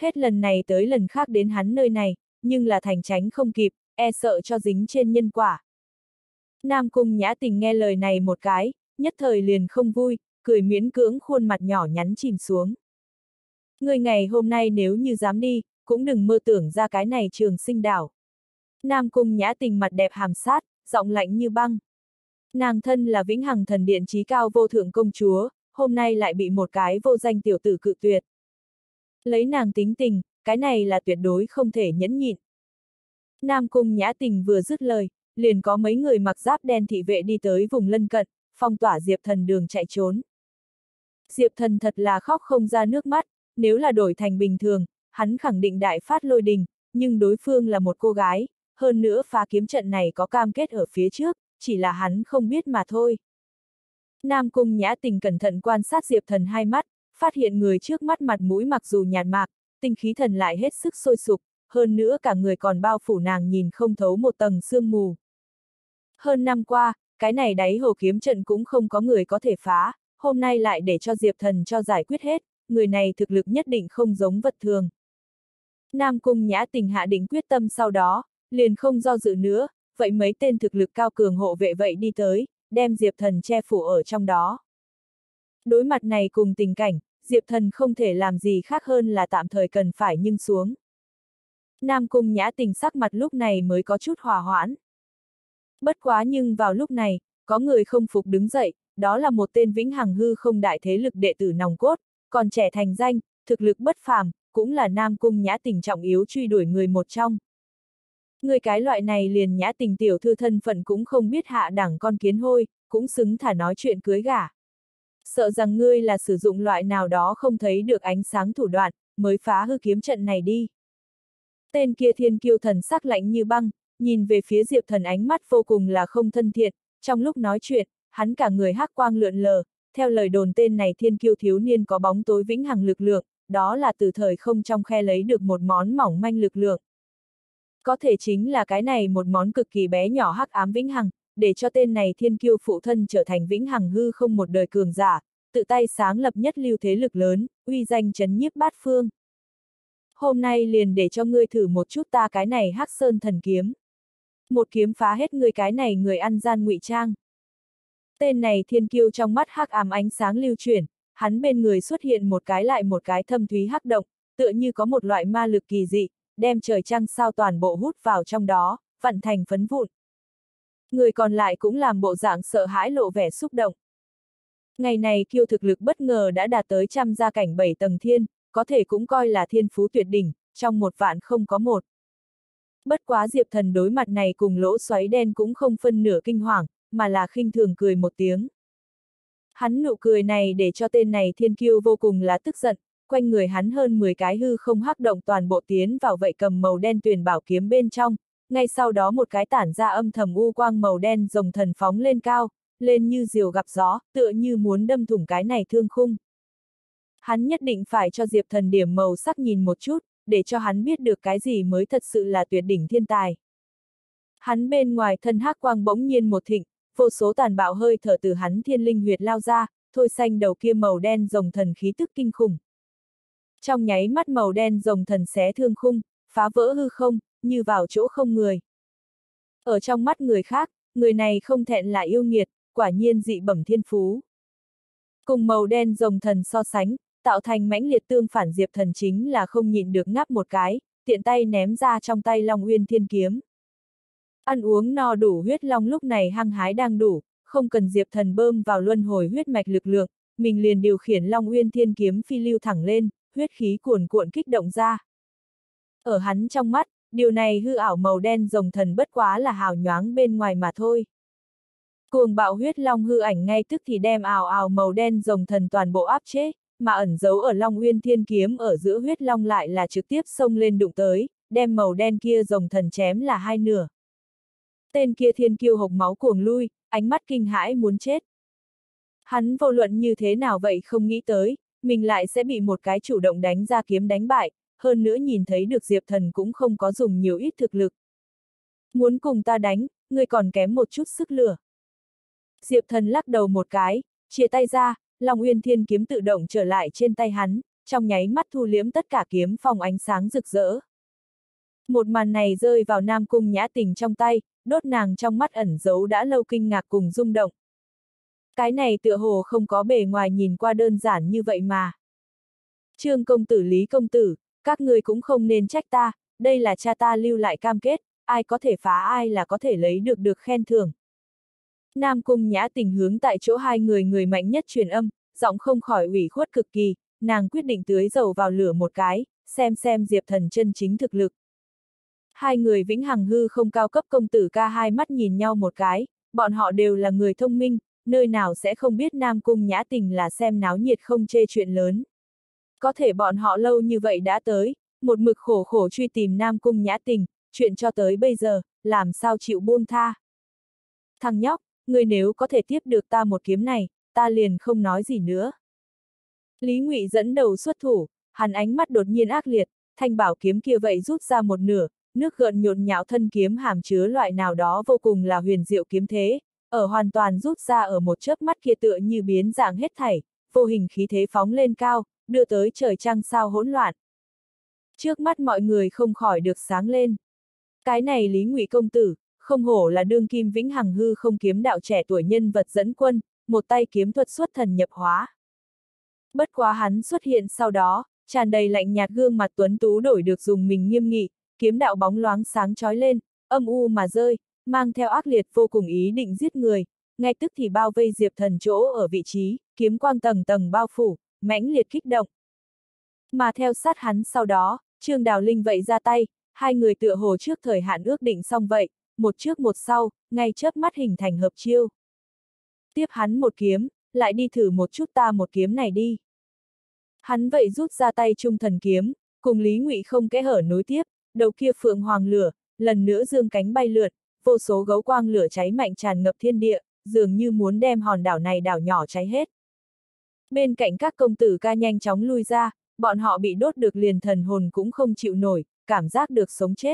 Hết lần này tới lần khác đến hắn nơi này, nhưng là thành tránh không kịp, e sợ cho dính trên nhân quả. Nam Cung Nhã Tình nghe lời này một cái, nhất thời liền không vui, cười miễn cưỡng khuôn mặt nhỏ nhắn chìm xuống. Ngươi ngày hôm nay nếu như dám đi, cũng đừng mơ tưởng ra cái này Trường Sinh đảo. Nam Cung Nhã Tình mặt đẹp hàm sát, giọng lạnh như băng. Nàng thân là Vĩnh Hằng Thần Điện chí cao vô thượng công chúa, hôm nay lại bị một cái vô danh tiểu tử cự tuyệt. Lấy nàng tính tình, cái này là tuyệt đối không thể nhẫn nhịn. Nam Cung Nhã Tình vừa dứt lời, liền có mấy người mặc giáp đen thị vệ đi tới vùng lân cận, phong tỏa Diệp Thần đường chạy trốn. Diệp Thần thật là khóc không ra nước mắt, nếu là đổi thành bình thường, hắn khẳng định đại phát lôi đình, nhưng đối phương là một cô gái, hơn nữa phá kiếm trận này có cam kết ở phía trước, chỉ là hắn không biết mà thôi. Nam Cung Nhã Tình cẩn thận quan sát Diệp Thần hai mắt, phát hiện người trước mắt mặt mũi mặc dù nhàn mạc, tinh khí thần lại hết sức sôi sục, hơn nữa cả người còn bao phủ nàng nhìn không thấu một tầng sương mù. Hơn năm qua, cái này đáy hồ kiếm trận cũng không có người có thể phá, hôm nay lại để cho Diệp Thần cho giải quyết hết, người này thực lực nhất định không giống vật thường. Nam Cung Nhã Tình hạ định quyết tâm sau đó, liền không do dự nữa, vậy mấy tên thực lực cao cường hộ vệ vậy đi tới, đem Diệp Thần che phủ ở trong đó. Đối mặt này cùng tình cảnh, Diệp Thần không thể làm gì khác hơn là tạm thời cần phải nhưng xuống. Nam Cung Nhã Tình sắc mặt lúc này mới có chút hòa hoãn. Bất quá nhưng vào lúc này, có người không phục đứng dậy, đó là một tên Vĩnh Hằng hư không đại thế lực đệ tử nòng cốt, còn trẻ thành danh, thực lực bất phàm, cũng là Nam Cung Nhã Tình trọng yếu truy đuổi người một trong. Người cái loại này liền Nhã Tình tiểu thư thân phận cũng không biết hạ đẳng con kiến hôi, cũng xứng thả nói chuyện cưới gả. Sợ rằng ngươi là sử dụng loại nào đó không thấy được ánh sáng thủ đoạn, mới phá hư kiếm trận này đi. Tên kia thiên kiêu thần sắc lạnh như băng, nhìn về phía Diệp Thần ánh mắt vô cùng là không thân thiện, trong lúc nói chuyện, hắn cả người hắc quang lượn lờ, theo lời đồn tên này thiên kiêu thiếu niên có bóng tối vĩnh hằng lực lượng, đó là từ thời không trong khe lấy được một món mỏng manh lực lượng. Có thể chính là cái này một món cực kỳ bé nhỏ hắc ám vĩnh hằng, để cho tên này thiên kiêu phụ thân trở thành vĩnh hằng hư không một đời cường giả, tự tay sáng lập nhất lưu thế lực lớn, uy danh chấn nhiếp bát phương. Hôm nay liền để cho ngươi thử một chút ta cái này Hắc Sơn thần kiếm. Một kiếm phá hết ngươi cái này người ăn gian ngụy trang. Tên này thiên kiêu trong mắt hắc ám ánh sáng lưu chuyển, hắn bên người xuất hiện một cái lại một cái thâm thúy hắc động, tựa như có một loại ma lực kỳ dị, đem trời trăng sao toàn bộ hút vào trong đó, vặn thành phấn vụn. Người còn lại cũng làm bộ dạng sợ hãi lộ vẻ xúc động. Ngày này kiêu thực lực bất ngờ đã đạt tới trăm gia cảnh 7 tầng thiên, có thể cũng coi là thiên phú tuyệt đỉnh, trong 1 vạn không có một. Bất quá Diệp Thần đối mặt này cùng lỗ xoáy đen cũng không phân nửa kinh hoàng, mà là khinh thường cười một tiếng. Hắn nụ cười này để cho tên này thiên kiêu vô cùng là tức giận, quanh người hắn hơn 10 cái hư không hắc động toàn bộ tiến vào vậy cầm màu đen tuyền bảo kiếm bên trong, ngay sau đó một cái tản ra âm thầm u quang màu đen rồng thần phóng lên cao, lên như diều gặp gió, tựa như muốn đâm thủng cái này thương khung. Hắn nhất định phải cho Diệp Thần điểm màu sắc nhìn một chút, để cho hắn biết được cái gì mới thật sự là tuyệt đỉnh thiên tài. Hắn bên ngoài thân hắc quang bỗng nhiên một thịnh, vô số tàn bạo hơi thở từ hắn thiên linh huyệt lao ra, thôi xanh đầu kia màu đen rồng thần khí tức kinh khủng. Trong nháy mắt màu đen rồng thần xé thương khung, phá vỡ hư không, như vào chỗ không người. Ở trong mắt người khác, người này không thẹn là yêu nghiệt, quả nhiên dị bẩm thiên phú. Cùng màu đen rồng thần so sánh, tạo thành mãnh liệt tương phản Diệp Thần chính là không nhịn được ngáp một cái, tiện tay ném ra trong tay Long Uyên Thiên Kiếm. Ăn uống no đủ huyết long lúc này hăng hái đang đủ, không cần Diệp Thần bơm vào luân hồi huyết mạch lực lượng, mình liền điều khiển Long Uyên Thiên Kiếm phi lưu thẳng lên, huyết khí cuồn cuộn kích động ra. Ở hắn trong mắt, điều này hư ảo màu đen rồng thần bất quá là hào nhoáng bên ngoài mà thôi. Cuồng bạo huyết long hư ảnh ngay tức thì đem ào ào màu đen rồng thần toàn bộ áp chế, mà ẩn giấu ở Long Uyên Thiên Kiếm ở giữa huyết long lại là trực tiếp xông lên đụng tới, đem màu đen kia rồng thần chém là hai nửa. Tên kia thiên kiêu hộc máu cuồng lui, ánh mắt kinh hãi muốn chết. Hắn vô luận như thế nào vậy không nghĩ tới, mình lại sẽ bị một cái chủ động đánh ra kiếm đánh bại, hơn nữa nhìn thấy được Diệp Thần cũng không có dùng nhiều ít thực lực. Muốn cùng ta đánh, ngươi còn kém một chút sức lửa. Diệp Thần lắc đầu một cái, chia tay ra, Long Uyên Thiên Kiếm tự động trở lại trên tay hắn, trong nháy mắt thu liễm tất cả kiếm phong ánh sáng rực rỡ. Một màn này rơi vào Nam Cung Nhã Tình trong tay, đốt nàng trong mắt ẩn giấu đã lâu kinh ngạc cùng rung động. Cái này tựa hồ không có bề ngoài nhìn qua đơn giản như vậy mà. Trương công tử Lý công tử, các người cũng không nên trách ta, đây là cha ta lưu lại cam kết, ai có thể phá ai là có thể lấy được khen thưởng. Nam Cung Nhã Tình hướng tại chỗ hai người mạnh nhất truyền âm, giọng không khỏi ủy khuất cực kỳ, nàng quyết định tưới dầu vào lửa một cái, xem Diệp Thần chân chính thực lực. Hai người vĩnh hằng hư không cao cấp công tử ca hai mắt nhìn nhau một cái, bọn họ đều là người thông minh, nơi nào sẽ không biết Nam Cung Nhã Tình là xem náo nhiệt không chê chuyện lớn. Có thể bọn họ lâu như vậy đã tới, một mực khổ truy tìm Nam Cung Nhã Tình, chuyện cho tới bây giờ, làm sao chịu buông tha. Thằng nhóc, ngươi nếu có thể tiếp được ta một kiếm này, ta liền không nói gì nữa. Lý Ngụy dẫn đầu xuất thủ, hắn ánh mắt đột nhiên ác liệt, thanh bảo kiếm kia vậy rút ra một nửa, nước gợn nhộn nhạo thân kiếm hàm chứa loại nào đó vô cùng là huyền diệu kiếm thế, ở hoàn toàn rút ra ở một chớp mắt kia tựa như biến dạng hết thảy, vô hình khí thế phóng lên cao, đưa tới trời trăng sao hỗn loạn. Trước mắt mọi người không khỏi được sáng lên. Cái này Lý Ngụy công tử, không hổ là đương kim vĩnh hằng hư không kiếm đạo trẻ tuổi nhân vật dẫn quân, một tay kiếm thuật xuất thần nhập hóa. Bất quá hắn xuất hiện sau đó, tràn đầy lạnh nhạt gương mặt tuấn tú đổi được dùng mình nghiêm nghị, kiếm đạo bóng loáng sáng chói lên, âm u mà rơi, mang theo ác liệt vô cùng ý định giết người, ngay tức thì bao vây Diệp Thần chỗ ở vị trí, kiếm quang tầng tầng bao phủ, mãnh liệt kích động. Mà theo sát hắn sau đó, Trương Đào Linh vậy ra tay, hai người tựa hồ trước thời hạn ước định xong vậy, một trước một sau, ngay chớp mắt hình thành hợp chiêu. Tiếp hắn một kiếm, lại đi thử một chút ta một kiếm này đi. Hắn vậy rút ra tay trung thần kiếm, cùng Lý Ngụy không kẽ hở nối tiếp, đầu kia phượng hoàng lửa, lần nữa dương cánh bay lượn, vô số gấu quang lửa cháy mạnh tràn ngập thiên địa, dường như muốn đem hòn đảo này đảo nhỏ cháy hết. Bên cạnh các công tử ca nhanh chóng lui ra, bọn họ bị đốt được liền thần hồn cũng không chịu nổi, cảm giác được sống chết.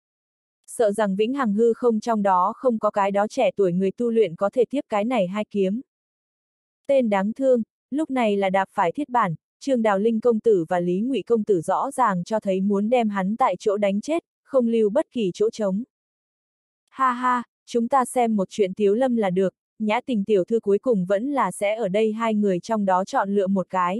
Sợ rằng vĩnh hằng hư không trong đó không có cái đó trẻ tuổi người tu luyện có thể tiếp cái này hai kiếm. Tên đáng thương, lúc này là đạp phải thiết bản, Trương Đào Linh công tử và Lý Ngụy công tử rõ ràng cho thấy muốn đem hắn tại chỗ đánh chết, không lưu bất kỳ chỗ trống. Ha ha, chúng ta xem một chuyện Tiếu Lâm là được, Nhã Tình tiểu thư cuối cùng vẫn là sẽ ở đây hai người trong đó chọn lựa một cái.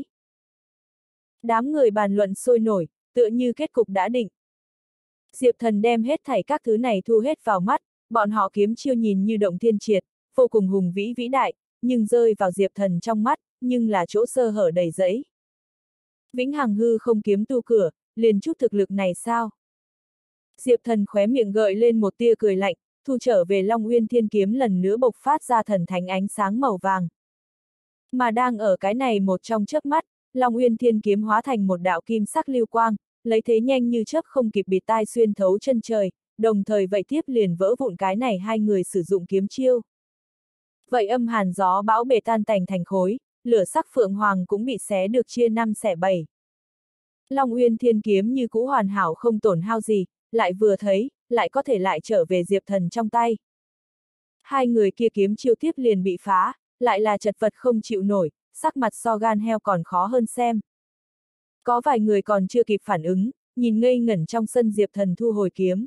Đám người bàn luận sôi nổi, tựa như kết cục đã định. Diệp Thần đem hết thảy các thứ này thu hết vào mắt, bọn họ kiếm chiêu nhìn như động thiên triệt, vô cùng hùng vĩ vĩ đại, nhưng rơi vào Diệp Thần trong mắt, nhưng là chỗ sơ hở đầy rẫy. Vĩnh hằng hư không kiếm tu cửa, liền chút thực lực này sao? Diệp Thần khóe miệng gợi lên một tia cười lạnh, thu trở về Long Uyên Thiên kiếm lần nữa bộc phát ra thần thánh ánh sáng màu vàng. Mà đang ở cái này một trong chớp mắt, Long Uyên Thiên kiếm hóa thành một đạo kim sắc lưu quang, lấy thế nhanh như chớp không kịp bịt tai xuyên thấu chân trời, đồng thời vậy tiếp liền vỡ vụn cái này hai người sử dụng kiếm chiêu. Vậy âm hàn gió bão bể tan tành thành khối, lửa sắc phượng hoàng cũng bị xé được chia năm xẻ bảy. Long Uyên Thiên kiếm như cũ hoàn hảo không tổn hao gì, lại vừa thấy, lại có thể lại trở về Diệp Thần trong tay. Hai người kia kiếm chiêu tiếp liền bị phá, lại là chật vật không chịu nổi, sắc mặt so gan heo còn khó hơn xem. Có vài người còn chưa kịp phản ứng, nhìn ngây ngẩn trong sân Diệp Thần thu hồi kiếm.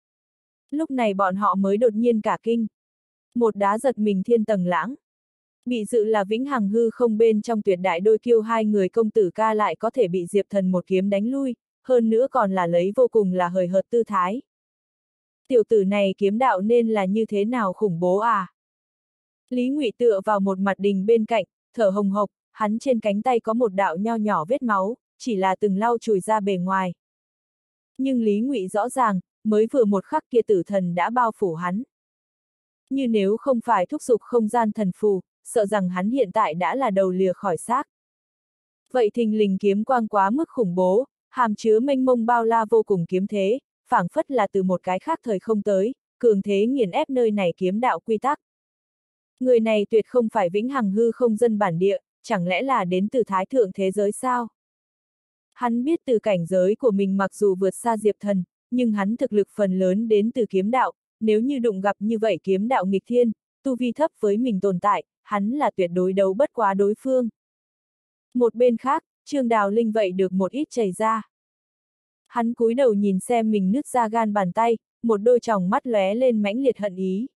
Lúc này bọn họ mới đột nhiên cả kinh. Một đá giật mình thiên tầng lãng. Bị dự là vĩnh hằng hư không bên trong tuyệt đại đôi kiêu hai người công tử ca lại có thể bị Diệp Thần một kiếm đánh lui, hơn nữa còn là lấy vô cùng là hời hợt tư thái. Tiểu tử này kiếm đạo nên là như thế nào khủng bố à? Lý Ngụy tựa vào một mặt đình bên cạnh, thở hồng hộc, hắn trên cánh tay có một đạo nho nhỏ vết máu, chỉ là từng lau chùi ra bề ngoài. Nhưng Lý Ngụy rõ ràng, mới vừa một khắc kia tử thần đã bao phủ hắn. Như nếu không phải thúc giục không gian thần phù, sợ rằng hắn hiện tại đã là đầu lìa khỏi xác. Vậy thình lình kiếm quang quá mức khủng bố, hàm chứa mênh mông bao la vô cùng kiếm thế, phảng phất là từ một cái khác thời không tới, cường thế nghiền ép nơi này kiếm đạo quy tắc. Người này tuyệt không phải vĩnh hằng hư không dân bản địa, chẳng lẽ là đến từ thái thượng thế giới sao? Hắn biết từ cảnh giới của mình mặc dù vượt xa Diệp Thần, nhưng hắn thực lực phần lớn đến từ kiếm đạo, nếu như đụng gặp như vậy kiếm đạo nghịch thiên, tu vi thấp với mình tồn tại, hắn là tuyệt đối đấu bất quá đối phương. Một bên khác, Trương Đào Linh vậy được một ít chảy ra. Hắn cúi đầu nhìn xem mình nứt ra gan bàn tay, một đôi tròng mắt lóe lên mãnh liệt hận ý.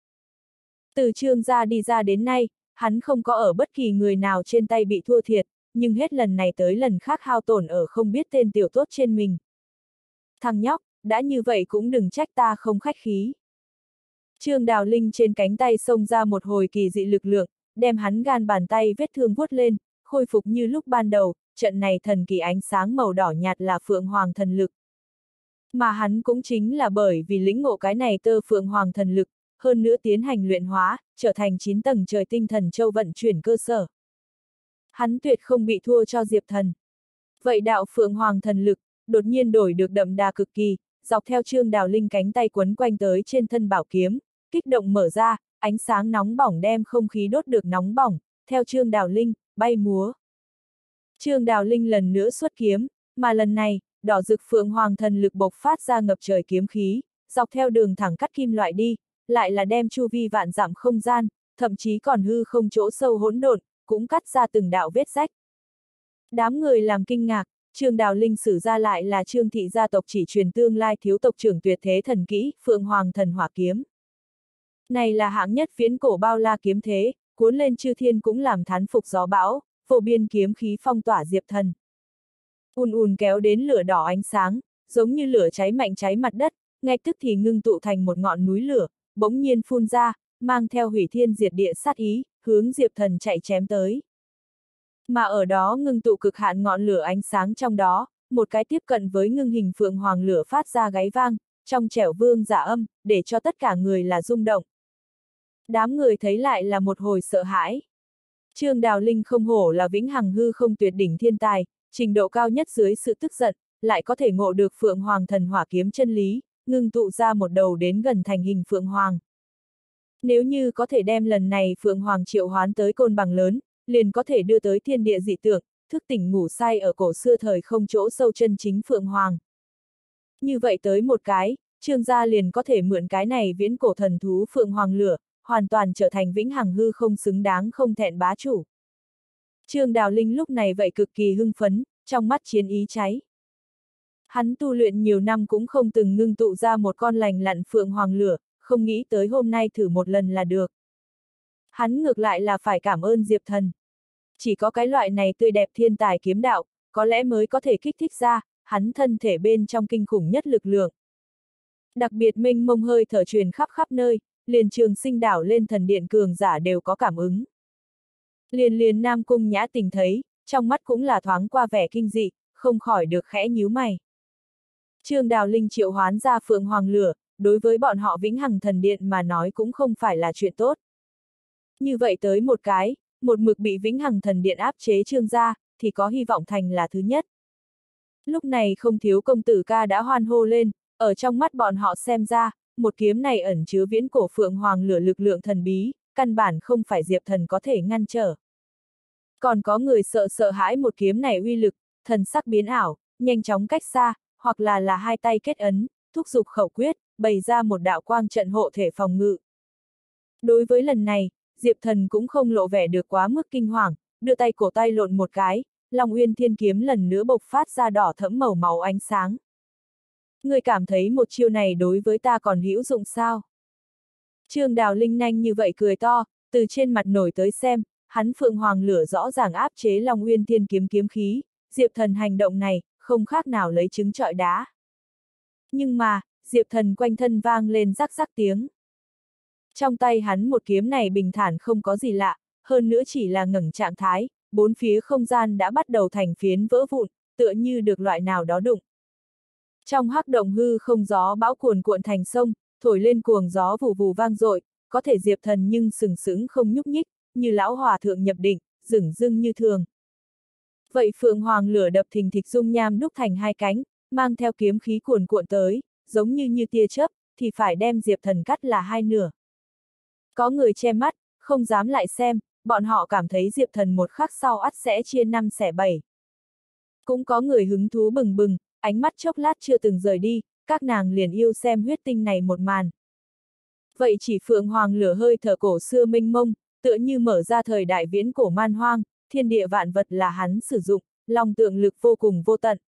Từ Trương gia đi ra đến nay, hắn không có ở bất kỳ người nào trên tay bị thua thiệt, nhưng hết lần này tới lần khác hao tổn ở không biết tên tiểu tốt trên mình. Thằng nhóc, đã như vậy cũng đừng trách ta không khách khí. Trương Đào Linh trên cánh tay xông ra một hồi kỳ dị lực lượng, đem hắn gan bàn tay vết thương vuốt lên, khôi phục như lúc ban đầu, trận này thần kỳ ánh sáng màu đỏ nhạt là Phượng Hoàng thần lực. Mà hắn cũng chính là bởi vì lĩnh ngộ cái này tơ Phượng Hoàng thần lực, hơn nữa tiến hành luyện hóa, trở thành 9 tầng trời tinh thần châu vận chuyển cơ sở. Hắn tuyệt không bị thua cho Diệp Thần. Vậy đạo Phượng Hoàng thần lực, đột nhiên đổi được đậm đà cực kỳ, dọc theo Trương Đào Linh cánh tay quấn quanh tới trên thân bảo kiếm, kích động mở ra, ánh sáng nóng bỏng đem không khí đốt được nóng bỏng, theo Trương Đào Linh, bay múa. Trương Đào Linh lần nữa xuất kiếm, mà lần này, đỏ rực Phượng Hoàng thần lực bộc phát ra ngập trời kiếm khí, dọc theo đường thẳng cắt kim loại đi, lại là đem chu vi vạn dặm không gian, thậm chí còn hư không chỗ sâu hỗn độn, cũng cắt ra từng đạo vết rách. Đám người làm kinh ngạc, Trương Đào Linh sử ra lại là Trương thị gia tộc chỉ truyền tương lai thiếu tộc trưởng tuyệt thế thần kỹ, Phượng Hoàng thần hỏa kiếm. Này là hạng nhất viễn cổ bao la kiếm thế, cuốn lên chư thiên cũng làm thán phục gió bão, vô biên kiếm khí phong tỏa Diệp Thần. Ùn ùn kéo đến lửa đỏ ánh sáng, giống như lửa cháy mạnh cháy mặt đất, ngay tức thì ngưng tụ thành một ngọn núi lửa, bỗng nhiên phun ra, mang theo hủy thiên diệt địa sát ý, hướng Diệp Thần chạy chém tới. Mà ở đó ngưng tụ cực hạn ngọn lửa ánh sáng trong đó, một cái tiếp cận với ngưng hình Phượng Hoàng lửa phát ra gáy vang, trong trẻo vương giả âm, để cho tất cả người là rung động. Đám người thấy lại là một hồi sợ hãi. Trương Đào Linh không hổ là vĩnh hằng hư không tuyệt đỉnh thiên tài, trình độ cao nhất dưới sự tức giận, lại có thể ngộ được Phượng Hoàng thần hỏa kiếm chân lý, ngưng tụ ra một đầu đến gần thành hình Phượng Hoàng. Nếu như có thể đem lần này Phượng Hoàng triệu hoán tới côn bằng lớn, liền có thể đưa tới thiên địa dị tượng, thức tỉnh ngủ say ở cổ xưa thời không chỗ sâu chân chính Phượng Hoàng. Như vậy tới một cái, Trương gia liền có thể mượn cái này viễn cổ thần thú Phượng Hoàng lửa, hoàn toàn trở thành vĩnh hằng hư không xứng đáng không thẹn bá chủ. Trương Đào Linh lúc này vậy cực kỳ hưng phấn, trong mắt chiến ý cháy. Hắn tu luyện nhiều năm cũng không từng ngưng tụ ra một con lành lặn Phượng Hoàng lửa, không nghĩ tới hôm nay thử một lần là được. Hắn ngược lại là phải cảm ơn Diệp Thần. Chỉ có cái loại này tươi đẹp thiên tài kiếm đạo, có lẽ mới có thể kích thích ra, hắn thân thể bên trong kinh khủng nhất lực lượng. Đặc biệt mênh mông hơi thở truyền khắp khắp nơi, liền Trường Sinh đảo lên thần điện cường giả đều có cảm ứng. Liền Nam Cung Nhã Tình thấy, trong mắt cũng là thoáng qua vẻ kinh dị, không khỏi được khẽ nhíu mày. Trương Đào Linh triệu hoán ra Phượng Hoàng lửa, đối với bọn họ vĩnh hằng thần điện mà nói cũng không phải là chuyện tốt. Như vậy tới một cái, một mực bị vĩnh hằng thần điện áp chế Trương gia, thì có hy vọng thành là thứ nhất. Lúc này không thiếu công tử ca đã hoan hô lên, ở trong mắt bọn họ xem ra, một kiếm này ẩn chứa viễn cổ Phượng Hoàng lửa lực lượng thần bí, căn bản không phải Diệp Thần có thể ngăn trở. Còn có người sợ hãi một kiếm này uy lực, thần sắc biến ảo, nhanh chóng cách xa, hoặc là hai tay kết ấn, thúc giục khẩu quyết, bày ra một đạo quang trận hộ thể phòng ngự. Đối với lần này, Diệp Thần cũng không lộ vẻ được quá mức kinh hoàng, đưa tay cổ tay lộn một cái, Long Uyên Thiên kiếm lần nữa bộc phát ra đỏ thẫm màu máu ánh sáng. Người cảm thấy một chiêu này đối với ta còn hữu dụng sao? Trương Đào Linh nhanh như vậy cười to, từ trên mặt nổi tới xem, hắn Phượng Hoàng lửa rõ ràng áp chế Long Uyên Thiên kiếm kiếm khí, Diệp Thần hành động này, không khác nào lấy trứng trọi đá. Nhưng mà, Diệp Thần quanh thân vang lên rắc rắc tiếng. Trong tay hắn một kiếm này bình thản không có gì lạ, hơn nữa chỉ là ngẩng trạng thái, bốn phía không gian đã bắt đầu thành phiến vỡ vụn, tựa như được loại nào đó đụng. Trong hắc động hư không gió bão cuồn cuộn thành sông, thổi lên cuồng gió vù vù vang dội, có thể Diệp Thần nhưng sừng sững không nhúc nhích, như lão hòa thượng nhập định, dửng dưng như thường. Vậy Phượng Hoàng lửa đập thình thịch dung nham đúc thành hai cánh, mang theo kiếm khí cuồn cuộn tới, giống như tia chớp, thì phải đem Diệp Thần cắt là hai nửa. Có người che mắt, không dám lại xem, bọn họ cảm thấy Diệp Thần một khắc sau ắt sẽ chia năm xẻ bảy. Cũng có người hứng thú bừng bừng, ánh mắt chốc lát chưa từng rời đi, các nàng liền yêu xem huyết tinh này một màn. Vậy chỉ Phượng Hoàng lửa hơi thở cổ xưa mênh mông, tựa như mở ra thời đại viễn cổ man hoang, thiên địa vạn vật là hắn sử dụng, long tượng lực vô cùng vô tận.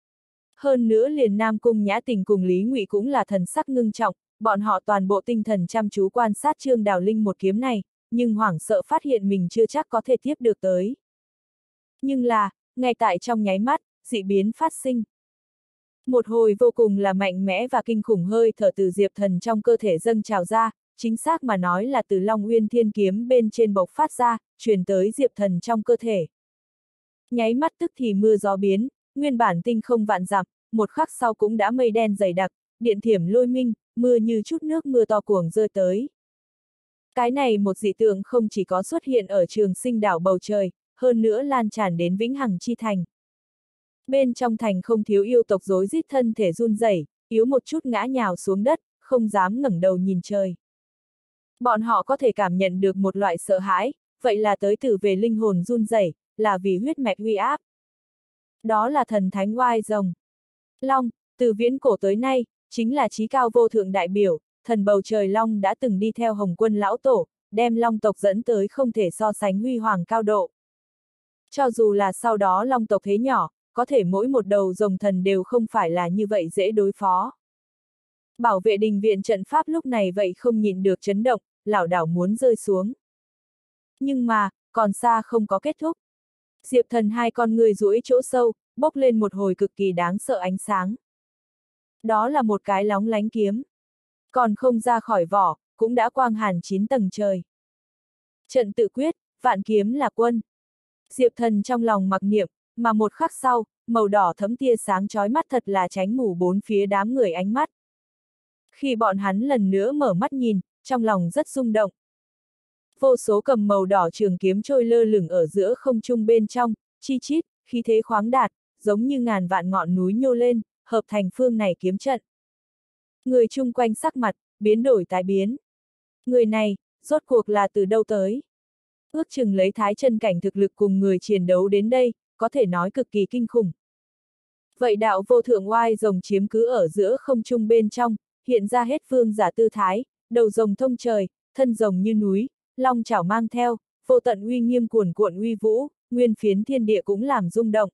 Hơn nữa liền Nam Cung Nhã Tình cùng Lý Ngụy cũng là thần sắc ngưng trọng, bọn họ toàn bộ tinh thần chăm chú quan sát Trương Đào Linh một kiếm này, nhưng hoảng sợ phát hiện mình chưa chắc có thể tiếp được tới. Nhưng là, ngay tại trong nháy mắt, dị biến phát sinh. Một hồi vô cùng là mạnh mẽ và kinh khủng hơi thở từ Diệp Thần trong cơ thể dâng trào ra, chính xác mà nói là từ Long Uyên Thiên Kiếm bên trên bộc phát ra, truyền tới Diệp Thần trong cơ thể. Nháy mắt tức thì mưa gió biến, nguyên bản tinh không vạn dặm, một khắc sau cũng đã mây đen dày đặc, điện thiểm lôi minh, mưa như chút nước mưa to cuồng rơi tới. Cái này một dị tượng không chỉ có xuất hiện ở Trường Sinh đảo bầu trời, hơn nữa lan tràn đến Vĩnh Hằng chi thành. Bên trong thành không thiếu yêu tộc rối rít thân thể run rẩy, yếu một chút ngã nhào xuống đất, không dám ngẩng đầu nhìn trời. Bọn họ có thể cảm nhận được một loại sợ hãi, vậy là tới từ về linh hồn run rẩy, là vì huyết mạch uy áp. Đó là thần thánh oai rồng. Long, từ viễn cổ tới nay, chính là chí cao vô thượng đại biểu, thần bầu trời Long đã từng đi theo Hồng Quân lão tổ, đem Long tộc dẫn tới không thể so sánh huy hoàng cao độ. Cho dù là sau đó Long tộc thế nhỏ, có thể mỗi một đầu rồng thần đều không phải là như vậy dễ đối phó. Bảo vệ đình viện trận pháp lúc này vậy không nhịn được chấn động, lảo đảo muốn rơi xuống. Nhưng mà, còn xa không có kết thúc. Diệp Thần hai con người duỗi chỗ sâu, bốc lên một hồi cực kỳ đáng sợ ánh sáng. Đó là một cái lóng lánh kiếm. Còn không ra khỏi vỏ, cũng đã quang hàn 9 tầng trời. Trận tự quyết, vạn kiếm là quân. Diệp Thần trong lòng mặc niệm, mà một khắc sau, màu đỏ thấm tia sáng chói mắt thật là tránh mù bốn phía đám người ánh mắt. Khi bọn hắn lần nữa mở mắt nhìn, trong lòng rất rung động. Vô số cầm màu đỏ trường kiếm trôi lơ lửng ở giữa không trung bên trong, chi chít, khí thế khoáng đạt, giống như ngàn vạn ngọn núi nhô lên, hợp thành phương này kiếm trận. Người chung quanh sắc mặt, biến đổi tái biến. Người này, rốt cuộc là từ đâu tới? Ước chừng lấy thái chân cảnh thực lực cùng người chiến đấu đến đây, có thể nói cực kỳ kinh khủng. Vậy đạo vô thượng oai rồng chiếm cứ ở giữa không trung bên trong, hiện ra hết vương giả tư thái, đầu rồng thông trời, thân rồng như núi, long chảo mang theo, vô tận uy nghiêm cuồn cuộn uy vũ, nguyên phiến thiên địa cũng làm rung động.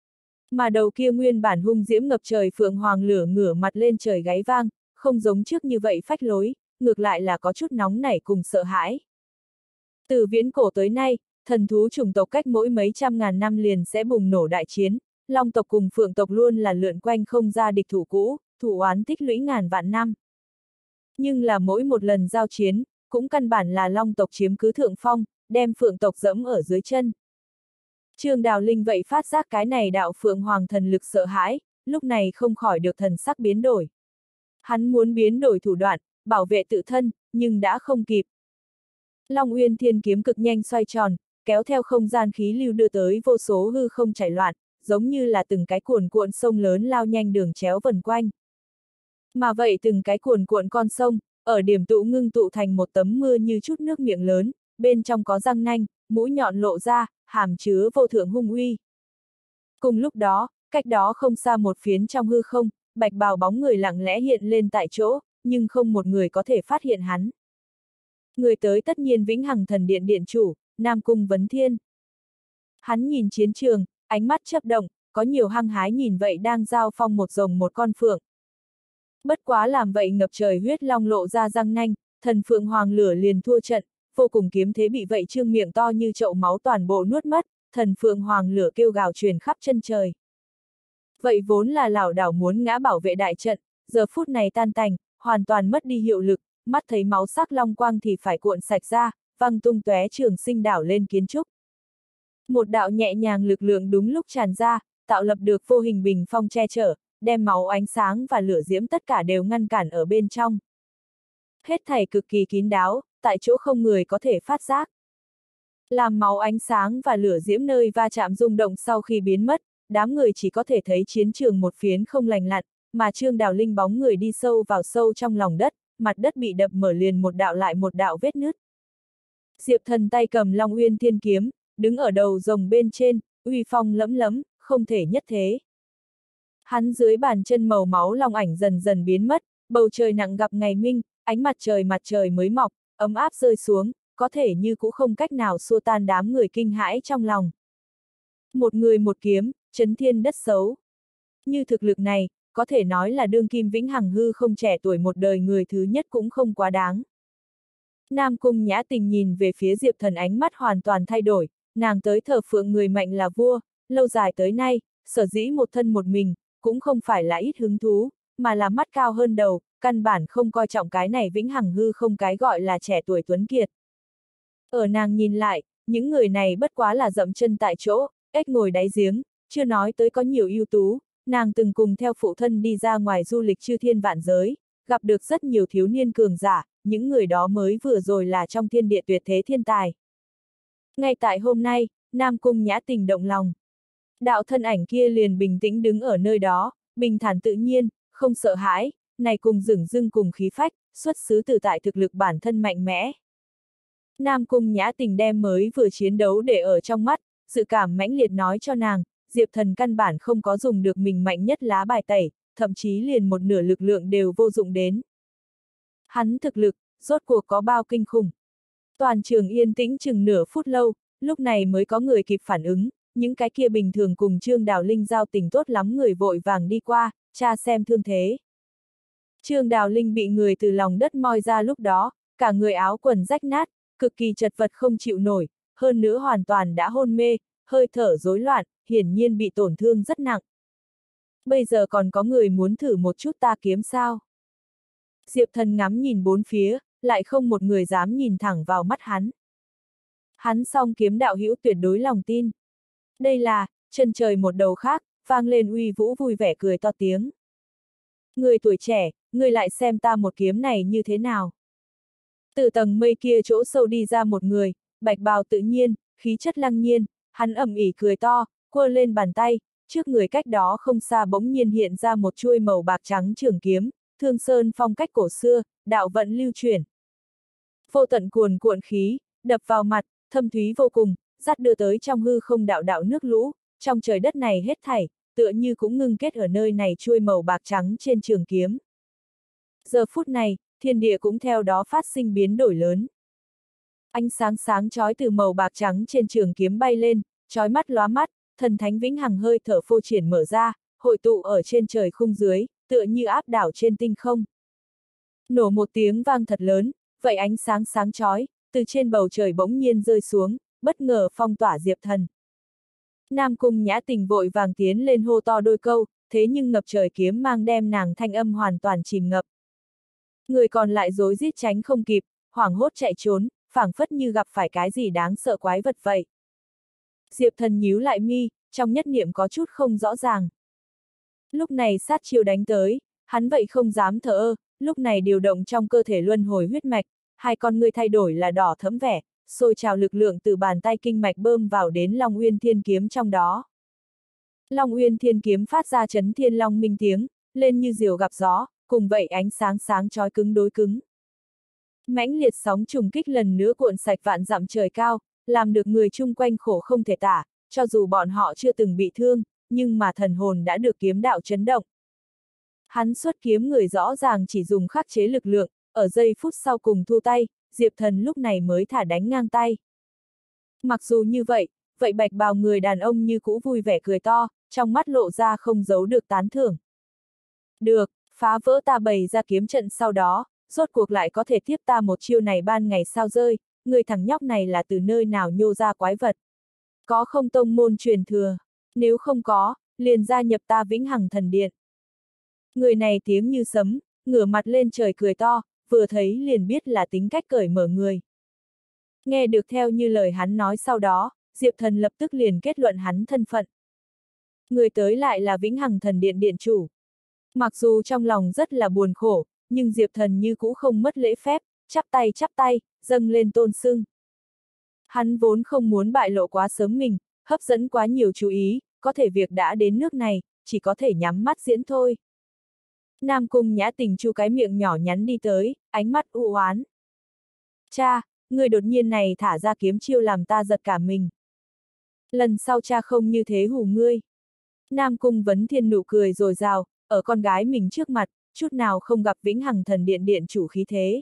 Mà đầu kia nguyên bản hung diễm ngập trời phượng hoàng lửa ngửa mặt lên trời gáy vang, không giống trước như vậy phách lối, ngược lại là có chút nóng nảy cùng sợ hãi. Từ viễn cổ tới nay, thần thú chủng tộc cách mỗi mấy trăm ngàn năm liền sẽ bùng nổ đại chiến, long tộc cùng phượng tộc luôn là lượn quanh không ra địch thủ cũ, thủ oán tích lũy ngàn vạn năm. Nhưng là mỗi một lần giao chiến, cũng căn bản là long tộc chiếm cứ thượng phong, đem phượng tộc dẫm ở dưới chân. Trương Đào Linh vậy phát giác cái này đạo phượng hoàng thần lực sợ hãi, lúc này không khỏi được thần sắc biến đổi. Hắn muốn biến đổi thủ đoạn, bảo vệ tự thân, nhưng đã không kịp. Long Uyên Thiên Kiếm cực nhanh xoay tròn, kéo theo không gian khí lưu đưa tới vô số hư không chảy loạn, giống như là từng cái cuồn cuộn sông lớn lao nhanh đường chéo vần quanh. Mà vậy từng cái cuồn cuộn con sông, ở điểm tụ ngưng tụ thành một tấm mưa như chút nước miệng lớn, bên trong có răng nanh, mũi nhọn lộ ra, hàm chứa vô thượng hung uy. Cùng lúc đó, cách đó không xa một phiến trong hư không, bạch bào bóng người lặng lẽ hiện lên tại chỗ, nhưng không một người có thể phát hiện hắn. Người tới tất nhiên Vĩnh Hằng Thần Điện điện chủ, Nam Cung Vấn Thiên. Hắn nhìn chiến trường, ánh mắt chớp động, có nhiều hăng hái nhìn vậy đang giao phong một rồng một con phượng. Bất quá làm vậy ngập trời huyết long lộ ra răng nanh, thần phượng hoàng lửa liền thua trận, vô cùng kiếm thế bị vậy trương miệng to như chậu máu toàn bộ nuốt mất, thần phượng hoàng lửa kêu gào truyền khắp chân trời. Vậy vốn là lảo đảo muốn ngã bảo vệ đại trận, giờ phút này tan tành, hoàn toàn mất đi hiệu lực, mắt thấy máu sắc long quang thì phải cuộn sạch ra, văng tung tóe Trường Sinh đảo lên kiến trúc. Một đạo nhẹ nhàng lực lượng đúng lúc tràn ra, tạo lập được vô hình bình phong che chở, đem máu ánh sáng và lửa diễm tất cả đều ngăn cản ở bên trong. Hết thảy cực kỳ kín đáo, tại chỗ không người có thể phát giác. Làm máu ánh sáng và lửa diễm nơi va chạm rung động sau khi biến mất, đám người chỉ có thể thấy chiến trường một phiến không lành lặn, mà Trương Đào Linh bóng người đi sâu vào sâu trong lòng đất, mặt đất bị đập mở liền một đạo lại một đạo vết nứt. Diệp Thần tay cầm Long Uyên Thiên Kiếm, đứng ở đầu rồng bên trên, uy phong lẫm lẫm, không thể nhất thế. Hắn dưới bàn chân màu máu long ảnh dần dần biến mất, bầu trời nặng gặp ngày minh, ánh mặt trời mới mọc, ấm áp rơi xuống, có thể như cũng không cách nào xua tan đám người kinh hãi trong lòng. Một người một kiếm, chấn thiên đất xấu. Như thực lực này, có thể nói là đương kim vĩnh hằng hư không trẻ tuổi một đời người thứ nhất cũng không quá đáng. Nam Cung Nhã Tình nhìn về phía Diệp Thần, ánh mắt hoàn toàn thay đổi, nàng tới thờ phượng người mạnh là vua, lâu dài tới nay, sở dĩ một thân một mình, cũng không phải là ít hứng thú, mà là mắt cao hơn đầu, căn bản không coi trọng cái này vĩnh hằng hư không cái gọi là trẻ tuổi tuấn kiệt. Ở nàng nhìn lại, những người này bất quá là dậm chân tại chỗ, ếch ngồi đáy giếng, chưa nói tới có nhiều ưu tú, nàng từng cùng theo phụ thân đi ra ngoài du lịch chư thiên vạn giới, gặp được rất nhiều thiếu niên cường giả, những người đó mới vừa rồi là trong thiên địa tuyệt thế thiên tài. Ngay tại hôm nay, Nam Cung Nhã Tình động lòng. Đạo thân ảnh kia liền bình tĩnh đứng ở nơi đó, bình thản tự nhiên, không sợ hãi, này cùng dửng dưng cùng khí phách, xuất xứ từ tại thực lực bản thân mạnh mẽ. Nam Cung Nhã Tình đem mới vừa chiến đấu để ở trong mắt, dự cảm mãnh liệt nói cho nàng, Diệp Thần căn bản không có dùng được mình mạnh nhất lá bài tẩy, thậm chí liền một nửa lực lượng đều vô dụng đến. Hắn thực lực, rốt cuộc có bao kinh khủng. Toàn trường yên tĩnh chừng nửa phút lâu, lúc này mới có người kịp phản ứng, những cái kia bình thường cùng Trương Đào Linh giao tình tốt lắm người vội vàng đi qua, tra xem thương thế. Trương Đào Linh bị người từ lòng đất moi ra lúc đó, cả người áo quần rách nát, cực kỳ chật vật không chịu nổi, hơn nữa hoàn toàn đã hôn mê, hơi thở rối loạn, hiển nhiên bị tổn thương rất nặng. Bây giờ còn có người muốn thử một chút ta kiếm sao? Diệp Thần ngắm nhìn bốn phía, lại không một người dám nhìn thẳng vào mắt hắn. Hắn song kiếm đạo hữu tuyệt đối lòng tin. Đây là, chân trời một đầu khác, vang lên uy vũ vui vẻ cười to tiếng. Người tuổi trẻ, người lại xem ta một kiếm này như thế nào. Từ tầng mây kia chỗ sâu đi ra một người, bạch bào tự nhiên, khí chất lăng nhiên, hắn ầm ĩ cười to, quơ lên bàn tay, trước người cách đó không xa bỗng nhiên hiện ra một chuôi màu bạc trắng trường kiếm, thương sơn phong cách cổ xưa, đạo vận lưu chuyển. Vô tận cuồn cuộn khí, đập vào mặt, thâm thúy vô cùng, dắt đưa tới trong hư không đạo đạo nước lũ, trong trời đất này hết thảy, tựa như cũng ngưng kết ở nơi này chuôi màu bạc trắng trên trường kiếm. Giờ phút này, thiên địa cũng theo đó phát sinh biến đổi lớn. Ánh sáng sáng chói từ màu bạc trắng trên trường kiếm bay lên, chói mắt lóa mắt, thần thánh vĩnh hằng hơi thở phô triển mở ra, hội tụ ở trên trời khung dưới, tựa như áp đảo trên tinh không. Nổ một tiếng vang thật lớn, vậy ánh sáng sáng chói, từ trên bầu trời bỗng nhiên rơi xuống, bất ngờ phong tỏa Diệp Thần. Nam Cung Nhã Tình vội vàng tiến lên hô to đôi câu, thế nhưng ngập trời kiếm mang đem nàng thanh âm hoàn toàn chìm ngập. Người còn lại rối rít tránh không kịp, hoảng hốt chạy trốn, phảng phất như gặp phải cái gì đáng sợ quái vật vậy. Diệp Thần nhíu lại mi, trong nhất niệm có chút không rõ ràng. Lúc này sát chiêu đánh tới, hắn vậy không dám thờ ơ, lúc này điều động trong cơ thể luân hồi huyết mạch, hai con ngươi thay đổi là đỏ thẫm vẻ, sôi trào lực lượng từ bàn tay kinh mạch bơm vào đến Long Uyên Thiên Kiếm trong đó. Long Uyên Thiên Kiếm phát ra chấn thiên long minh tiếng, lên như diều gặp gió, cùng vậy ánh sáng sáng chói cứng đối cứng. Mãnh liệt sóng trùng kích lần nữa cuộn sạch vạn dặm trời cao, làm được người chung quanh khổ không thể tả, cho dù bọn họ chưa từng bị thương, nhưng mà thần hồn đã được kiếm đạo chấn động. Hắn xuất kiếm người rõ ràng chỉ dùng khắc chế lực lượng, ở giây phút sau cùng thu tay, Diệp Thần lúc này mới thả đánh ngang tay. Mặc dù như vậy, vậy bạch bào người đàn ông như cũ vui vẻ cười to, trong mắt lộ ra không giấu được tán thưởng. Được, phá vỡ ta bày ra kiếm trận sau đó, rốt cuộc lại có thể tiếp ta một chiêu này ban ngày sao rơi, người thằng nhóc này là từ nơi nào nhô ra quái vật. Có không tông môn truyền thừa, nếu không có, liền gia nhập ta Vĩnh Hằng Thần Điện. Người này tiếng như sấm, ngửa mặt lên trời cười to, vừa thấy liền biết là tính cách cởi mở người. Nghe được theo như lời hắn nói sau đó, Diệp Thần lập tức liền kết luận hắn thân phận. Người tới lại là Vĩnh Hằng Thần Điện điện chủ. Mặc dù trong lòng rất là buồn khổ, nhưng Diệp Thần như cũ không mất lễ phép, chắp tay, dâng lên tôn xưng. Hắn vốn không muốn bại lộ quá sớm mình, hấp dẫn quá nhiều chú ý, có thể việc đã đến nước này, chỉ có thể nhắm mắt diễn thôi. Nam Cung Nhã Tình chu cái miệng nhỏ nhắn đi tới, ánh mắt u oán. Cha, người đột nhiên này thả ra kiếm chiêu làm ta giật cả mình. Lần sau cha không như thế hù ngươi. Nam Cung Vấn Thiên nụ cười rồi rào, ở con gái mình trước mặt, chút nào không gặp Vĩnh Hằng Thần Điện điện chủ khí thế.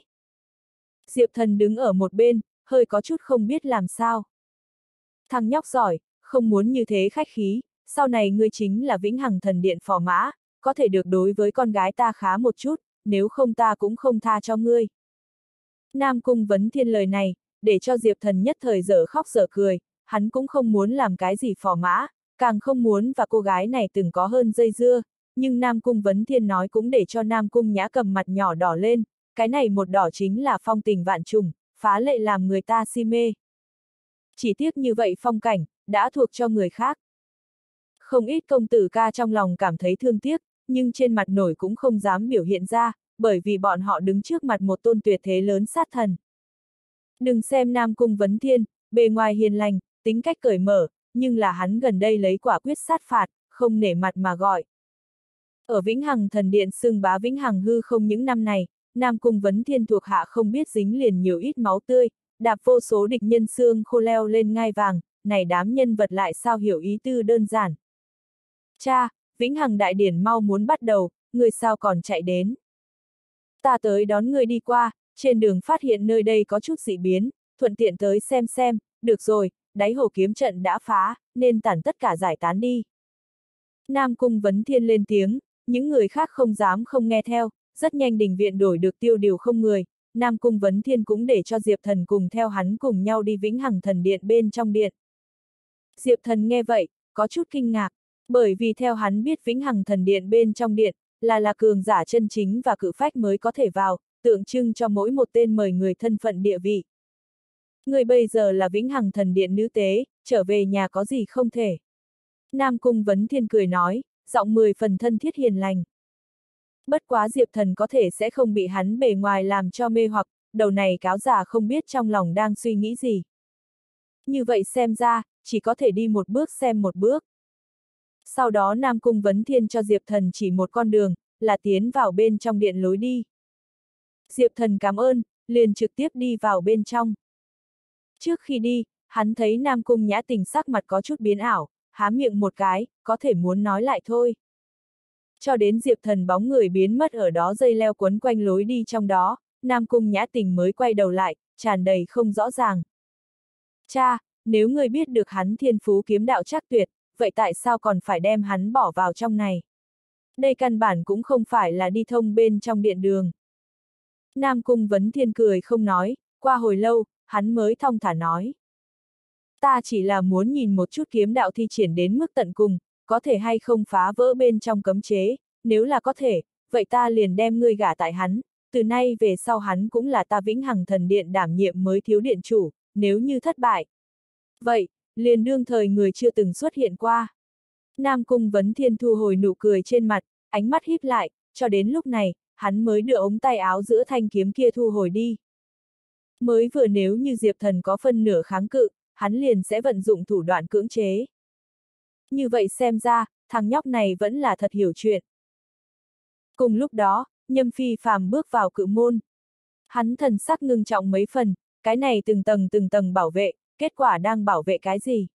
Diệp Thần đứng ở một bên, hơi có chút không biết làm sao. Thằng nhóc giỏi, không muốn như thế khách khí, sau này ngươi chính là Vĩnh Hằng Thần Điện phò mã, có thể được đối với con gái ta khá một chút, nếu không ta cũng không tha cho ngươi. Nam Cung Vấn Thiên lời này, để cho Diệp Thần nhất thời dở khóc dở cười, hắn cũng không muốn làm cái gì phò mã, càng không muốn và cô gái này từng có hơn dây dưa, nhưng Nam Cung Vấn Thiên nói cũng để cho Nam Cung Nhã cầm mặt nhỏ đỏ lên, cái này một đỏ chính là phong tình vạn trùng, phá lệ làm người ta si mê. Chỉ tiếc như vậy phong cảnh, đã thuộc cho người khác. Không ít công tử ca trong lòng cảm thấy thương tiếc, nhưng trên mặt nổi cũng không dám biểu hiện ra, bởi vì bọn họ đứng trước mặt một tôn tuyệt thế lớn sát thần. Đừng xem Nam Cung Vấn Thiên, bề ngoài hiền lành, tính cách cởi mở, nhưng là hắn gần đây lấy quả quyết sát phạt, không nể mặt mà gọi. Ở Vĩnh Hằng Thần Điện xưng bá Vĩnh Hằng hư không những năm này, Nam Cung Vấn Thiên thuộc hạ không biết dính liền nhiều ít máu tươi, đạp vô số địch nhân xương khô leo lên ngai vàng, này đám nhân vật lại sao hiểu ý tư đơn giản. Cha, Vĩnh Hằng đại điển mau muốn bắt đầu, người sao còn chạy đến. Ta tới đón người đi qua, trên đường phát hiện nơi đây có chút dị biến, thuận tiện tới xem, được rồi, đáy hồ kiếm trận đã phá, nên tản tất cả giải tán đi. Nam Cung Vấn Thiên lên tiếng, những người khác không dám không nghe theo, rất nhanh đình viện đổi được tiêu điều không người, Nam Cung Vấn Thiên cũng để cho Diệp Thần cùng theo hắn cùng nhau đi Vĩnh Hằng Thần Điện bên trong điện. Diệp Thần nghe vậy, có chút kinh ngạc, bởi vì theo hắn biết Vĩnh Hằng Thần Điện bên trong điện, là cường giả chân chính và cự phách mới có thể vào, tượng trưng cho mỗi một tên mời người thân phận địa vị. Người bây giờ là Vĩnh Hằng Thần Điện nữ tế, trở về nhà có gì không thể. Nam Cung Vấn Thiên cười nói, giọng 10 phần thân thiết hiền lành. Bất quá Diệp Thần có thể sẽ không bị hắn bề ngoài làm cho mê hoặc, đầu này cáo giả không biết trong lòng đang suy nghĩ gì. Như vậy xem ra, chỉ có thể đi một bước xem một bước. Sau đó Nam Cung Vấn Thiên cho Diệp Thần chỉ một con đường, là tiến vào bên trong điện lối đi. Diệp Thần cảm ơn, liền trực tiếp đi vào bên trong. Trước khi đi, hắn thấy Nam Cung Nhã Tình sắc mặt có chút biến ảo, há miệng một cái, có thể muốn nói lại thôi. Cho đến Diệp Thần bóng người biến mất ở đó dây leo quấn quanh lối đi trong đó, Nam Cung Nhã Tình mới quay đầu lại, tràn đầy không rõ ràng. Cha, nếu ngươi biết được hắn thiên phú kiếm đạo chắc tuyệt, vậy tại sao còn phải đem hắn bỏ vào trong này? Đây căn bản cũng không phải là đi thông bên trong điện đường. Nam Cung Vấn Thiên cười không nói, qua hồi lâu, hắn mới thong thả nói. Ta chỉ là muốn nhìn một chút kiếm đạo thi triển đến mức tận cùng, có thể hay không phá vỡ bên trong cấm chế, nếu là có thể, vậy ta liền đem ngươi gả tại hắn, từ nay về sau hắn cũng là ta Vĩnh Hằng Thần Điện đảm nhiệm mới thiếu điện chủ, nếu như thất bại. Vậy, liền đương thời người chưa từng xuất hiện qua. Nam Cung Vấn Thiên thu hồi nụ cười trên mặt, ánh mắt híp lại, cho đến lúc này, hắn mới đưa ống tay áo giữa thanh kiếm kia thu hồi đi. Mới vừa nếu như Diệp Thần có phân nửa kháng cự, hắn liền sẽ vận dụng thủ đoạn cưỡng chế. Như vậy xem ra, thằng nhóc này vẫn là thật hiểu chuyện. Cùng lúc đó, Nhâm Phi Phàm bước vào cự môn. Hắn thần sắc ngưng trọng mấy phần, cái này từng tầng bảo vệ, kết quả đang bảo vệ cái gì?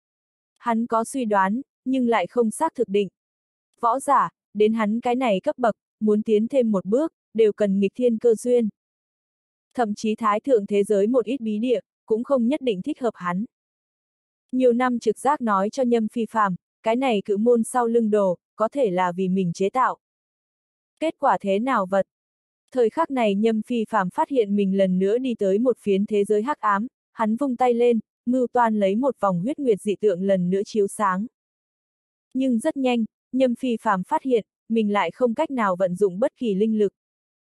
Hắn có suy đoán, nhưng lại không xác thực định. Võ giả, đến hắn cái này cấp bậc, muốn tiến thêm một bước, đều cần nghịch thiên cơ duyên. Thậm chí thái thượng thế giới một ít bí địa, cũng không nhất định thích hợp hắn. Nhiều năm trực giác nói cho Nhâm Phi Phàm, cái này cự môn sau lưng đồ, có thể là vì mình chế tạo. Kết quả thế nào vật? Thời khắc này Nhâm Phi Phàm phát hiện mình lần nữa đi tới một phiến thế giới hắc ám, hắn vung tay lên, mưu toan lấy một vòng huyết nguyệt dị tượng lần nữa chiếu sáng. Nhưng rất nhanh, Nhâm Phi Phàm phát hiện, mình lại không cách nào vận dụng bất kỳ linh lực.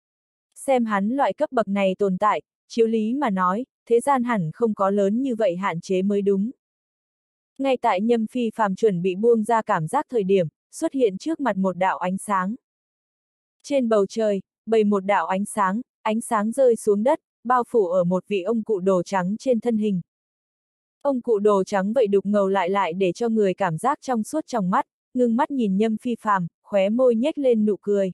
Xem hắn loại cấp bậc này tồn tại, chiếu lý mà nói, thế gian hẳn không có lớn như vậy hạn chế mới đúng. Ngay tại Nhâm Phi Phàm chuẩn bị buông ra cảm giác thời điểm, xuất hiện trước mặt một đạo ánh sáng. Trên bầu trời, bày một đạo ánh sáng rơi xuống đất, bao phủ ở một vị ông cụ đồ trắng trên thân hình. Ông cụ đồ trắng vậy đục ngầu lại để cho người cảm giác trong suốt trong mắt, ngưng mắt nhìn Nhâm Phi Phàm, khóe môi nhếch lên nụ cười.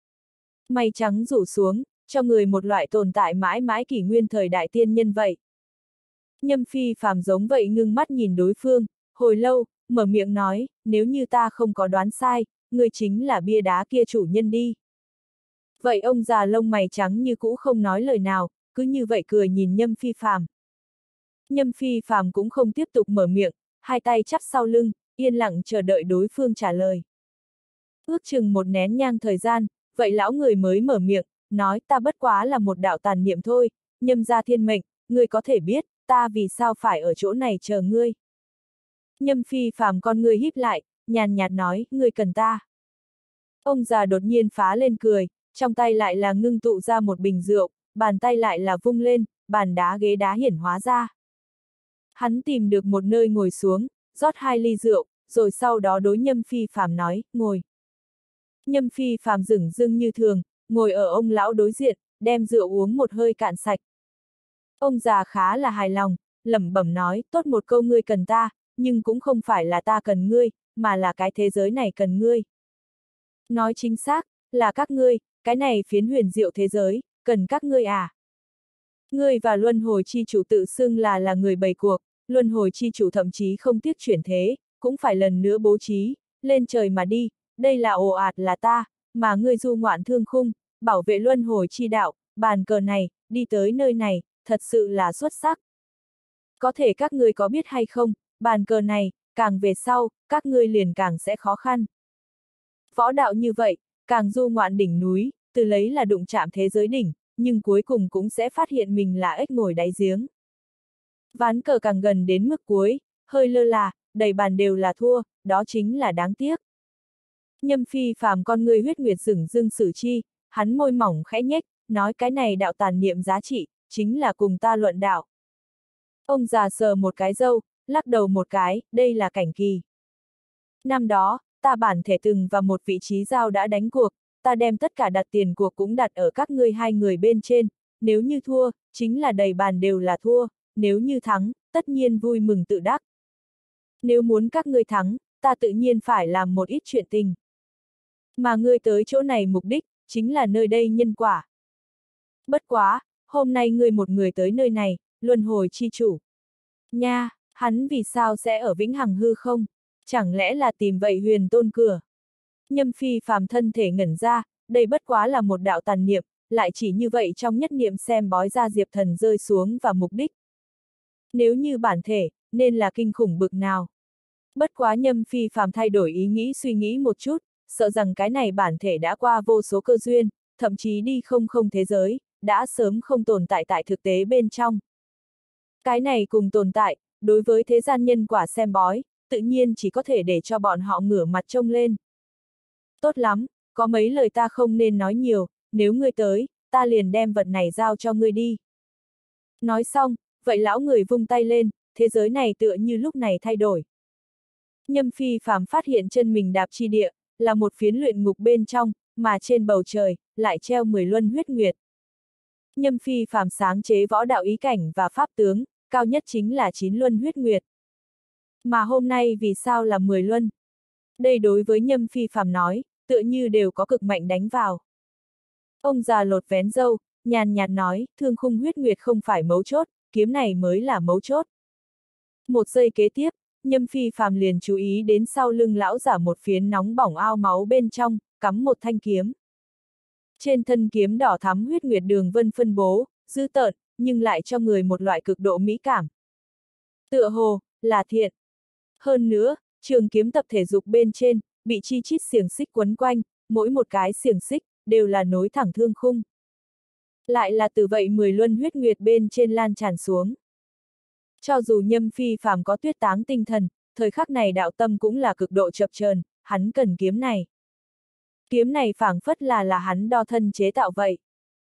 Mày trắng rủ xuống, cho người một loại tồn tại mãi mãi kỷ nguyên thời đại tiên nhân vậy. Nhâm Phi Phàm giống vậy ngưng mắt nhìn đối phương, hồi lâu, mở miệng nói, nếu như ta không có đoán sai, người chính là bia đá kia chủ nhân đi. Vậy ông già lông mày trắng như cũ không nói lời nào, cứ như vậy cười nhìn Nhâm Phi Phàm. Nhâm Phi Phàm cũng không tiếp tục mở miệng, hai tay chắp sau lưng, yên lặng chờ đợi đối phương trả lời. Ước chừng một nén nhang thời gian, vậy lão người mới mở miệng, nói ta bất quá là một đạo tàn niệm thôi, Nhâm gia thiên mệnh, ngươi có thể biết, ta vì sao phải ở chỗ này chờ ngươi. Nhâm Phi Phàm con ngươi híp lại, nhàn nhạt nói, ngươi cần ta. Ông già đột nhiên phá lên cười, trong tay lại là ngưng tụ ra một bình rượu, bàn tay lại là vung lên, bàn đá ghế đá hiển hóa ra. Hắn tìm được một nơi ngồi xuống, rót 2 ly rượu, rồi sau đó đối Nhâm Phi Phàm nói, ngồi. Nhâm Phi Phàm dửng dưng như thường, ngồi ở ông lão đối diện, đem rượu uống một hơi cạn sạch. Ông già khá là hài lòng, lẩm bẩm nói, tốt một câu ngươi cần ta, nhưng cũng không phải là ta cần ngươi, mà là cái thế giới này cần ngươi. Nói chính xác, là các ngươi, cái này phiến huyền diệu thế giới, cần các ngươi à. Ngươi và luân hồi chi chủ tự xưng là người bày cuộc, luân hồi chi chủ thậm chí không tiếc chuyển thế, cũng phải lần nữa bố trí, lên trời mà đi, đây là ồ ạt là ta, mà ngươi du ngoạn thương khung, bảo vệ luân hồi chi đạo, bàn cờ này, đi tới nơi này, thật sự là xuất sắc. Có thể các ngươi có biết hay không, bàn cờ này, càng về sau, các ngươi liền càng sẽ khó khăn. Võ đạo như vậy, càng du ngoạn đỉnh núi, từ lấy là đụng chạm thế giới đỉnh, nhưng cuối cùng cũng sẽ phát hiện mình là ếch ngồi đáy giếng. Ván cờ càng gần đến mức cuối, hơi lơ là, đầy bàn đều là thua, đó chính là đáng tiếc. Nhâm Phi Phàm con ngươi huyết nguyệt dửng dưng sử chi, hắn môi mỏng khẽ nhếch, nói cái này đạo tàn niệm giá trị, chính là cùng ta luận đạo. Ông già sờ một cái râu, lắc đầu một cái, đây là cảnh kỳ. Năm đó, ta bản thể từng vào một vị trí giao đã đánh cuộc, ta đem tất cả đặt tiền cuộc cũng đặt ở các ngươi hai người bên trên, nếu như thua, chính là đầy bàn đều là thua, nếu như thắng, tất nhiên vui mừng tự đắc. Nếu muốn các ngươi thắng, ta tự nhiên phải làm một ít chuyện tình. Mà ngươi tới chỗ này mục đích, chính là nơi đây nhân quả. Bất quá, hôm nay ngươi một người tới nơi này, luân hồi chi chủ. Nha, hắn vì sao sẽ ở vĩnh hằng hư không? Chẳng lẽ là tìm vậy huyền tôn cửa? Nhâm Phi Phàm thân thể ngẩn ra, đây bất quá là một đạo tàn niệm, lại chỉ như vậy trong nhất niệm xem bói ra Diệp Thần rơi xuống và mục đích. Nếu như bản thể, nên là kinh khủng bực nào? Bất quá Nhâm Phi Phàm thay đổi ý nghĩ suy nghĩ một chút, sợ rằng cái này bản thể đã qua vô số cơ duyên, thậm chí đi không thế giới, đã sớm không tồn tại tại thực tế bên trong. Cái này cùng tồn tại, đối với thế gian nhân quả xem bói, tự nhiên chỉ có thể để cho bọn họ ngửa mặt trông lên. Tốt lắm, có mấy lời ta không nên nói nhiều, nếu ngươi tới, ta liền đem vật này giao cho ngươi đi. Nói xong, vậy lão người vung tay lên, thế giới này tựa như lúc này thay đổi. Nhâm Phi Phàm phát hiện chân mình đạp chi địa, là một phiến luyện ngục bên trong, mà trên bầu trời, lại treo 10 luân huyết nguyệt. Nhâm Phi Phàm sáng chế võ đạo ý cảnh và pháp tướng, cao nhất chính là 9 luân huyết nguyệt. Mà hôm nay vì sao là 10 luân? Đây đối với Nhâm Phi Phàm nói, tựa như đều có cực mạnh đánh vào. Ông già lột vén râu, nhàn nhạt nói, thương khung huyết nguyệt không phải mấu chốt, kiếm này mới là mấu chốt. Một giây kế tiếp, Nhâm Phi Phàm liền chú ý đến sau lưng lão giả một phiến nóng bỏng ao máu bên trong, cắm một thanh kiếm. Trên thân kiếm đỏ thắm huyết nguyệt đường vân phân bố, dữ tợn, nhưng lại cho người một loại cực độ mỹ cảm. Tựa hồ, là thiện. Hơn nữa, trường kiếm tập thể dục bên trên, bị chi chít xiềng xích quấn quanh, mỗi một cái xiềng xích, đều là nối thẳng thương khung. Lại là từ vậy 10 luân huyết nguyệt bên trên lan tràn xuống. Cho dù Nhâm Phi Phàm có tuyết táng tinh thần, thời khắc này đạo tâm cũng là cực độ chập chờn, hắn cần kiếm này. Kiếm này phảng phất là hắn đo thân chế tạo vậy.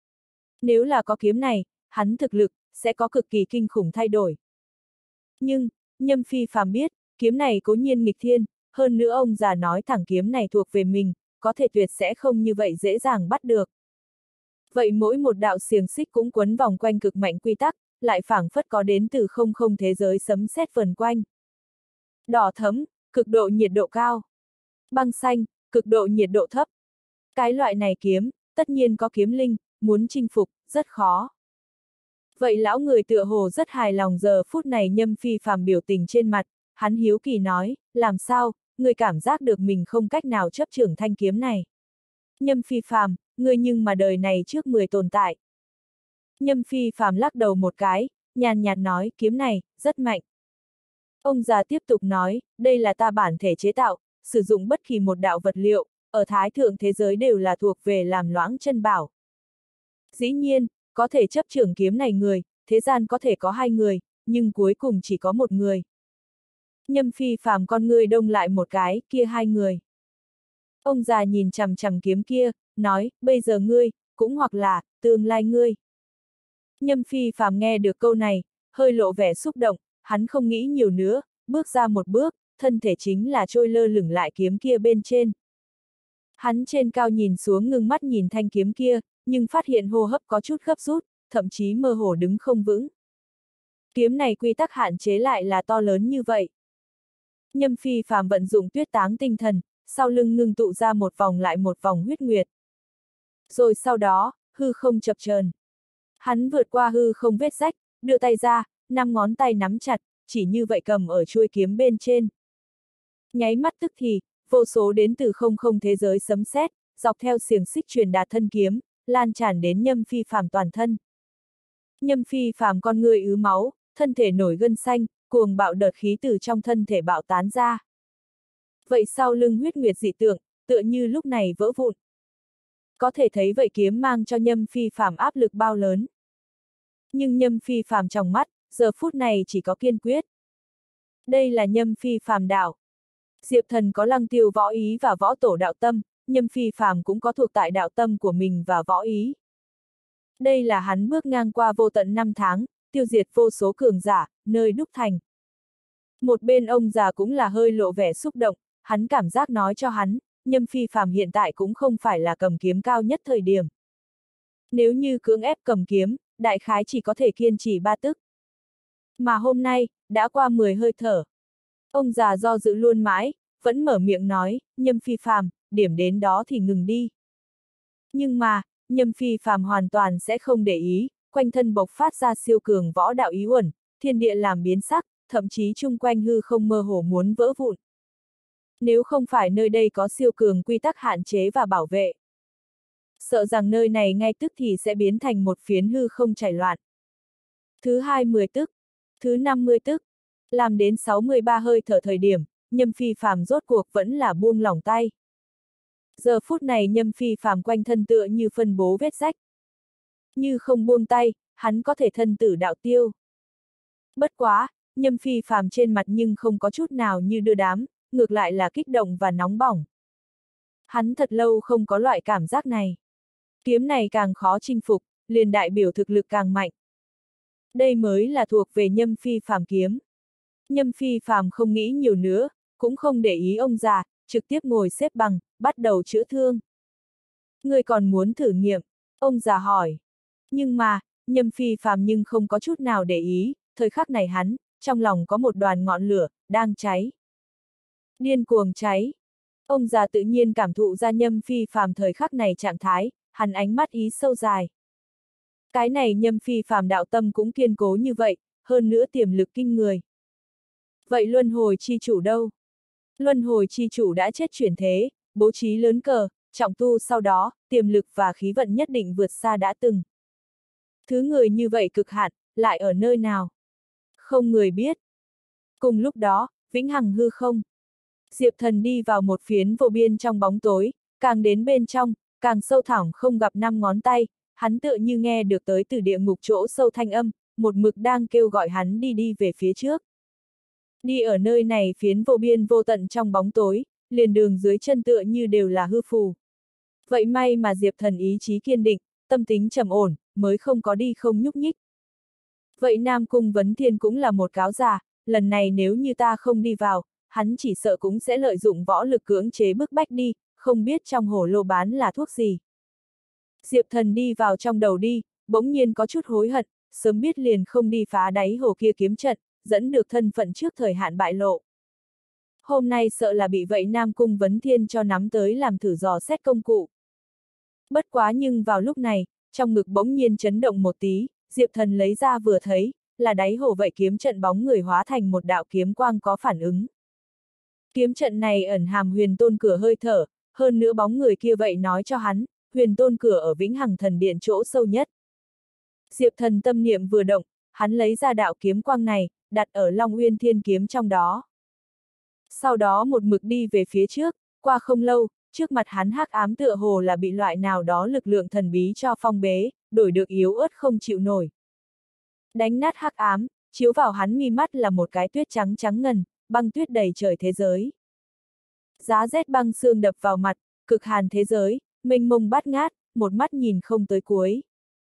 Nếu là có kiếm này, hắn thực lực, sẽ có cực kỳ kinh khủng thay đổi. Nhưng, Nhâm Phi Phàm biết, kiếm này cố nhiên nghịch thiên, hơn nữa ông già nói thẳng kiếm này thuộc về mình, có thể tuyệt sẽ không như vậy dễ dàng bắt được. Vậy mỗi một đạo xiềng xích cũng quấn vòng quanh cực mạnh quy tắc, lại phảng phất có đến từ không thế giới sấm sét vần quanh. Đỏ thẫm, cực độ nhiệt độ cao. Băng xanh, cực độ nhiệt độ thấp. Cái loại này kiếm, tất nhiên có kiếm linh, muốn chinh phục, rất khó. Vậy lão người tựa hồ rất hài lòng giờ phút này Nhâm Phi Phàm biểu tình trên mặt, hắn hiếu kỳ nói, làm sao, người cảm giác được mình không cách nào chấp trưởng thanh kiếm này. Nhâm Phi Phàm, người nhưng mà đời này trước 10 tồn tại. Nhâm Phi Phàm lắc đầu một cái, nhàn nhạt nói, kiếm này, rất mạnh. Ông già tiếp tục nói, đây là ta bản thể chế tạo, sử dụng bất kỳ một đạo vật liệu, ở thái thượng thế giới đều là thuộc về làm loãng chân bảo. Dĩ nhiên, có thể chấp trưởng kiếm này người, thế gian có thể có 2 người, nhưng cuối cùng chỉ có 1 người. Nhâm Phi Phàm con ngươi đông lại một cái, kia 2 người. Ông già nhìn chằm chằm kiếm kia, nói, bây giờ ngươi, cũng hoặc là, tương lai ngươi. Nhâm Phi Phàm nghe được câu này, hơi lộ vẻ xúc động, hắn không nghĩ nhiều nữa, bước ra một bước, thân thể chính là trôi lơ lửng lại kiếm kia bên trên. Hắn trên cao nhìn xuống ngưng mắt nhìn thanh kiếm kia, nhưng phát hiện hô hấp có chút gấp rút, thậm chí mơ hồ đứng không vững. Kiếm này quy tắc hạn chế lại là to lớn như vậy. Nhâm Phi Phàm vận dụng tuyết táng tinh thần, sau lưng ngưng tụ ra một vòng lại một vòng huyết nguyệt. Rồi sau đó, hư không chập chờn. Hắn vượt qua hư không vết rách, đưa tay ra, 5 ngón tay nắm chặt, chỉ như vậy cầm ở chuôi kiếm bên trên. Nháy mắt tức thì, vô số đến từ không không thế giới sấm sét, dọc theo xiềng xích truyền đạt thân kiếm, lan tràn đến Nhâm Phi Phàm toàn thân. Nhâm Phi Phàm con người ứ máu, thân thể nổi gân xanh, cuồng bạo đợt khí từ trong thân thể bạo tán ra. Vậy sau lưng huyết nguyệt dị tượng, tựa như lúc này vỡ vụn. Có thể thấy vậy kiếm mang cho Nhâm Phi Phàm áp lực bao lớn. Nhưng Nhâm Phi Phàm trong mắt, giờ phút này chỉ có kiên quyết. Đây là Nhâm Phi Phàm đạo. Diệp Thần có Lăng Tiêu võ ý và võ tổ đạo tâm, Nhâm Phi Phàm cũng có thuộc tại đạo tâm của mình và võ ý. Đây là hắn bước ngang qua vô tận 5 tháng, tiêu diệt vô số cường giả, nơi đúc thành. Một bên ông già cũng là hơi lộ vẻ xúc động, hắn cảm giác nói cho hắn, Nhâm Phi Phàm hiện tại cũng không phải là cầm kiếm cao nhất thời điểm. Nếu như cưỡng ép cầm kiếm, đại khái chỉ có thể kiên trì 3 tức. Mà hôm nay, đã qua 10 hơi thở. Ông già do dự luôn mãi, vẫn mở miệng nói, Nhâm Phi Phàm, điểm đến đó thì ngừng đi. Nhưng mà, Nhâm Phi Phàm hoàn toàn sẽ không để ý, quanh thân bộc phát ra siêu cường võ đạo ý uẩn, thiên địa làm biến sắc, thậm chí chung quanh hư không mơ hồ muốn vỡ vụn. Nếu không phải nơi đây có siêu cường quy tắc hạn chế và bảo vệ, sợ rằng nơi này ngay tức thì sẽ biến thành một phiến hư không chảy loạn. Thứ 20 tức, thứ 50 tức, làm đến 63 hơi thở thời điểm, Nhâm Phi Phàm rốt cuộc vẫn là buông lỏng tay. Giờ phút này Nhâm Phi Phàm quanh thân tựa như phân bố vết rách. Như không buông tay, hắn có thể thân tử đạo tiêu. Bất quá, Nhâm Phi Phàm trên mặt nhưng không có chút nào như đưa đám, ngược lại là kích động và nóng bỏng. Hắn thật lâu không có loại cảm giác này. Kiếm này càng khó chinh phục, liền đại biểu thực lực càng mạnh. Đây mới là thuộc về Nhâm Phi Phàm kiếm. Nhâm Phi Phàm không nghĩ nhiều nữa, cũng không để ý ông già, trực tiếp ngồi xếp bằng, bắt đầu chữa thương. Người còn muốn thử nghiệm? Ông già hỏi. Nhưng mà, Nhâm Phi Phàm nhưng không có chút nào để ý, thời khắc này hắn, trong lòng có một đoàn ngọn lửa, đang cháy. Điên cuồng cháy. Ông già tự nhiên cảm thụ ra Nhâm Phi Phàm thời khắc này trạng thái, hắn ánh mắt ý sâu dài. Cái này Nhâm Phi Phàm đạo tâm cũng kiên cố như vậy, hơn nữa tiềm lực kinh người. Vậy luân hồi chi chủ đâu? Luân hồi chi chủ đã chết chuyển thế, bố trí lớn cờ, trọng tu sau đó, tiềm lực và khí vận nhất định vượt xa đã từng. Thứ người như vậy cực hạn, lại ở nơi nào? Không người biết. Cùng lúc đó, vĩnh hằng hư không. Diệp Thần đi vào một phiến vô biên trong bóng tối, càng đến bên trong, càng sâu thẳm không gặp 5 ngón tay, hắn tựa như nghe được tới từ địa ngục chỗ sâu thanh âm, một mực đang kêu gọi hắn đi về phía trước. Đi ở nơi này phiến vô biên vô tận trong bóng tối, liền đường dưới chân tựa như đều là hư phù. Vậy may mà Diệp Thần ý chí kiên định, tâm tính trầm ổn, mới không có đi không nhúc nhích. Vậy Nam Cung Vấn Thiên cũng là một cáo già, lần này nếu như ta không đi vào, hắn chỉ sợ cũng sẽ lợi dụng võ lực cưỡng chế bức bách đi, không biết trong hồ lô bán là thuốc gì. Diệp Thần đi vào trong đầu đi, bỗng nhiên có chút hối hận, sớm biết liền không đi phá đáy hồ kia kiếm trận, dẫn được thân phận trước thời hạn bại lộ. Hôm nay sợ là bị vậy Nam Cung Vấn Thiên cho nắm tới làm thử dò xét công cụ. Bất quá nhưng vào lúc này, trong ngực bỗng nhiên chấn động một tí, Diệp Thần lấy ra vừa thấy, là đáy hồ vậy kiếm trận bóng người hóa thành một đạo kiếm quang có phản ứng. Kiếm trận này ẩn hàm huyền tôn cửa hơi thở, hơn nữa bóng người kia vậy nói cho hắn, huyền tôn cửa ở Vĩnh Hằng Thần Điện chỗ sâu nhất. Diệp Thần tâm niệm vừa động, hắn lấy ra đạo kiếm quang này, đặt ở Long Uyên Thiên Kiếm trong đó. Sau đó một mực đi về phía trước, qua không lâu, trước mặt hắn hắc ám tựa hồ là bị loại nào đó lực lượng thần bí cho phong bế, đổi được yếu ớt không chịu nổi. Đánh nát hắc ám, chiếu vào hắn mi mắt là một cái tuyết trắng trắng ngần, băng tuyết đầy trời thế giới. Giá rét băng sương đập vào mặt, cực hàn thế giới, mênh mông bát ngát, một mắt nhìn không tới cuối.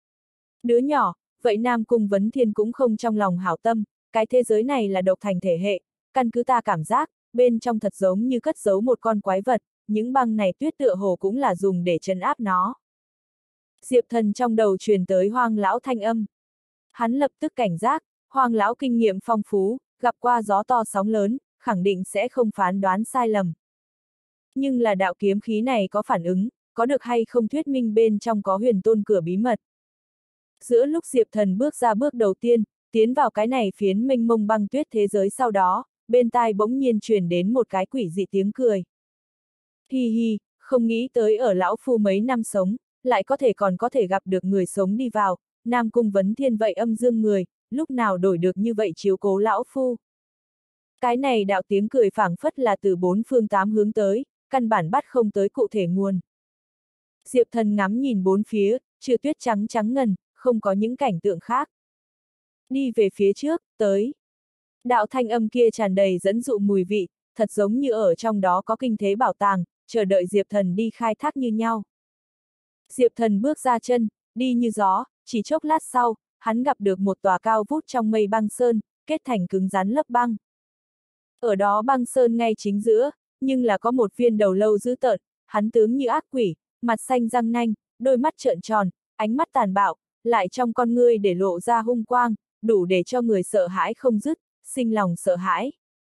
Đứa nhỏ, vậy Nam Cung Vấn Thiên cũng không trong lòng hảo tâm, cái thế giới này là độc thành thể hệ, căn cứ ta cảm giác, bên trong thật giống như cất giấu một con quái vật, những băng này tuyết tựa hồ cũng là dùng để trấn áp nó. Diệp Thần trong đầu truyền tới Hoang lão thanh âm. Hắn lập tức cảnh giác, Hoang lão kinh nghiệm phong phú, gặp qua gió to sóng lớn, khẳng định sẽ không phán đoán sai lầm. Nhưng là đạo kiếm khí này có phản ứng, có được hay không thuyết minh bên trong có huyền tôn cửa bí mật. Giữa lúc Diệp Thần bước ra bước đầu tiên, tiến vào cái này phiến mênh mông băng tuyết thế giới sau đó, bên tai bỗng nhiên truyền đến một cái quỷ dị tiếng cười. Hi hi, không nghĩ tới ở lão phu mấy năm sống, lại còn có thể gặp được người sống đi vào, Nam Cung Vấn Thiên vậy âm dương người, lúc nào đổi được như vậy chiếu cố lão phu. Cái này đạo tiếng cười phảng phất là từ bốn phương tám hướng tới, căn bản bắt không tới cụ thể nguồn. Diệp Thần ngắm nhìn bốn phía, trừ tuyết trắng trắng ngần, không có những cảnh tượng khác. Đi về phía trước, tới. Đạo thanh âm kia tràn đầy dẫn dụ mùi vị, thật giống như ở trong đó có kinh thế bảo tàng, chờ đợi Diệp Thần đi khai thác như nhau. Diệp Thần bước ra chân, đi như gió, chỉ chốc lát sau, hắn gặp được một tòa cao vút trong mây băng sơn, kết thành cứng rắn lớp băng. Ở đó băng sơn ngay chính giữa, nhưng là có một viên đầu lâu dữ tợn, hắn tướng như ác quỷ, mặt xanh răng nanh, đôi mắt trợn tròn, ánh mắt tàn bạo, lại trong con ngươi để lộ ra hung quang, đủ để cho người sợ hãi không dứt, sinh lòng sợ hãi.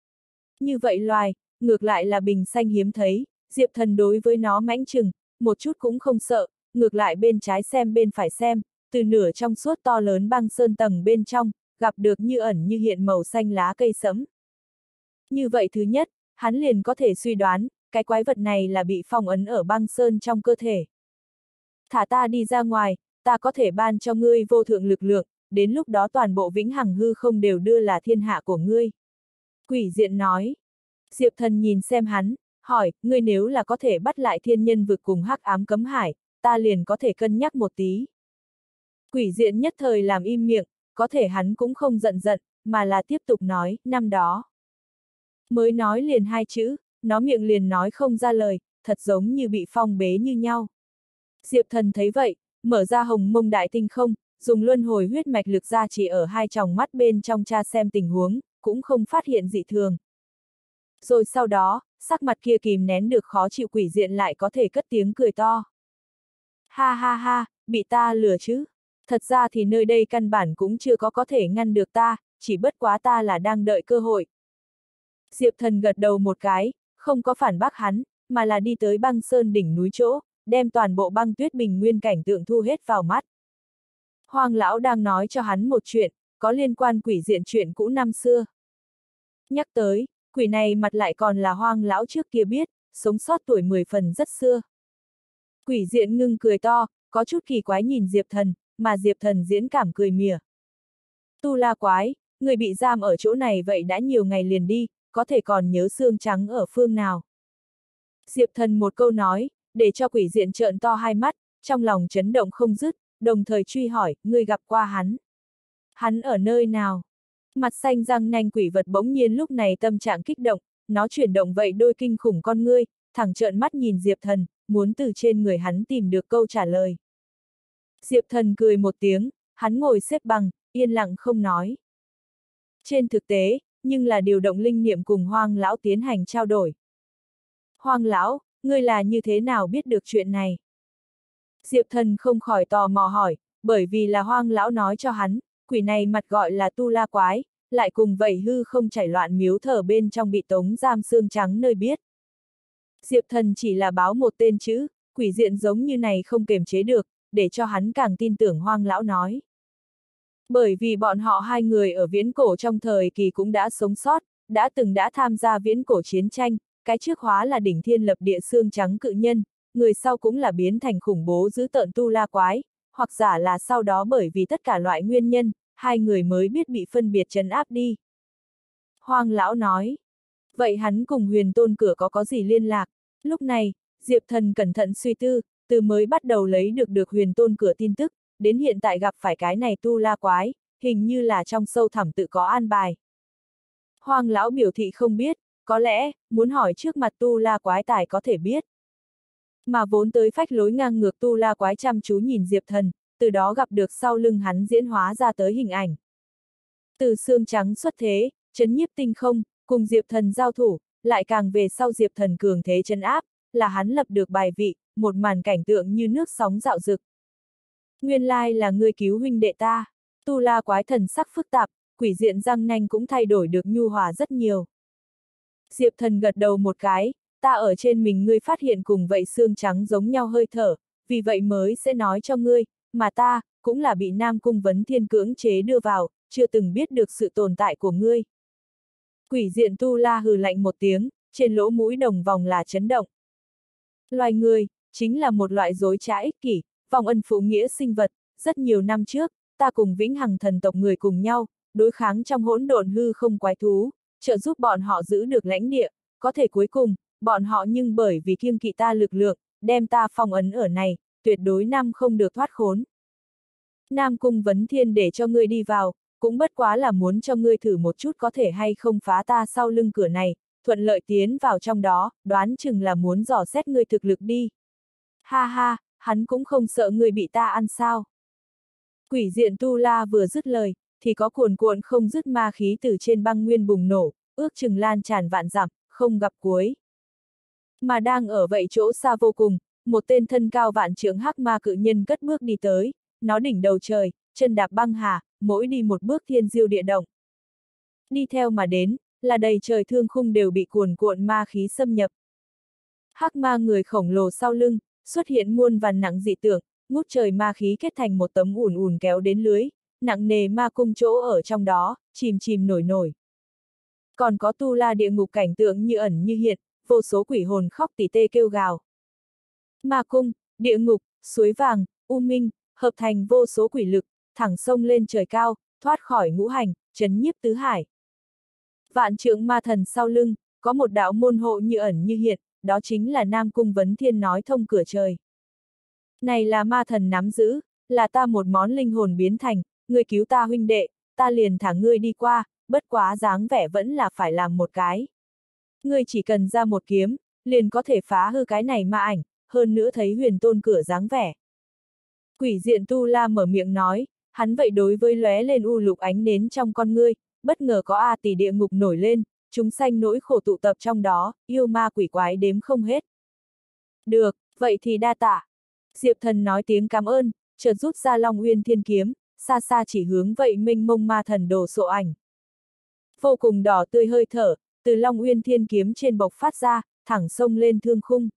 Như vậy loài, ngược lại là bình xanh hiếm thấy, Diệp Thần đối với nó mãnh chừng, một chút cũng không sợ, ngược lại bên trái xem bên phải xem, từ nửa trong suốt to lớn băng sơn tầng bên trong, gặp được như ẩn như hiện màu xanh lá cây sẫm. Như vậy thứ nhất, hắn liền có thể suy đoán, cái quái vật này là bị phong ấn ở băng sơn trong cơ thể. Thả ta đi ra ngoài, ta có thể ban cho ngươi vô thượng lực lượng, đến lúc đó toàn bộ vĩnh hằng hư không đều đưa là thiên hạ của ngươi. Quỷ diện nói. Diệp Thần nhìn xem hắn, hỏi, ngươi nếu là có thể bắt lại thiên nhân vực cùng hắc ám cấm hải, ta liền có thể cân nhắc một tí. Quỷ diện nhất thời làm im miệng, có thể hắn cũng không giận, mà là tiếp tục nói, năm đó. Mới nói liền hai chữ, nó miệng liền nói không ra lời, thật giống như bị phong bế như nhau. Diệp Thần thấy vậy, mở ra hồng mông đại tinh không, dùng luân hồi huyết mạch lực ra chỉ ở hai tròng mắt bên trong tra xem tình huống, cũng không phát hiện dị thường. Rồi sau đó, sắc mặt kia kìm nén được khó chịu quỷ diện lại có thể cất tiếng cười to. Ha ha ha, bị ta lừa chứ. Thật ra thì nơi đây căn bản cũng chưa có thể ngăn được ta, chỉ bất quá ta là đang đợi cơ hội. Diệp Thần gật đầu một cái, không có phản bác hắn, mà là đi tới băng sơn đỉnh núi chỗ, đem toàn bộ băng tuyết bình nguyên cảnh tượng thu hết vào mắt. Hoang lão đang nói cho hắn một chuyện, có liên quan quỷ diện chuyện cũ năm xưa. Nhắc tới, quỷ này mặt lại còn là Hoang lão trước kia biết, sống sót tuổi 10 phần rất xưa. Quỷ diện ngưng cười to, có chút kỳ quái nhìn Diệp Thần, mà Diệp Thần diễn cảm cười mỉa. Tu La quái, người bị giam ở chỗ này vậy đã nhiều ngày liền đi, có thể còn nhớ xương trắng ở phương nào. Diệp Thần một câu nói, để cho quỷ diện trợn to hai mắt, trong lòng chấn động không dứt, đồng thời truy hỏi, ngươi gặp qua hắn. Hắn ở nơi nào? Mặt xanh răng nanh quỷ vật bỗng nhiên lúc này tâm trạng kích động, nó chuyển động vậy đôi kinh khủng con ngươi, thẳng trợn mắt nhìn Diệp Thần, muốn từ trên người hắn tìm được câu trả lời. Diệp Thần cười một tiếng, hắn ngồi xếp bằng, yên lặng không nói. Trên thực tế, nhưng là điều động linh niệm cùng Hoang lão tiến hành trao đổi. Hoang lão, ngươi là như thế nào biết được chuyện này? Diệp Thần không khỏi tò mò hỏi, bởi vì là Hoang lão nói cho hắn, quỷ này mặt gọi là Tu La quái, lại cùng vậy hư không chảy loạn miếu thờ bên trong bị tống giam xương trắng nơi biết. Diệp Thần chỉ là báo một tên chữ, quỷ diện giống như này không kiềm chế được, để cho hắn càng tin tưởng Hoang lão nói. Bởi vì bọn họ hai người ở viễn cổ trong thời kỳ cũng đã sống sót, đã tham gia viễn cổ chiến tranh, cái trước hóa là đỉnh thiên lập địa xương trắng cự nhân, người sau cũng là biến thành khủng bố dữ tợn Tu La quái, hoặc giả là sau đó bởi vì tất cả loại nguyên nhân, hai người mới biết bị phân biệt trấn áp đi. Hoang lão nói. Vậy hắn cùng Huyền Tôn cửa có gì liên lạc? Lúc này, Diệp Thần cẩn thận suy tư, từ mới bắt đầu lấy được Huyền Tôn cửa tin tức, đến hiện tại gặp phải cái này tu la quái, hình như là trong sâu thẳm tự có an bài. Hoang lão biểu thị không biết, có lẽ, muốn hỏi trước mặt tu la quái tài có thể biết. Mà vốn tới phách lối ngang ngược tu la quái chăm chú nhìn Diệp Thần, từ đó gặp được sau lưng hắn diễn hóa ra tới hình ảnh. Từ xương trắng xuất thế, trấn nhiếp tinh không, cùng Diệp Thần giao thủ, lại càng về sau Diệp Thần cường thế trấn áp, là hắn lập được bài vị, một màn cảnh tượng như nước sóng dạo dực. Nguyên lai là ngươi cứu huynh đệ ta. Tu la quái thần sắc phức tạp, quỷ diện răng nanh cũng thay đổi được nhu hòa rất nhiều. Diệp Thần gật đầu một cái, ta ở trên mình ngươi phát hiện cùng vậy xương trắng giống nhau hơi thở, vì vậy mới sẽ nói cho ngươi, mà ta, cũng là bị Nam Cung Vấn Thiên cưỡng chế đưa vào, chưa từng biết được sự tồn tại của ngươi. Quỷ diện tu la hừ lạnh một tiếng, trên lỗ mũi đồng vòng là chấn động. Loài người, chính là một loại dối trá ích kỷ, vong ân phụ nghĩa sinh vật, rất nhiều năm trước, ta cùng Vĩnh Hằng thần tộc người cùng nhau, đối kháng trong hỗn độn hư không quái thú, trợ giúp bọn họ giữ được lãnh địa, có thể cuối cùng, bọn họ nhưng bởi vì kiêng kỵ ta lực lượng, đem ta phong ấn ở này, tuyệt đối năm không được thoát khốn. Nam Cung Vấn Thiên để cho ngươi đi vào, cũng bất quá là muốn cho ngươi thử một chút có thể hay không phá ta sau lưng cửa này, thuận lợi tiến vào trong đó, đoán chừng là muốn dò xét ngươi thực lực đi. Ha ha, hắn cũng không sợ ngươi bị ta ăn sao. Quỷ diện tu la vừa dứt lời, thì có cuồn cuộn không dứt ma khí từ trên băng nguyên bùng nổ, ước chừng lan tràn vạn dặm, không gặp cuối. Mà đang ở vậy chỗ xa vô cùng, một tên thân cao vạn trượng hắc ma cự nhân cất bước đi tới, nó đỉnh đầu trời, chân đạp băng hà, mỗi đi một bước thiên diêu địa động. Đi theo mà đến, là đầy trời thương khung đều bị cuồn cuộn ma khí xâm nhập. Hắc ma người khổng lồ sau lưng, xuất hiện muôn vàn nặng dị tượng, ngút trời ma khí kết thành một tấm ùn ùn kéo đến lưới, nặng nề ma cung chỗ ở trong đó, chìm chìm nổi nổi. Còn có tu la địa ngục cảnh tượng như ẩn như hiện, vô số quỷ hồn khóc tỉ tê kêu gào. Ma cung, địa ngục, suối vàng, u minh, hợp thành vô số quỷ lực, thẳng sông lên trời cao, thoát khỏi ngũ hành, trấn nhiếp tứ hải. Vạn trượng ma thần sau lưng, có một đạo môn hộ như ẩn như hiện, đó chính là Nam Cung Vấn Thiên nói thông cửa trời. Này là ma thần nắm giữ, là ta một món linh hồn biến thành, ngươi cứu ta huynh đệ, ta liền thả ngươi đi qua, bất quá dáng vẻ vẫn là phải làm một cái. Ngươi chỉ cần ra một kiếm, liền có thể phá hư cái này ma ảnh, hơn nữa thấy Huyền Tôn cửa dáng vẻ. Quỷ diện tu la mở miệng nói, hắn vậy đối với lóe lên u lục ánh nến trong con ngươi, bất ngờ có A tỷ địa ngục nổi lên, chúng sanh nỗi khổ tụ tập trong đó, yêu ma quỷ quái đếm không hết. Được, vậy thì đa tạ. Diệp Thần nói tiếng cảm ơn, chợt rút ra Long Uyên Thiên kiếm, xa xa chỉ hướng vậy mênh mông ma thần đồ sộ ảnh. Vô cùng đỏ tươi hơi thở, từ Long Uyên Thiên kiếm trên bộc phát ra, thẳng sông lên thương khung.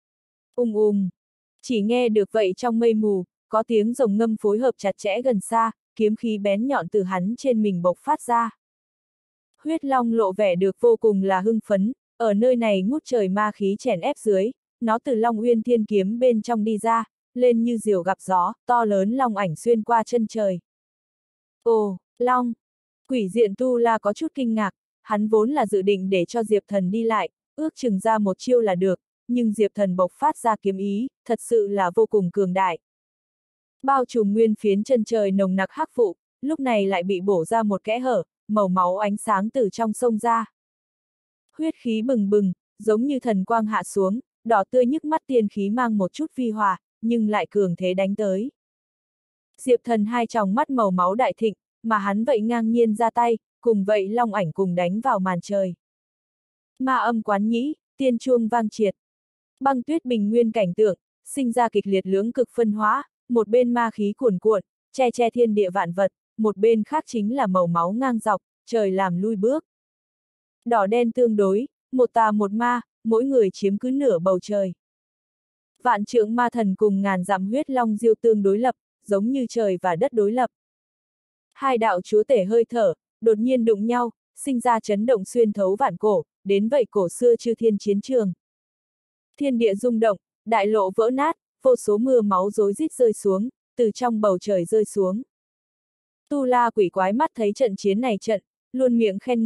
Chỉ nghe được vậy trong mây mù, có tiếng rồng ngâm phối hợp chặt chẽ gần xa, kiếm khí bén nhọn từ hắn trên mình bộc phát ra. Huyết Long lộ vẻ được vô cùng là hưng phấn, ở nơi này ngút trời ma khí chèn ép dưới, nó từ Long Uyên Thiên kiếm bên trong đi ra, lên như diều gặp gió, to lớn long ảnh xuyên qua chân trời. Ồ, long! Quỷ diện tu la có chút kinh ngạc, hắn vốn là dự định để cho Diệp Thần đi lại, ước chừng ra một chiêu là được, nhưng Diệp Thần bộc phát ra kiếm ý, thật sự là vô cùng cường đại. Bao trùm nguyên phiến chân trời nồng nặc hắc vụ, lúc này lại bị bổ ra một kẽ hở, màu máu ánh sáng từ trong sông ra. Huyết khí bừng bừng, giống như thần quang hạ xuống, đỏ tươi nhức mắt tiên khí mang một chút vi hòa, nhưng lại cường thế đánh tới. Diệp Thần hai tròng mắt màu máu đại thịnh, mà hắn vậy ngang nhiên ra tay, cùng vậy long ảnh cùng đánh vào màn trời. Ma âm quán nhĩ, tiên chuông vang triệt. Băng tuyết bình nguyên cảnh tượng, sinh ra kịch liệt lưỡng cực phân hóa, một bên ma khí cuồn cuộn, che che thiên địa vạn vật, một bên khác chính là màu máu ngang dọc, trời làm lui bước. Đỏ đen tương đối, một tà một ma, mỗi người chiếm cứ nửa bầu trời. Vạn trượng ma thần cùng ngàn dặm huyết long diêu tương đối lập, giống như trời và đất đối lập. Hai đạo chúa tể hơi thở, đột nhiên đụng nhau, sinh ra chấn động xuyên thấu vạn cổ, đến vậy cổ xưa chư thiên chiến trường. Thiên địa rung động, đại lộ vỡ nát, vô số mưa máu rối rít rơi xuống, từ trong bầu trời rơi xuống. Tu la quỷ quái mắt thấy trận chiến này trận, luôn miệng khen ngợi,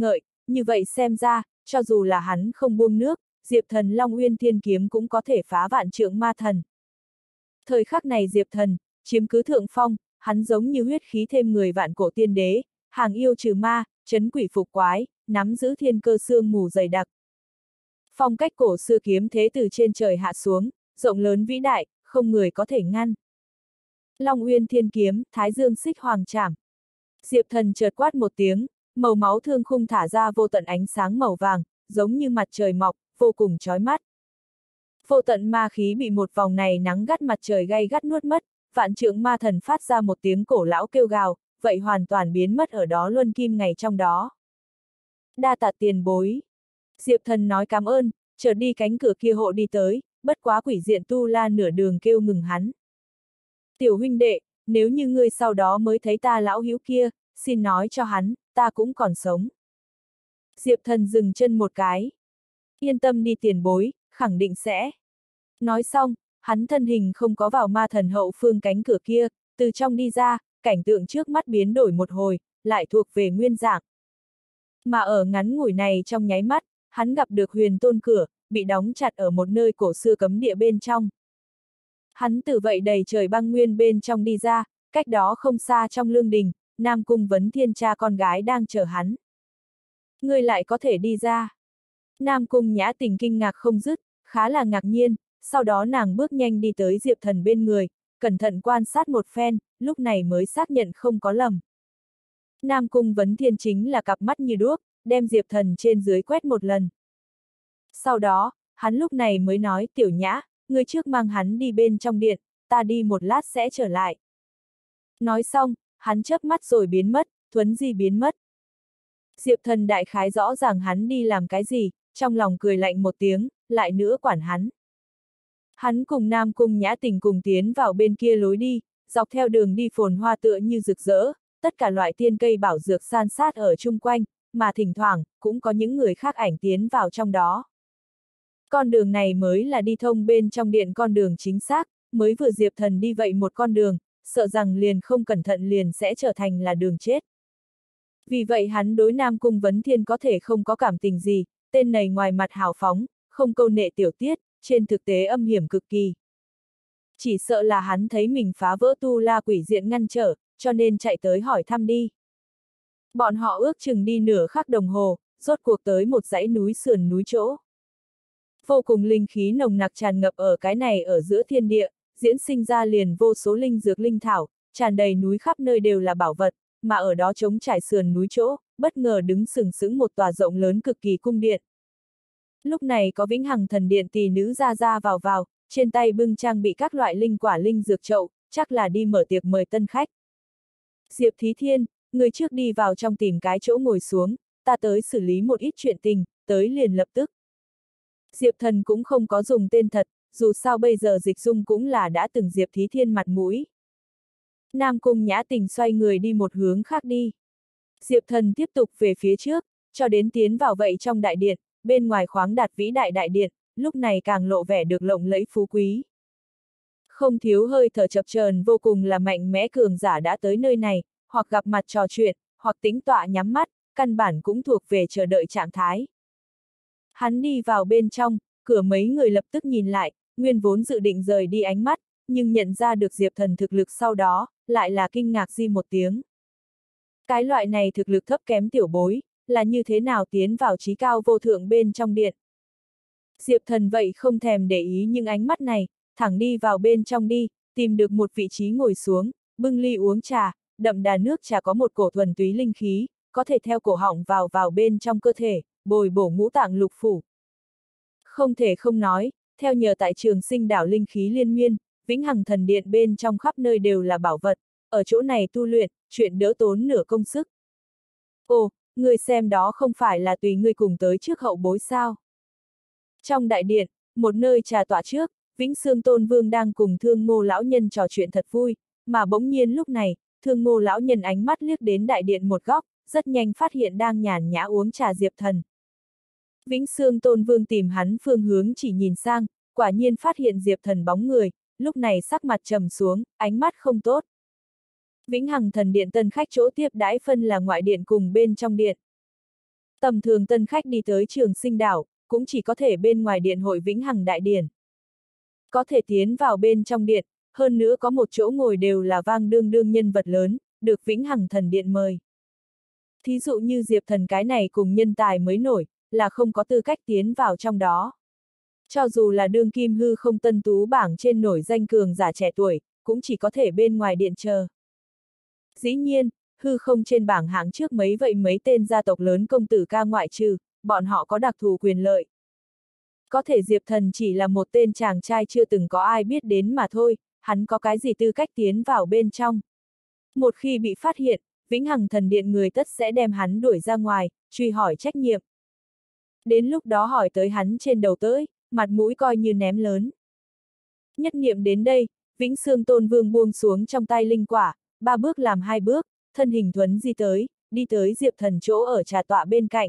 như vậy xem ra, cho dù là hắn không buông nước, Diệp Thần Long Uyên Thiên Kiếm cũng có thể phá vạn trượng ma thần. Thời khắc này Diệp Thần, chiếm cứ thượng phong, hắn giống như huyết khí thêm người vạn cổ tiên đế, hàng yêu trừ ma, trấn quỷ phục quái, nắm giữ thiên cơ sương mù dày đặc. Phong cách cổ xưa kiếm thế từ trên trời hạ xuống, rộng lớn vĩ đại, không người có thể ngăn. Long Uyên Thiên Kiếm, Thái Dương Xích Hoàng Trảm. Diệp Thần chợt quát một tiếng, màu máu thương khung thả ra vô tận ánh sáng màu vàng, giống như mặt trời mọc, vô cùng chói mắt. Vô tận ma khí bị một vòng này nắng gắt mặt trời gay gắt nuốt mất, vạn trượng ma thần phát ra một tiếng cổ lão kêu gào, vậy hoàn toàn biến mất ở đó luân kim ngày trong đó. Đa tạ tiền bối. Diệp Thần nói cảm ơn, chợt đi cánh cửa kia hộ đi tới, bất quá quỷ diện Tu La nửa đường kêu ngừng hắn. Tiểu huynh đệ, nếu như ngươi sau đó mới thấy ta lão hữu kia, xin nói cho hắn, ta cũng còn sống. Diệp Thần dừng chân một cái. Yên tâm đi tiền bối, khẳng định sẽ. Nói xong, hắn thân hình không có vào ma thần hậu phương cánh cửa kia, từ trong đi ra, cảnh tượng trước mắt biến đổi một hồi, lại thuộc về nguyên dạng. Mà ở ngắn ngủi này trong nháy mắt, hắn gặp được huyền tôn cửa, bị đóng chặt ở một nơi cổ xưa cấm địa bên trong. Hắn từ vậy đầy trời băng nguyên bên trong đi ra, cách đó không xa trong lương đình, Nam Cung Vấn Thiên cha con gái đang chờ hắn. Ngươi lại có thể đi ra. Nam Cung Nhã Tình kinh ngạc không dứt, khá là ngạc nhiên, sau đó nàng bước nhanh đi tới Diệp Thần bên người, cẩn thận quan sát một phen, lúc này mới xác nhận không có lầm. Nam Cung Vấn Thiên chính là cặp mắt như đuốc, đem Diệp Thần trên dưới quét một lần. Sau đó, hắn lúc này mới nói Tiểu Nhã, ngươi trước mang hắn đi bên trong điện, ta đi một lát sẽ trở lại. Nói xong, hắn chớp mắt rồi biến mất, thuấn di biến mất. Diệp Thần đại khái rõ ràng hắn đi làm cái gì, trong lòng cười lạnh một tiếng, lại nữa quản hắn. Hắn cùng Nam Cung Nhã Tình cùng tiến vào bên kia lối đi, dọc theo đường đi phồn hoa tựa như rực rỡ, tất cả loại tiên cây bảo dược san sát ở chung quanh, mà thỉnh thoảng, cũng có những người khác ảnh tiến vào trong đó. Con đường này mới là đi thông bên trong điện con đường chính xác, mới vừa Diệp Thần đi vậy một con đường, sợ rằng liền không cẩn thận liền sẽ trở thành là đường chết. Vì vậy hắn đối Nam Cung Vấn Thiên có thể không có cảm tình gì, tên này ngoài mặt hào phóng, không câu nệ tiểu tiết, trên thực tế âm hiểm cực kỳ. Chỉ sợ là hắn thấy mình phá vỡ Tu La quỷ diện ngăn trở, cho nên chạy tới hỏi thăm đi. Bọn họ ước chừng đi nửa khắc đồng hồ, rốt cuộc tới một dãy núi sườn núi chỗ. Vô cùng linh khí nồng nặc tràn ngập ở cái này ở giữa thiên địa, diễn sinh ra liền vô số linh dược linh thảo, tràn đầy núi khắp nơi đều là bảo vật, mà ở đó trống trải sườn núi chỗ, bất ngờ đứng sừng sững một tòa rộng lớn cực kỳ cung điện. Lúc này có Vĩnh Hằng Thần Điện tỷ nữ ra ra vào vào, trên tay bưng trang bị các loại linh quả linh dược chậu, chắc là đi mở tiệc mời tân khách. Diệp Thí Thiên, người trước đi vào trong tìm cái chỗ ngồi xuống, ta tới xử lý một ít chuyện tình, tới liền lập tức. Diệp Thần cũng không có dùng tên thật, dù sao bây giờ Dịch Dung cũng là đã từng Diệp Thí Thiên mặt mũi. Nam Cung Nhã Tình xoay người đi một hướng khác đi. Diệp Thần tiếp tục về phía trước, cho đến tiến vào vậy trong đại điện, bên ngoài khoáng đạt vĩ đại đại điện, lúc này càng lộ vẻ được lộng lẫy phú quý. Không thiếu hơi thở chập chờn vô cùng là mạnh mẽ cường giả đã tới nơi này, hoặc gặp mặt trò chuyện, hoặc tĩnh tọa nhắm mắt, căn bản cũng thuộc về chờ đợi trạng thái. Hắn đi vào bên trong, cửa mấy người lập tức nhìn lại, nguyên vốn dự định rời đi ánh mắt, nhưng nhận ra được Diệp Thần thực lực sau đó, lại là kinh ngạc di một tiếng. Cái loại này thực lực thấp kém tiểu bối, là như thế nào tiến vào trí cao vô thượng bên trong điện. Diệp Thần vậy không thèm để ý những ánh mắt này, thẳng đi vào bên trong đi, tìm được một vị trí ngồi xuống, bưng ly uống trà, đậm đà nước trà có một cổ thuần túy linh khí, có thể theo cổ họng vào bên trong cơ thể, bồi bổ ngũ tạng lục phủ. Không thể không nói, theo nhờ tại Trường Sinh đảo linh khí liên miên, Vĩnh Hằng Thần Điện bên trong khắp nơi đều là bảo vật, ở chỗ này tu luyện, chuyện đỡ tốn nửa công sức. Ồ, người xem đó không phải là tùy ngươi cùng tới trước hậu bối sao? Trong đại điện, một nơi trà tọa trước, Vĩnh Xương Tôn Vương đang cùng Thương Ngô lão nhân trò chuyện thật vui, mà bỗng nhiên lúc này, Thương Ngô lão nhân ánh mắt liếc đến đại điện một góc, rất nhanh phát hiện đang nhàn nhã uống trà Diệp Thần. Vĩnh Xương Tôn Vương tìm hắn phương hướng chỉ nhìn sang, quả nhiên phát hiện Diệp Thần bóng người, lúc này sắc mặt trầm xuống, ánh mắt không tốt. Vĩnh Hằng Thần Điện tân khách chỗ tiếp đãi phân là ngoại điện cùng bên trong điện. Tầm thường tân khách đi tới Trường Sinh đảo, cũng chỉ có thể bên ngoài điện hội Vĩnh Hằng đại điển. Có thể tiến vào bên trong điện, hơn nữa có một chỗ ngồi đều là vang đương đương nhân vật lớn, được Vĩnh Hằng thần điện mời. Thí dụ như Diệp Thần cái này cùng nhân tài mới nổi, là không có tư cách tiến vào trong đó. Cho dù là đương kim hư không tân tú bảng trên nổi danh cường giả trẻ tuổi, cũng chỉ có thể bên ngoài điện chờ. Dĩ nhiên, hư không trên bảng hạng trước mấy tên gia tộc lớn công tử ca ngoại trừ, bọn họ có đặc thù quyền lợi. Có thể Diệp Thần chỉ là một tên chàng trai chưa từng có ai biết đến mà thôi, hắn có cái gì tư cách tiến vào bên trong. Một khi bị phát hiện, Vĩnh Hằng thần điện người tất sẽ đem hắn đuổi ra ngoài, truy hỏi trách nhiệm. Đến lúc đó hỏi tới hắn trên đầu tới, mặt mũi coi như ném lớn. Nhất niệm đến đây, Vĩnh Xương Tôn Vương buông xuống trong tay linh quả, 3 bước làm 2 bước, thân hình thuấn di tới, đi tới Diệp Thần chỗ ở trà tọa bên cạnh.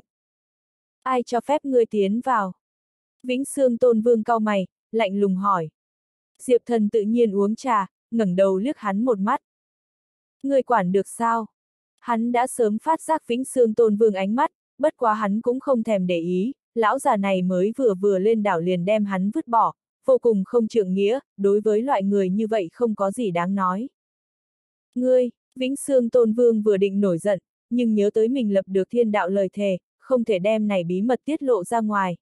Ai cho phép ngươi tiến vào? Vĩnh Xương Tôn Vương cau mày, lạnh lùng hỏi. Diệp Thần tự nhiên uống trà, ngẩng đầu liếc hắn một mắt. Ngươi quản được sao? Hắn đã sớm phát giác Vĩnh Xương Tôn Vương ánh mắt, bất quá hắn cũng không thèm để ý, lão già này mới vừa lên đảo liền đem hắn vứt bỏ, vô cùng không trượng nghĩa, đối với loại người như vậy không có gì đáng nói. Ngươi, Vĩnh Xương Tôn Vương vừa định nổi giận, nhưng nhớ tới mình lập được thiên đạo lời thề, không thể đem này bí mật tiết lộ ra ngoài.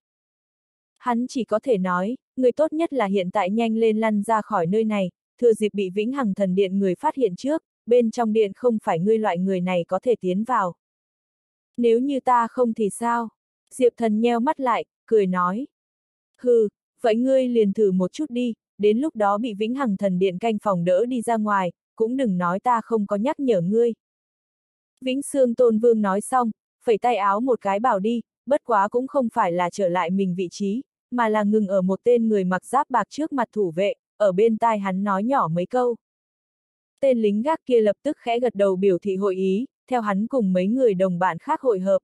Hắn chỉ có thể nói, người tốt nhất là hiện tại nhanh lên lăn ra khỏi nơi này, thừa dịp bị Vĩnh Hằng thần điện người phát hiện trước, bên trong điện không phải ngươi loại người này có thể tiến vào. Nếu như ta không thì sao? Diệp Thần nheo mắt lại, cười nói. Hừ, vậy ngươi liền thử một chút đi, đến lúc đó bị Vĩnh Hằng thần điện canh phòng đỡ đi ra ngoài, cũng đừng nói ta không có nhắc nhở ngươi. Vĩnh Xương Tôn Vương nói xong, phẩy tay áo một cái bảo đi, bất quá cũng không phải là trở lại mình vị trí, mà là ngừng ở một tên người mặc giáp bạc trước mặt thủ vệ, ở bên tai hắn nói nhỏ mấy câu. Tên lính gác kia lập tức khẽ gật đầu biểu thị hội ý, theo hắn cùng mấy người đồng bạn khác hội hợp.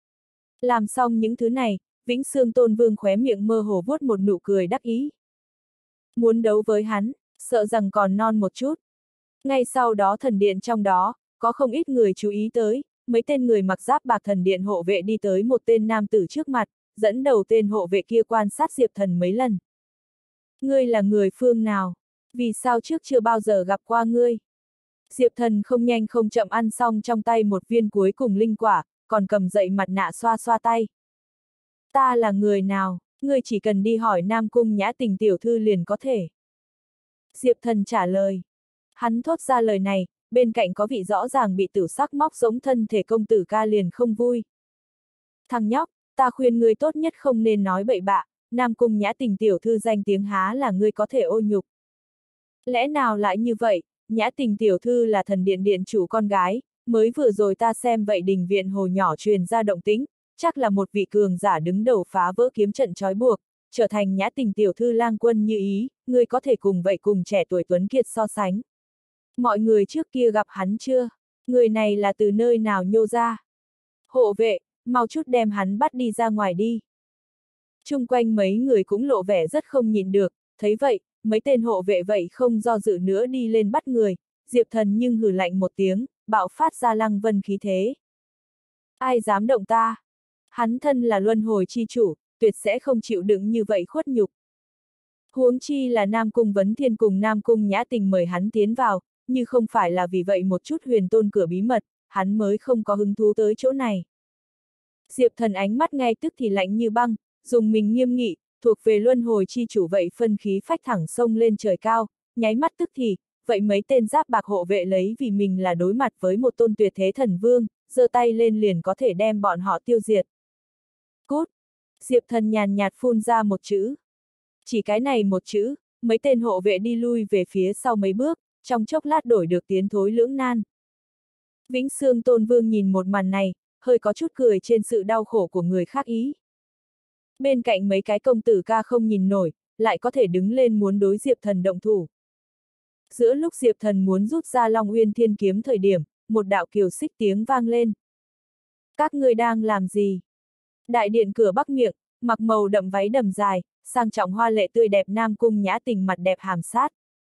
Làm xong những thứ này, Vĩnh Xương Tôn Vương khóe miệng mơ hồ vuốt một nụ cười đắc ý. Muốn đấu với hắn, sợ rằng còn non một chút. Ngay sau đó thần điện trong đó, có không ít người chú ý tới, mấy tên người mặc giáp bạc thần điện hộ vệ đi tới một tên nam tử trước mặt, dẫn đầu tên hộ vệ kia quan sát Diệp Thần mấy lần. Ngươi là người phương nào? Vì sao trước chưa bao giờ gặp qua ngươi? Diệp Thần không nhanh không chậm ăn xong trong tay một viên cuối cùng linh quả, còn cầm dậy mặt nạ xoa xoa tay. Ta là người nào? Ngươi chỉ cần đi hỏi Nam Cung Nhã Tình tiểu thư liền có thể. Diệp Thần trả lời. Hắn thốt ra lời này, bên cạnh có vị rõ ràng bị tử sắc móc giống thân thể công tử ca liền không vui. Thằng nhóc, ta khuyên ngươi tốt nhất không nên nói bậy bạ, Nam Cung Nhã Tình tiểu thư danh tiếng há là ngươi có thể ô nhục. Lẽ nào lại như vậy, Nhã Tình tiểu thư là thần điện điện chủ con gái, mới vừa rồi ta xem vậy đình viện hồ nhỏ truyền ra động tĩnh, chắc là một vị cường giả đứng đầu phá vỡ kiếm trận trói buộc, trở thành Nhã Tình tiểu thư lang quân như ý, ngươi có thể cùng vậy cùng trẻ tuổi tuấn kiệt so sánh. Mọi người trước kia gặp hắn chưa? Người này là từ nơi nào nhô ra? Hộ vệ, mau chút đem hắn bắt đi ra ngoài đi. Chung quanh mấy người cũng lộ vẻ rất không nhịn được, thấy vậy, mấy tên hộ vệ vậy không do dự nữa đi lên bắt người, Diệp Thần nhưng hừ lạnh một tiếng, bạo phát ra lăng vân khí thế. Ai dám động ta? Hắn thân là luân hồi chi chủ, tuyệt sẽ không chịu đựng như vậy khuất nhục. Huống chi là Nam Cung Vấn Thiên cùng Nam Cung Nhã Tình mời hắn tiến vào, như không phải là vì vậy một chút huyền tôn cửa bí mật, hắn mới không có hứng thú tới chỗ này. Diệp Thần ánh mắt ngay tức thì lạnh như băng, dùng mình nghiêm nghị, thuộc về luân hồi chi chủ vậy phân khí phách thẳng sông lên trời cao, nháy mắt tức thì, vậy mấy tên giáp bạc hộ vệ lấy vì mình là đối mặt với một tôn tuyệt thế thần vương, giơ tay lên liền có thể đem bọn họ tiêu diệt. Cút! Diệp Thần nhàn nhạt phun ra một chữ. Chỉ cái này một chữ, mấy tên hộ vệ đi lui về phía sau mấy bước, trong chốc lát đổi được tiến thối lưỡng nan. Vĩnh Xương Tôn Vương nhìn một màn này, hơi có chút cười trên sự đau khổ của người khác ý. Bên cạnh mấy cái công tử ca không nhìn nổi, lại có thể đứng lên muốn đối Diệp Thần động thủ. Giữa lúc Diệp Thần muốn rút ra Long Uyên Thiên Kiếm thời điểm, một đạo kiều xích tiếng vang lên. Các ngươi đang làm gì? Đại điện cửa bắc miệng, mặc màu đậm váy đầm dài, sang trọng hoa lệ tươi đẹp Nam Cung Nhã Tình mặt đẹp hàm sát.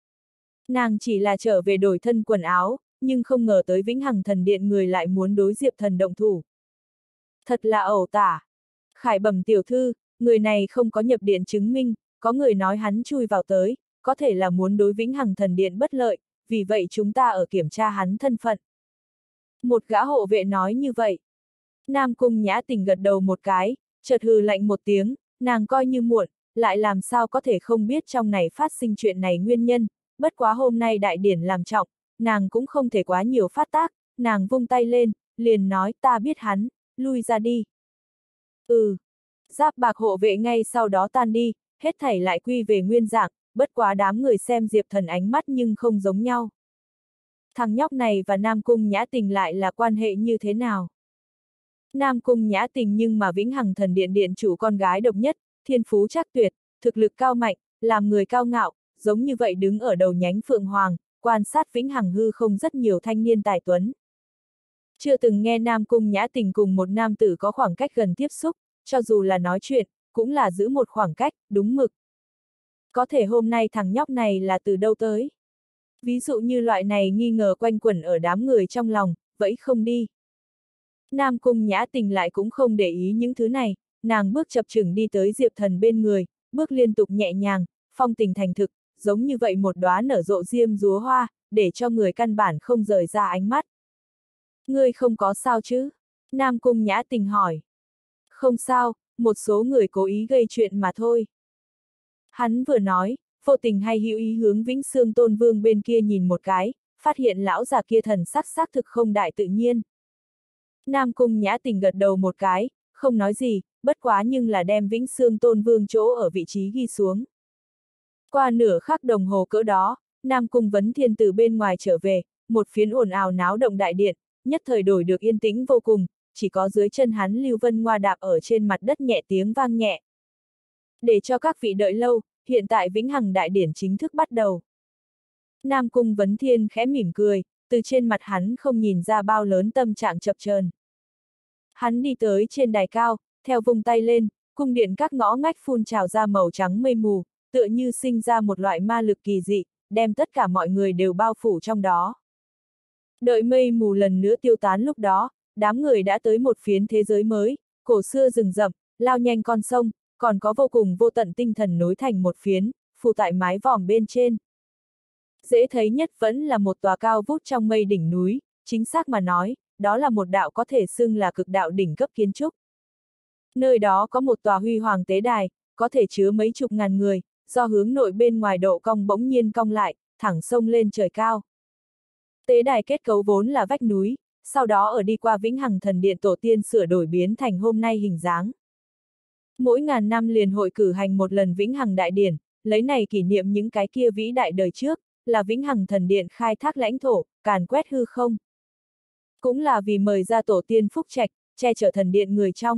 Nàng chỉ là trở về đổi thân quần áo, nhưng không ngờ tới Vĩnh Hằng thần điện người lại muốn đối Diệp Thần động thủ. Thật là ẩu tả. Khải bẩm tiểu thư, người này không có nhập điện chứng minh, có người nói hắn chui vào tới, có thể là muốn đối Vĩnh Hằng Thần Điện bất lợi, vì vậy chúng ta ở kiểm tra hắn thân phận. Một gã hộ vệ nói như vậy. Nam Cung Nhã Tình gật đầu một cái, chợt hừ lạnh một tiếng, nàng coi như muộn, lại làm sao có thể không biết trong này phát sinh chuyện này nguyên nhân, bất quá hôm nay đại điển làm trọng, nàng cũng không thể quá nhiều phát tác, nàng vung tay lên, liền nói ta biết hắn, lui ra đi. Giáp bạc hộ vệ ngay sau đó tan đi, hết thảy lại quy về nguyên dạng, bất quá đám người xem Diệp Thần ánh mắt nhưng không giống nhau. Thằng nhóc này và Nam Cung Nhã Tình lại là quan hệ như thế nào? Nam Cung Nhã Tình nhưng mà Vĩnh Hằng Thần Điện điện chủ con gái độc nhất, thiên phú trác tuyệt, thực lực cao mạnh, làm người cao ngạo, giống như vậy đứng ở đầu nhánh Phượng Hoàng, quan sát Vĩnh Hằng hư không rất nhiều thanh niên tài tuấn. Chưa từng nghe Nam Cung Nhã Tình cùng một nam tử có khoảng cách gần tiếp xúc, cho dù là nói chuyện, cũng là giữ một khoảng cách, đúng mực. Có thể hôm nay thằng nhóc này là từ đâu tới? Ví dụ như loại này nghi ngờ quanh quẩn ở đám người trong lòng, vẫy không đi. Nam Cung Nhã Tình lại cũng không để ý những thứ này, nàng bước chập chững đi tới Diệp Thần bên người, bước liên tục nhẹ nhàng, phong tình thành thực, giống như vậy một đóa nở rộ diêm dúa hoa, để cho người căn bản không rời ra ánh mắt. Ngươi không có sao chứ? Nam Cung Nhã Tình hỏi. Không sao, một số người cố ý gây chuyện mà thôi. Hắn vừa nói, vô tình hay hữu ý hướng Vĩnh Xương Tôn Vương bên kia nhìn một cái, phát hiện lão già kia thần sắc xác thực không đại tự nhiên. Nam Cung Nhã Tình gật đầu một cái, không nói gì, bất quá nhưng là đem Vĩnh Xương Tôn Vương chỗ ở vị trí ghi xuống. Qua nửa khắc đồng hồ cỡ đó, Nam Cung Vấn Thiên từ bên ngoài trở về, một phiến ồn ào náo động đại điện, nhất thời đổi được yên tĩnh vô cùng, chỉ có dưới chân hắn Lưu Vân Ngoa đạp ở trên mặt đất nhẹ tiếng vang nhẹ. Để cho các vị đợi lâu, hiện tại Vĩnh Hằng đại điển chính thức bắt đầu. Nam Cung Vấn Thiên khẽ mỉm cười, từ trên mặt hắn không nhìn ra bao lớn tâm trạng chập chờn. Hắn đi tới trên đài cao, theo vung tay lên, cung điện các ngõ ngách phun trào ra màu trắng mây mù, tựa như sinh ra một loại ma lực kỳ dị, đem tất cả mọi người đều bao phủ trong đó. Đợi mây mù lần nữa tiêu tán lúc đó, đám người đã tới một phiến thế giới mới, cổ xưa rừng rậm, lao nhanh con sông, còn có vô cùng vô tận tinh thần nối thành một phiến, phủ tại mái vòm bên trên. Dễ thấy nhất vẫn là một tòa cao vút trong mây đỉnh núi, chính xác mà nói, đó là một đạo có thể xưng là cực đạo đỉnh cấp kiến trúc. Nơi đó có một tòa huy hoàng tế đài, có thể chứa mấy chục ngàn người, do hướng nội bên ngoài độ cong bỗng nhiên cong lại, thẳng sông lên trời cao. Tế đài kết cấu vốn là vách núi, sau đó ở đi qua Vĩnh Hằng Thần Điện tổ tiên sửa đổi biến thành hôm nay hình dáng. Mỗi ngàn năm liền hội cử hành một lần Vĩnh Hằng Đại Điển, lấy này kỷ niệm những cái kia vĩ đại đời trước, là Vĩnh Hằng Thần Điện khai thác lãnh thổ, càn quét hư không. Cũng là vì mời ra tổ tiên phúc trạch, che chở thần điện người trong.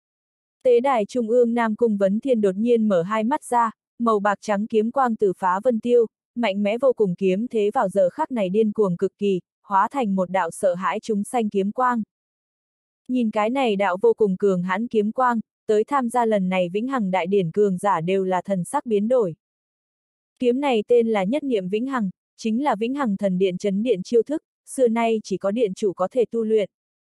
Tế đài trung ương Nam Cung Vấn Thiên đột nhiên mở hai mắt ra, màu bạc trắng kiếm quang từ phá vân tiêu, mạnh mẽ vô cùng kiếm thế vào giờ khắc này điên cuồng cực kỳ, hóa thành một đạo sợ hãi chúng sanh kiếm quang. Nhìn cái này đạo vô cùng cường hãn kiếm quang, tới tham gia lần này Vĩnh Hằng Đại Điển cường giả đều là thần sắc biến đổi. Kiếm này tên là Nhất Niệm Vĩnh Hằng, chính là Vĩnh Hằng Thần Điện trấn điện chiêu thức, xưa nay chỉ có điện chủ có thể tu luyện.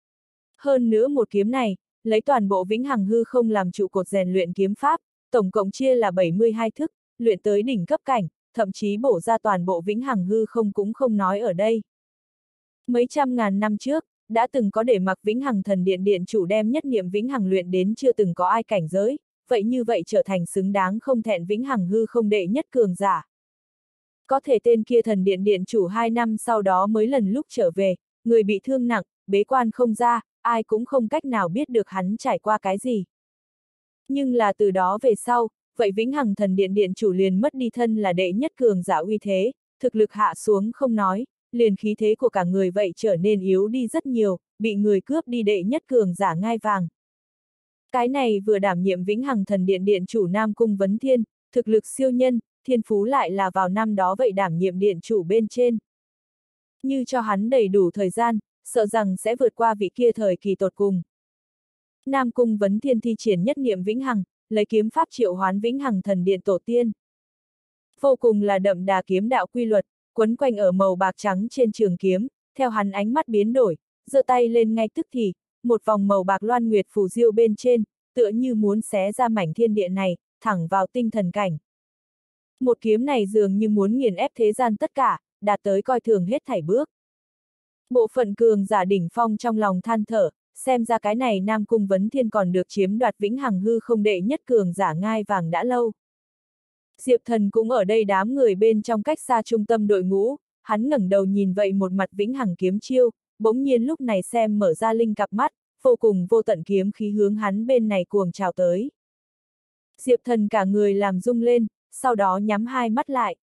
Hơn nữa một kiếm này, lấy toàn bộ Vĩnh Hằng hư không làm trụ cột rèn luyện kiếm pháp, tổng cộng chia là 72 thức, luyện tới đỉnh cấp cảnh, thậm chí bổ ra toàn bộ Vĩnh Hằng hư không cũng không nói ở đây. Mấy trăm ngàn năm trước, đã từng có để mặc Vĩnh Hằng Thần Điện điện chủ đem Nhất Niệm Vĩnh Hằng luyện đến chưa từng có ai cảnh giới, vậy như vậy trở thành xứng đáng không thẹn Vĩnh Hằng hư không đệ nhất cường giả. Có thể tên kia Thần Điện điện chủ 2 năm sau đó mới lần lúc trở về, người bị thương nặng, bế quan không ra, ai cũng không cách nào biết được hắn trải qua cái gì. Nhưng là từ đó về sau, vậy Vĩnh Hằng Thần Điện điện chủ liền mất đi thân là đệ nhất cường giả uy thế, thực lực hạ xuống không nói, liền khí thế của cả người vậy trở nên yếu đi rất nhiều, bị người cướp đi đệ nhất cường giả ngai vàng. Cái này vừa đảm nhiệm Vĩnh Hằng Thần Điện điện chủ Nam Cung Vấn Thiên, thực lực siêu nhân, thiên phú lại là vào năm đó vậy đảm nhiệm điện chủ bên trên. Như cho hắn đầy đủ thời gian, sợ rằng sẽ vượt qua vị kia thời kỳ tột cùng. Nam Cung Vấn Thiên thi triển Nhất Niệm Vĩnh Hằng, lấy kiếm pháp triệu hoán Vĩnh Hằng Thần Điện tổ tiên. Vô cùng là đậm đà kiếm đạo quy luật, quấn quanh ở màu bạc trắng trên trường kiếm, theo hắn ánh mắt biến đổi, giơ tay lên ngay tức thì, một vòng màu bạc loan nguyệt phù diêu bên trên, tựa như muốn xé ra mảnh thiên địa này, thẳng vào tinh thần cảnh. Một kiếm này dường như muốn nghiền ép thế gian tất cả, đạt tới coi thường hết thảy bước. Bộ phận cường giả đỉnh phong trong lòng than thở, xem ra cái này Nam Cung Vấn Thiên còn được chiếm đoạt vĩnh hằng hư không đệ nhất cường giả ngai vàng đã lâu. Diệp Thần cũng ở đây đám người bên trong cách xa trung tâm đội ngũ, hắn ngẩng đầu nhìn vậy một mặt vĩnh hằng kiếm chiêu, bỗng nhiên lúc này xem mở ra linh cặp mắt, vô cùng vô tận kiếm khí hướng hắn bên này cuồng trào tới. Diệp Thần cả người làm rung lên, sau đó nhắm hai mắt lại.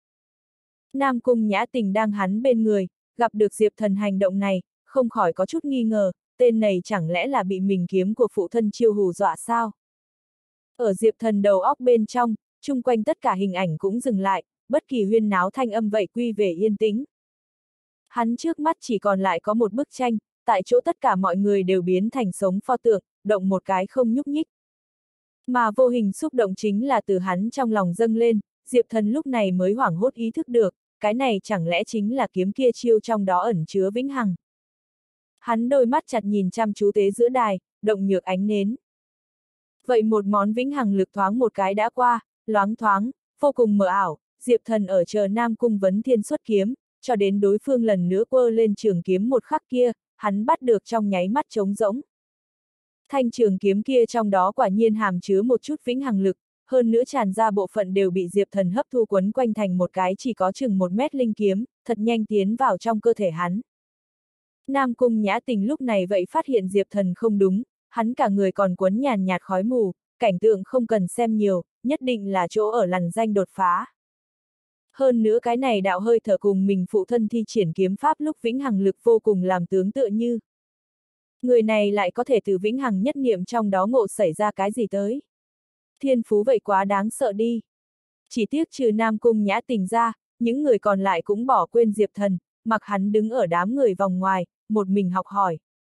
Nam Cung Nhã Tình đang hắn bên người, gặp được Diệp Thần hành động này, không khỏi có chút nghi ngờ, tên này chẳng lẽ là bị mình kiếm của phụ thân chiêu hù dọa sao? Ở Diệp Thần đầu óc bên trong, chung quanh tất cả hình ảnh cũng dừng lại, bất kỳ huyên náo thanh âm vậy quy về yên tĩnh. Hắn trước mắt chỉ còn lại có một bức tranh, tại chỗ tất cả mọi người đều biến thành sống pho tượng, động một cái không nhúc nhích. Mà vô hình xúc động chính là từ hắn trong lòng dâng lên, Diệp Thần lúc này mới hoảng hốt ý thức được, cái này chẳng lẽ chính là kiếm kia chiêu trong đó ẩn chứa vĩnh hằng. Hắn đôi mắt chặt nhìn chăm chú tế giữa đài, động nhược ánh nến. Vậy một món vĩnh hằng lực thoáng một cái đã qua, loáng thoáng, vô cùng mờ ảo, Diệp Thần ở chờ Nam Cung Vấn Thiên xuất kiếm, cho đến đối phương lần nữa quơ lên trường kiếm một khắc kia, hắn bắt được trong nháy mắt trống rỗng. Thanh trường kiếm kia trong đó quả nhiên hàm chứa một chút vĩnh hằng lực, hơn nữa tràn ra bộ phận đều bị Diệp Thần hấp thu quấn quanh thành một cái chỉ có chừng 1 mét linh kiếm, thật nhanh tiến vào trong cơ thể hắn. Nam Cung Nhã Tình lúc này vậy phát hiện Diệp Thần không đúng, hắn cả người còn quấn nhàn nhạt khói mù, cảnh tượng không cần xem nhiều, nhất định là chỗ ở lằn danh đột phá. Hơn nữa cái này đạo hơi thở cùng mình phụ thân thi triển kiếm pháp lúc vĩnh hằng lực vô cùng làm tướng tựa như. Người này lại có thể từ vĩnh hằng nhất niệm trong đó ngộ xảy ra cái gì tới. Thiên phú vậy quá đáng sợ đi. Chỉ tiếc trừ Nam Cung Nhã Tình ra, những người còn lại cũng bỏ quên Diệp Thần, mặc hắn đứng ở đám người vòng ngoài, một mình học hỏi.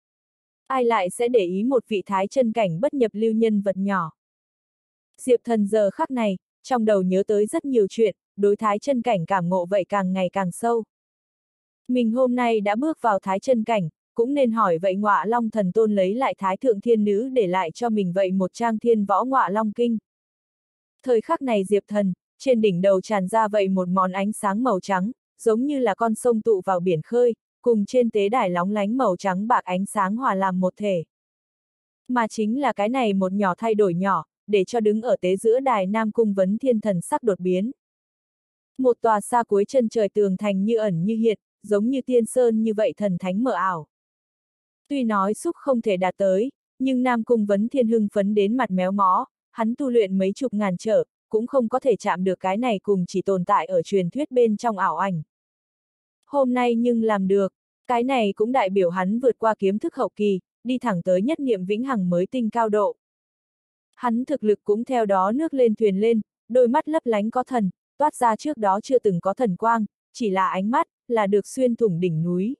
Ai lại sẽ để ý một vị thái chân cảnh bất nhập lưu nhân vật nhỏ. Diệp Thần giờ khắc này, trong đầu nhớ tới rất nhiều chuyện, đối thái chân cảnh cảm ngộ vậy càng ngày càng sâu. Mình hôm nay đã bước vào thái chân cảnh, cũng nên hỏi vậy Ngọa Long Thần Tôn lấy lại thái thượng thiên nữ để lại cho mình vậy một trang thiên võ Ngọa Long Kinh. Thời khắc này Diệp Thần, trên đỉnh đầu tràn ra vậy một món ánh sáng màu trắng, giống như là con sông tụ vào biển khơi, cùng trên tế đài lóng lánh màu trắng bạc ánh sáng hòa làm một thể. Mà chính là cái này một nhỏ thay đổi nhỏ, để cho đứng ở tế giữa đài Nam Cung Vấn Thiên thần sắc đột biến. Một tòa xa cuối chân trời tường thành như ẩn như hiện, giống như tiên sơn như vậy thần thánh mờ ảo. Tuy nói xúc không thể đạt tới, nhưng Nam Cung Vấn Thiên hưng phấn đến mặt méo mó, hắn tu luyện mấy chục ngàn trở, cũng không có thể chạm được cái này cùng chỉ tồn tại ở truyền thuyết bên trong ảo ảnh. Hôm nay nhưng làm được, cái này cũng đại biểu hắn vượt qua kiếm thức hậu kỳ, đi thẳng tới nhất niệm vĩnh hằng mới tinh cao độ. Hắn thực lực cũng theo đó nước lên thuyền lên, đôi mắt lấp lánh có thần, toát ra trước đó chưa từng có thần quang, chỉ là ánh mắt, là được xuyên thủng đỉnh núi.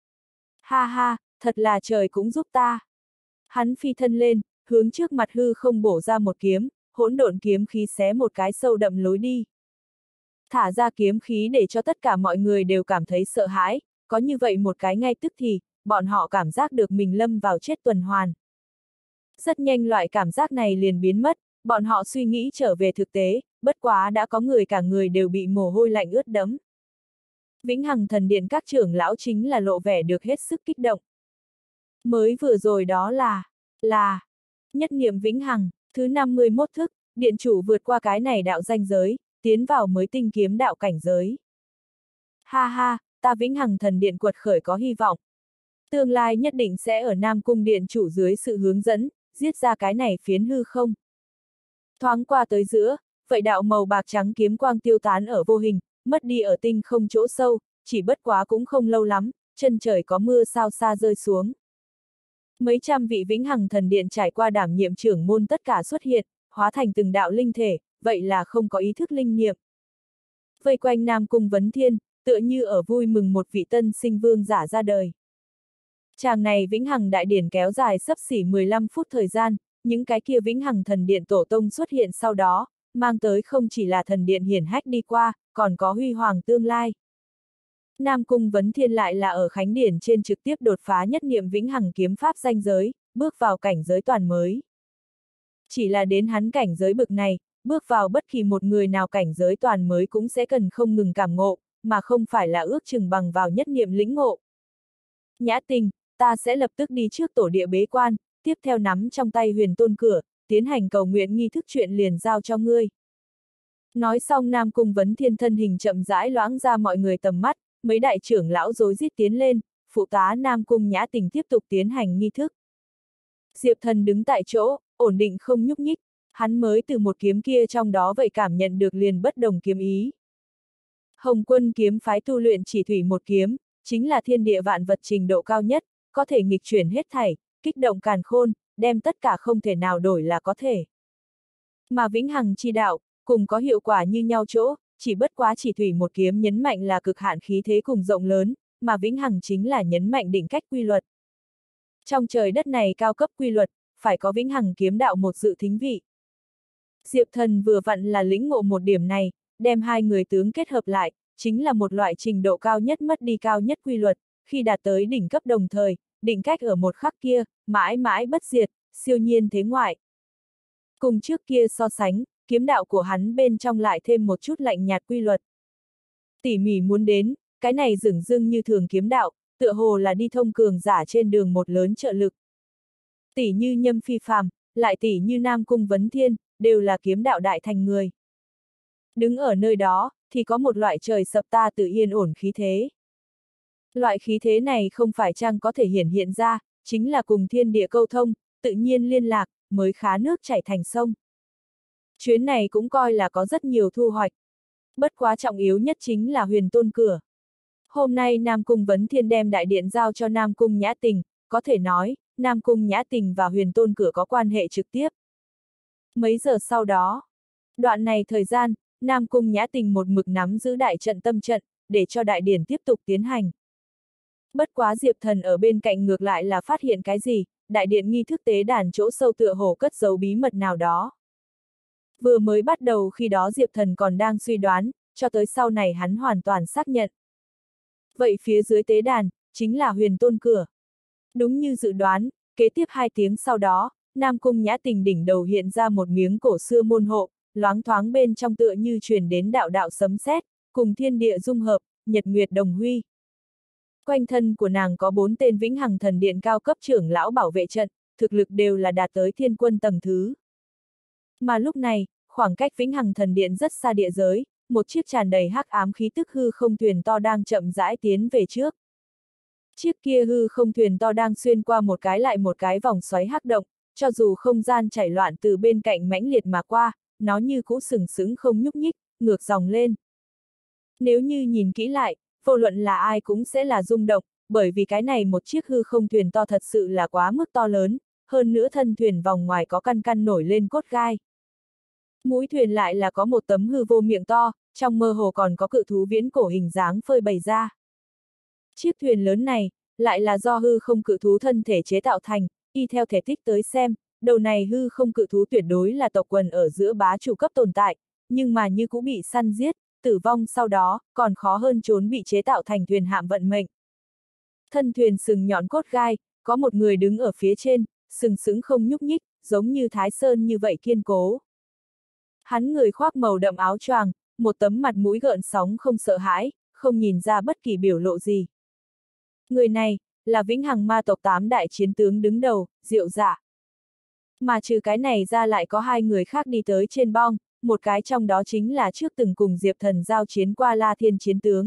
Ha ha, thật là trời cũng giúp ta. Hắn phi thân lên, hướng trước mặt hư không bổ ra một kiếm, hỗn độn kiếm khí xé một cái sâu đậm lối đi. Thả ra kiếm khí để cho tất cả mọi người đều cảm thấy sợ hãi, có như vậy một cái ngay tức thì, bọn họ cảm giác được mình lâm vào chết tuần hoàn. Rất nhanh loại cảm giác này liền biến mất, bọn họ suy nghĩ trở về thực tế, bất quá đã có người cả người đều bị mồ hôi lạnh ướt đẫm. Vĩnh Hằng Thần Điện các trưởng lão chính là lộ vẻ được hết sức kích động. Mới vừa rồi đó là nhất niệm vĩnh hằng, thứ 51 thức, điện chủ vượt qua cái này đạo danh giới, tiến vào mới tinh kiếm đạo cảnh giới. Ha ha, ta Vĩnh Hằng Thần Điện quật khởi có hy vọng. Tương lai nhất định sẽ ở Nam Cung Điện chủ dưới sự hướng dẫn, giết ra cái này phiến hư không. Thoáng qua tới giữa, vậy đạo màu bạc trắng kiếm quang tiêu tán ở vô hình, mất đi ở tinh không chỗ sâu, chỉ bất quá cũng không lâu lắm, chân trời có mưa sao xa rơi xuống. Mấy trăm vị Vĩnh Hằng Thần Điện trải qua đảm nhiệm trưởng môn tất cả xuất hiện, hóa thành từng đạo linh thể, vậy là không có ý thức linh niệm. Vây quanh Nam Cung Vấn Thiên, tựa như ở vui mừng một vị tân sinh vương giả ra đời. Tràng này Vĩnh Hằng Đại Điển kéo dài xấp xỉ 15 phút thời gian, những cái kia Vĩnh Hằng Thần Điện tổ tông xuất hiện sau đó, mang tới không chỉ là thần điện hiển hách đi qua, còn có huy hoàng tương lai. Nam Cung Vấn Thiên lại là ở Khánh Điển trên trực tiếp đột phá nhất niệm vĩnh hằng kiếm pháp ranh giới, bước vào cảnh giới toàn mới. Chỉ là đến hắn cảnh giới bực này, bước vào bất kỳ một người nào cảnh giới toàn mới cũng sẽ cần không ngừng cảm ngộ, mà không phải là ước chừng bằng vào nhất niệm lĩnh ngộ. Nhã Tình, ta sẽ lập tức đi trước tổ địa bế quan, tiếp theo nắm trong tay huyền tôn cửa, tiến hành cầu nguyện nghi thức chuyện liền giao cho ngươi. Nói xong Nam Cung Vấn Thiên thân hình chậm rãi loãng ra mọi người tầm mắt, mấy đại trưởng lão rối rít tiến lên, phụ tá Nam Cung Nhã Tình tiếp tục tiến hành nghi thức. Diệp Thần đứng tại chỗ, ổn định không nhúc nhích, hắn mới từ một kiếm kia trong đó vậy cảm nhận được liền bất đồng kiếm ý. Hồng Quân kiếm phái tu luyện chỉ thủy một kiếm, chính là thiên địa vạn vật trình độ cao nhất, có thể nghịch chuyển hết thảy, kích động càn khôn, đem tất cả không thể nào đổi là có thể. Mà vĩnh hằng chi đạo, cùng có hiệu quả như nhau chỗ, chỉ bất quá chỉ thủy một kiếm nhấn mạnh là cực hạn khí thế cùng rộng lớn, mà vĩnh hằng chính là nhấn mạnh định cách quy luật. Trong trời đất này cao cấp quy luật, phải có vĩnh hằng kiếm đạo một dự thính vị. Diệp Thần vừa vặn là lĩnh ngộ một điểm này, đem hai người tướng kết hợp lại, chính là một loại trình độ cao nhất mất đi cao nhất quy luật, khi đạt tới đỉnh cấp đồng thời, định cách ở một khắc kia, mãi mãi bất diệt, siêu nhiên thế ngoại. Cùng trước kia so sánh, kiếm đạo của hắn bên trong lại thêm một chút lạnh nhạt quy luật. Tỉ mỉ muốn đến, cái này dửng dưng như thường kiếm đạo, tựa hồ là đi thông cường giả trên đường một lớn trợ lực. Tỉ như Nhâm Phi Phàm, lại tỉ như Nam Cung Vấn Thiên, đều là kiếm đạo đại thành người. Đứng ở nơi đó, thì có một loại trời sập ta tự yên ổn khí thế. Loại khí thế này không phải chăng có thể hiển hiện ra, chính là cùng thiên địa câu thông, tự nhiên liên lạc, mới khá nước chảy thành sông. Chuyến này cũng coi là có rất nhiều thu hoạch. Bất quá trọng yếu nhất chính là huyền tôn cửa. Hôm nay Nam Cung Vấn Thiên đem đại điện giao cho Nam Cung Nhã Tình, có thể nói, Nam Cung Nhã Tình và huyền tôn cửa có quan hệ trực tiếp. Mấy giờ sau đó, đoạn này thời gian, Nam Cung Nhã Tình một mực nắm giữ đại trận tâm trận, để cho đại điển tiếp tục tiến hành. Bất quá Diệp Thần ở bên cạnh ngược lại là phát hiện cái gì, đại điện nghi thức tế đàn chỗ sâu tựa hồ cất giấu bí mật nào đó. Vừa mới bắt đầu khi đó Diệp Thần còn đang suy đoán, cho tới sau này hắn hoàn toàn xác nhận. Vậy phía dưới tế đàn, chính là huyền tôn cửa. Đúng như dự đoán, kế tiếp 2 tiếng sau đó, Nam Cung Nhã Tình đỉnh đầu hiện ra một miếng cổ xưa môn hộ, loáng thoáng bên trong tựa như truyền đến đạo đạo sấm sét, cùng thiên địa dung hợp, nhật nguyệt đồng huy. Quanh thân của nàng có 4 tên vĩnh hằng thần điện cao cấp trưởng lão bảo vệ trận, thực lực đều là đạt tới thiên quân tầng thứ. Mà lúc này, khoảng cách vĩnh hằng thần điện rất xa địa giới, một chiếc tràn đầy hắc ám khí tức hư không thuyền to đang chậm rãi tiến về trước. Chiếc kia hư không thuyền to đang xuyên qua một cái lại một cái vòng xoáy hắc động, cho dù không gian chảy loạn từ bên cạnh mãnh liệt mà qua, nó như cũ sừng sững không nhúc nhích, ngược dòng lên. Nếu như nhìn kỹ lại, vô luận là ai cũng sẽ là rung động, bởi vì cái này một chiếc hư không thuyền to thật sự là quá mức to lớn, hơn nữa thân thuyền vòng ngoài có căn căn nổi lên cốt gai. Mũi thuyền lại là có một tấm hư vô miệng to, trong mơ hồ còn có cự thú viễn cổ hình dáng phơi bày ra. Chiếc thuyền lớn này, lại là do hư không cự thú thân thể chế tạo thành, y theo thể tích tới xem, đầu này hư không cự thú tuyệt đối là tộc quần ở giữa bá chủ cấp tồn tại, nhưng mà như cũng bị săn giết, tử vong sau đó, còn khó hơn trốn bị chế tạo thành thuyền hạm vận mệnh. Thân thuyền sừng nhọn cốt gai, có một người đứng ở phía trên, sừng sững không nhúc nhích, giống như Thái Sơn như vậy kiên cố. Hắn người khoác màu đậm áo choàng, một tấm mặt mũi gợn sóng không sợ hãi, không nhìn ra bất kỳ biểu lộ gì. Người này, là vĩnh hằng ma tộc 8 đại chiến tướng đứng đầu, Diệu Dạ. Mà trừ cái này ra lại có 2 người khác đi tới trên bong, một cái trong đó chính là trước từng cùng Diệp Thần giao chiến qua La Thiên chiến tướng.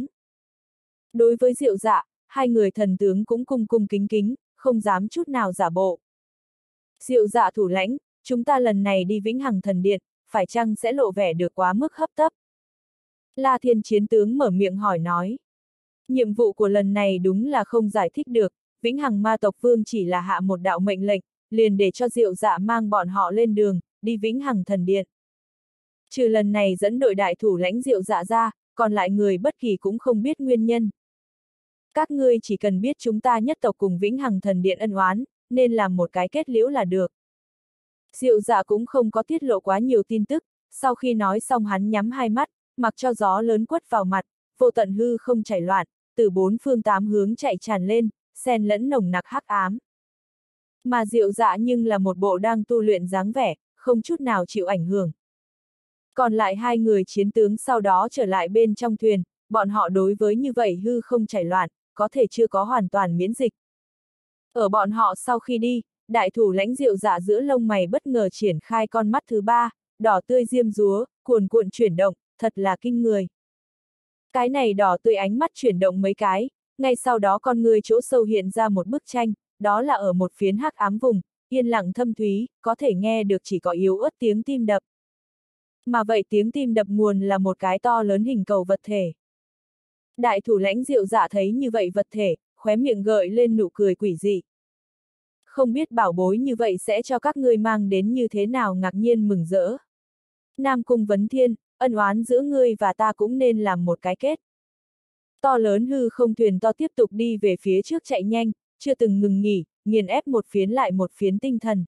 Đối với Diệu Dạ, 2 người thần tướng cũng cung cung kính kính, không dám chút nào giả bộ. Diệu Dạ thủ lãnh, chúng ta lần này đi vĩnh hằng thần điện, phải chăng sẽ lộ vẻ được quá mức hấp tấp? La Thiên chiến tướng mở miệng hỏi nói. Nhiệm vụ của lần này đúng là không giải thích được, vĩnh hằng ma tộc vương chỉ là hạ một đạo mệnh lệnh, liền để cho Diệu Dạ mang bọn họ lên đường, đi vĩnh hằng thần điện. Trừ lần này dẫn đội đại thủ lãnh Diệu Dạ ra, còn lại người bất kỳ cũng không biết nguyên nhân. Các ngươi chỉ cần biết chúng ta nhất tộc cùng vĩnh hằng thần điện ân oán, nên làm một cái kết liễu là được. Diệu Dạ cũng không có tiết lộ quá nhiều tin tức, sau khi nói xong hắn nhắm 2 mắt, mặc cho gió lớn quất vào mặt, vô tận hư không chảy loạn, từ bốn phương tám hướng chạy tràn lên, xen lẫn nồng nặc hắc ám. Mà Diệu Dạ nhưng là một bộ đang tu luyện dáng vẻ, không chút nào chịu ảnh hưởng. Còn lại hai người chiến tướng sau đó trở lại bên trong thuyền, bọn họ đối với như vậy hư không chảy loạn, có thể chưa có hoàn toàn miễn dịch. Ở bọn họ sau khi đi, đại thủ lãnh Diệu Dạ giữa lông mày bất ngờ triển khai con mắt thứ ba, đỏ tươi diêm dúa, cuồn cuộn chuyển động, thật là kinh người. Cái này đỏ tươi ánh mắt chuyển động mấy cái, ngay sau đó con người chỗ sâu hiện ra một bức tranh, đó là ở một phiến hắc ám vùng, yên lặng thâm thúy, có thể nghe được chỉ có yếu ớt tiếng tim đập. Mà vậy tiếng tim đập nguồn là một cái to lớn hình cầu vật thể. Đại thủ lãnh Diệu Dạ thấy như vậy vật thể, khóe miệng gợi lên nụ cười quỷ dị. Không biết bảo bối như vậy sẽ cho các ngươi mang đến như thế nào ngạc nhiên mừng rỡ. Nam Cung Vấn Thiên, ân oán giữa ngươi và ta cũng nên làm một cái kết. To lớn hư không thuyền to tiếp tục đi về phía trước chạy nhanh, chưa từng ngừng nghỉ, nghiền ép một phiến lại một phiến tinh thần.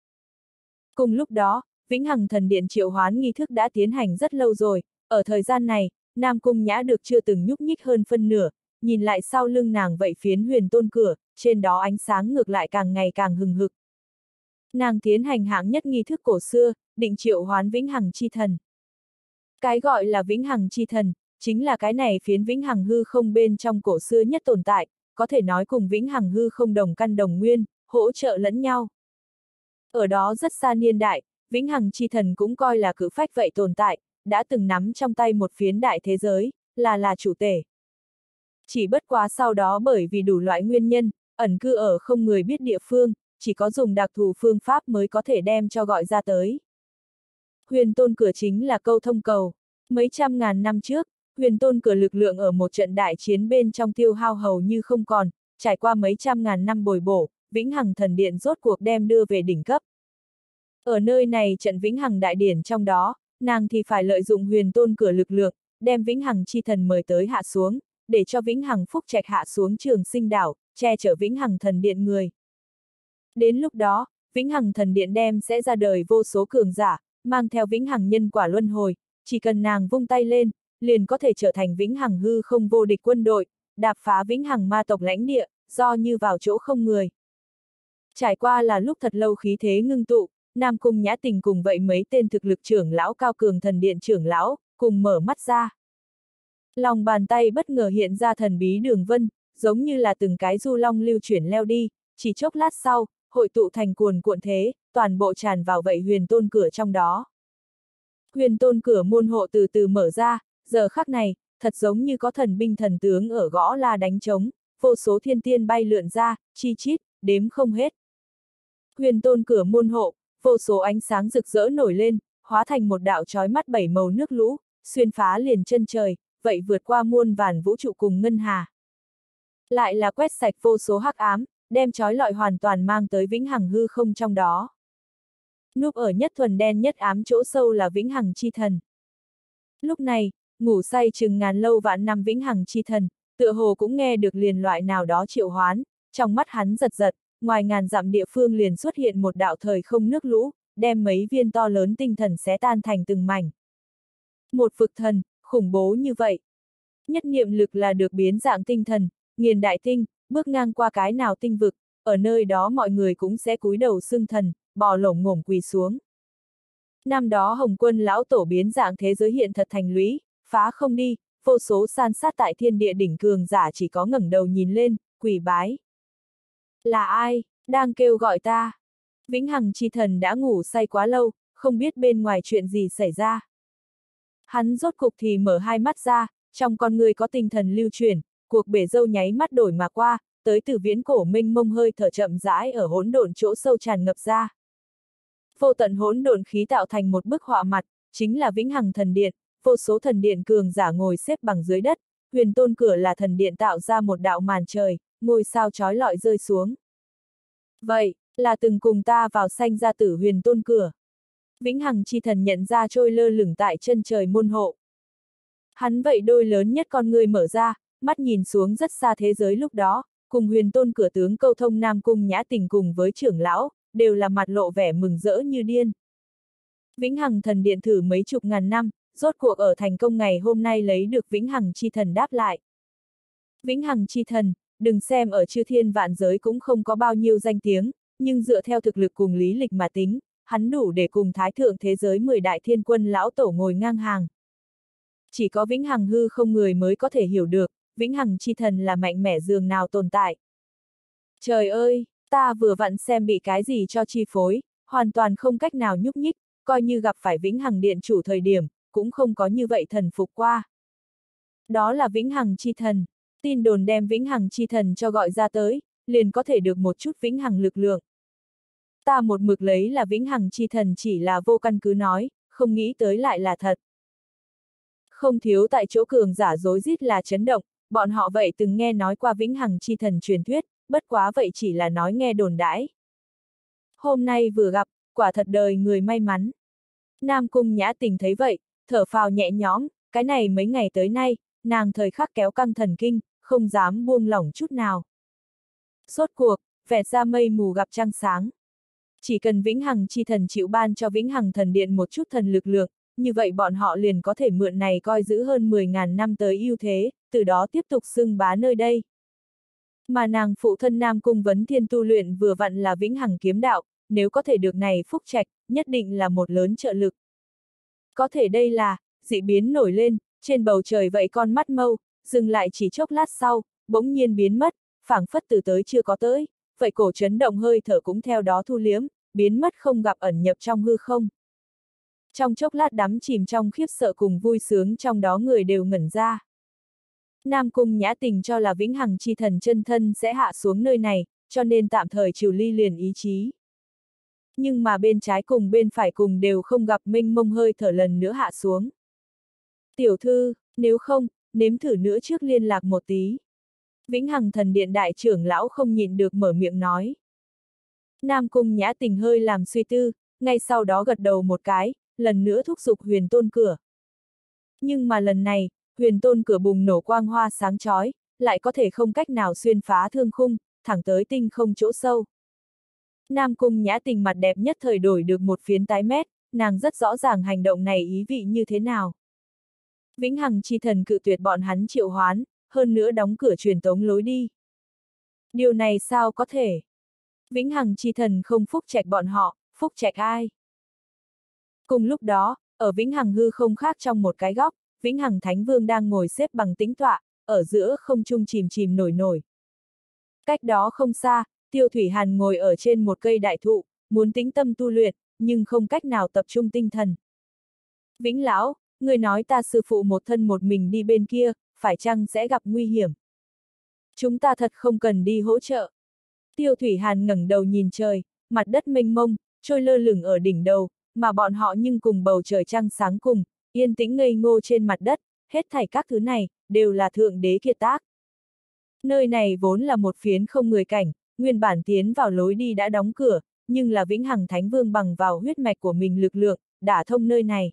Cùng lúc đó, Vĩnh Hằng Thần Điện triệu hoán nghi thức đã tiến hành rất lâu rồi, ở thời gian này, Nam Cung Nhã được chưa từng nhúc nhích hơn phân nửa, nhìn lại sau lưng nàng vậy phiến huyền tôn cửa, trên đó ánh sáng ngược lại càng ngày càng hừng hực. Nàng tiến hành hạng nhất nghi thức cổ xưa, định triệu hoán Vĩnh Hằng Chi Thần. Cái gọi là Vĩnh Hằng Chi Thần, chính là cái này phiến Vĩnh Hằng hư không bên trong cổ xưa nhất tồn tại, có thể nói cùng Vĩnh Hằng hư không đồng căn đồng nguyên, hỗ trợ lẫn nhau. Ở đó rất xa niên đại, Vĩnh Hằng Chi Thần cũng coi là cự phách vậy tồn tại, đã từng nắm trong tay một phiến đại thế giới, là chủ tể. Chỉ bất quá sau đó bởi vì đủ loại nguyên nhân, ẩn cư ở không người biết địa phương, chỉ có dùng đặc thù phương pháp mới có thể đem cho gọi ra tới. Huyền tôn cửa chính là câu thông cầu. Mấy trăm ngàn năm trước, huyền tôn cửa lực lượng ở một trận đại chiến bên trong tiêu hao hầu như không còn, trải qua mấy trăm ngàn năm bồi bổ, Vĩnh Hằng Thần Điện rốt cuộc đem đưa về đỉnh cấp. Ở nơi này trận Vĩnh Hằng Đại Điển trong đó, nàng thì phải lợi dụng huyền tôn cửa lực lượng, đem Vĩnh Hằng Chi Thần mời tới hạ xuống, để cho Vĩnh Hằng Phúc Trạch hạ xuống Trường Sinh đảo, che chở Vĩnh Hằng Thần Điện người. Đến lúc đó, Vĩnh Hằng Thần Điện đem sẽ ra đời vô số cường giả, mang theo Vĩnh Hằng nhân quả luân hồi, chỉ cần nàng vung tay lên, liền có thể trở thành Vĩnh Hằng hư không vô địch quân đội, đạp phá Vĩnh Hằng ma tộc lãnh địa, do như vào chỗ không người. Trải qua là lúc thật lâu khí thế ngưng tụ, Nam Cung Nhã Tình cùng vậy mấy tên thực lực trưởng lão cao cường thần điện trưởng lão, cùng mở mắt ra. Lòng bàn tay bất ngờ hiện ra thần bí đường vân, giống như là từng cái du long lưu chuyển leo đi, chỉ chốc lát sau, hội tụ thành cuồn cuộn thế, toàn bộ tràn vào vậy huyền tôn cửa trong đó. Huyền tôn cửa môn hộ từ từ mở ra, giờ khắc này, thật giống như có thần binh thần tướng ở gõ la đánh trống, vô số thiên tiên bay lượn ra, chi chít, đếm không hết. Huyền tôn cửa môn hộ, vô số ánh sáng rực rỡ nổi lên, hóa thành một đạo chói mắt bảy màu nước lũ, xuyên phá liền chân trời, vậy vượt qua muôn vàn vũ trụ cùng ngân hà. Lại là quét sạch vô số hắc ám, đem chói lọi hoàn toàn mang tới Vĩnh Hằng hư không trong đó. Núp ở nhất thuần đen nhất ám chỗ sâu là Vĩnh Hằng Chi Thần. Lúc này, ngủ say chừng ngàn lâu vạn năm Vĩnh Hằng Chi Thần, tựa hồ cũng nghe được liền loại nào đó triệu hoán, trong mắt hắn giật giật, ngoài ngàn dặm địa phương liền xuất hiện một đạo thời không nước lũ, đem mấy viên to lớn tinh thần xé tan thành từng mảnh. Một vực thần, khủng bố như vậy. Nhất niệm lực là được biến dạng tinh thần, nghiền đại tinh, bước ngang qua cái nào tinh vực, ở nơi đó mọi người cũng sẽ cúi đầu xưng thần, bò lổm ngổm quỳ xuống. Năm đó Hồng Quân lão tổ biến dạng thế giới hiện thật thành lũy, phá không đi, vô số san sát tại thiên địa đỉnh cường giả chỉ có ngẩng đầu nhìn lên, quỳ bái. Là ai, đang kêu gọi ta? Vĩnh Hằng Chi Thần đã ngủ say quá lâu, không biết bên ngoài chuyện gì xảy ra. Hắn rốt cục thì mở hai mắt ra, trong con người có tinh thần lưu chuyển, cuộc bể dâu nháy mắt đổi mà qua, tới từ viễn cổ mênh mông hơi thở chậm rãi ở hỗn độn chỗ sâu tràn ngập ra. Vô tận hỗn độn khí tạo thành một bức họa mặt, chính là Vĩnh Hằng Thần Điện, vô số thần điện cường giả ngồi xếp bằng dưới đất, huyền tôn cửa là thần điện tạo ra một đạo màn trời, ngôi sao chói lọi rơi xuống. Vậy, là từng cùng ta vào sanh ra tử huyền tôn cửa. Vĩnh Hằng Chi Thần nhận ra trôi lơ lửng tại chân trời môn hộ. Hắn vậy đôi lớn nhất con người mở ra, mắt nhìn xuống rất xa thế giới lúc đó, cùng huyền tôn cửa tướng câu thông Nam Cung Nhã Tình cùng với trưởng lão, đều là mặt lộ vẻ mừng rỡ như điên. Vĩnh Hằng Thần Điện thử mấy chục ngàn năm, rốt cuộc ở thành công ngày hôm nay lấy được Vĩnh Hằng Chi Thần đáp lại. Vĩnh hằng chi thần, đừng xem ở chư thiên vạn giới cũng không có bao nhiêu danh tiếng, nhưng dựa theo thực lực cùng lý lịch mà tính, hắn đủ để cùng thái thượng thế giới 10 đại thiên quân lão tổ ngồi ngang hàng. Chỉ có vĩnh hằng hư không người mới có thể hiểu được, vĩnh hằng chi thần là mạnh mẽ dường nào tồn tại. Trời ơi, ta vừa vặn xem bị cái gì cho chi phối, hoàn toàn không cách nào nhúc nhích, coi như gặp phải vĩnh hằng điện chủ thời điểm, cũng không có như vậy thần phục qua. Đó là vĩnh hằng chi thần, tin đồn đem vĩnh hằng chi thần cho gọi ra tới, liền có thể được một chút vĩnh hằng lực lượng. Ta một mực lấy là vĩnh hằng chi thần chỉ là vô căn cứ nói, không nghĩ tới lại là thật. Không thiếu tại chỗ cường giả dối rít là chấn động, bọn họ vậy từng nghe nói qua vĩnh hằng chi thần truyền thuyết, bất quá vậy chỉ là nói nghe đồn đãi. Hôm nay vừa gặp, quả thật đời người may mắn. Nam Cung Nhã Tình thấy vậy, thở phào nhẹ nhõm, cái này mấy ngày tới nay, nàng thời khắc kéo căng thần kinh, không dám buông lỏng chút nào. Rốt cuộc, vẹt ra mây mù gặp trăng sáng. Chỉ cần vĩnh hằng chi thần chịu ban cho vĩnh hằng thần điện một chút thần lực lượng, như vậy bọn họ liền có thể mượn này coi giữ hơn 10.000 năm tới ưu thế, từ đó tiếp tục xưng bá nơi đây. Mà nàng phụ thân Nam Cung Vấn Thiên tu luyện vừa vặn là vĩnh hằng kiếm đạo, nếu có thể được này phúc trạch, nhất định là một lớn trợ lực. Có thể đây là, dị biến nổi lên, trên bầu trời vậy con mắt mâu, dừng lại chỉ chốc lát sau, bỗng nhiên biến mất, phảng phất từ tới chưa có tới, vậy cổ chấn động hơi thở cũng theo đó thu liếm, biến mất không gặp ẩn nhập trong hư không. Trong chốc lát đắm chìm trong khiếp sợ cùng vui sướng trong đó người đều ngẩn ra. Nam Cung Nhã Tình cho là vĩnh hằng chi thần chân thân sẽ hạ xuống nơi này, cho nên tạm thời trừ ly liền ý chí. Nhưng mà bên trái cùng bên phải cùng đều không gặp mênh mông hơi thở lần nữa hạ xuống. Tiểu thư, nếu không, nếm thử nữa trước liên lạc một tí. Vĩnh hằng thần điện đại trưởng lão không nhịn được mở miệng nói. Nam Cung Nhã Tình hơi làm suy tư, ngay sau đó gật đầu một cái, lần nữa thúc giục huyền tôn cửa. Nhưng mà lần này, huyền tôn cửa bùng nổ quang hoa sáng chói, lại có thể không cách nào xuyên phá thương khung, thẳng tới tinh không chỗ sâu. Nam Cung Nhã Tình mặt đẹp nhất thời đổi được một phiến tái mét, nàng rất rõ ràng hành động này ý vị như thế nào. Vĩnh hằng chi thần cự tuyệt bọn hắn triệu hoán, hơn nữa đóng cửa truyền tống lối đi. Điều này sao có thể? Vĩnh hằng chi thần không phúc trạch bọn họ, phúc trạch ai? Cùng lúc đó, ở Vĩnh hằng hư không khác trong một cái góc, Vĩnh hằng Thánh Vương đang ngồi xếp bằng tĩnh tọa, ở giữa không trung chìm chìm nổi nổi. Cách đó không xa, Tiêu Thủy Hàn ngồi ở trên một cây đại thụ, muốn tĩnh tâm tu luyện, nhưng không cách nào tập trung tinh thần. Vĩnh lão, người nói ta sư phụ một thân một mình đi bên kia, phải chăng sẽ gặp nguy hiểm? Chúng ta thật không cần đi hỗ trợ. Tiêu Thủy Hàn ngẩng đầu nhìn trời, mặt đất mênh mông, trôi lơ lửng ở đỉnh đầu, mà bọn họ nhưng cùng bầu trời trăng sáng cùng, yên tĩnh ngây ngô trên mặt đất, hết thảy các thứ này, đều là thượng đế kiệt tác. Nơi này vốn là một phiến không người cảnh, nguyên bản tiến vào lối đi đã đóng cửa, nhưng là Vĩnh hằng Thánh Vương bằng vào huyết mạch của mình lực lượng, đả thông nơi này.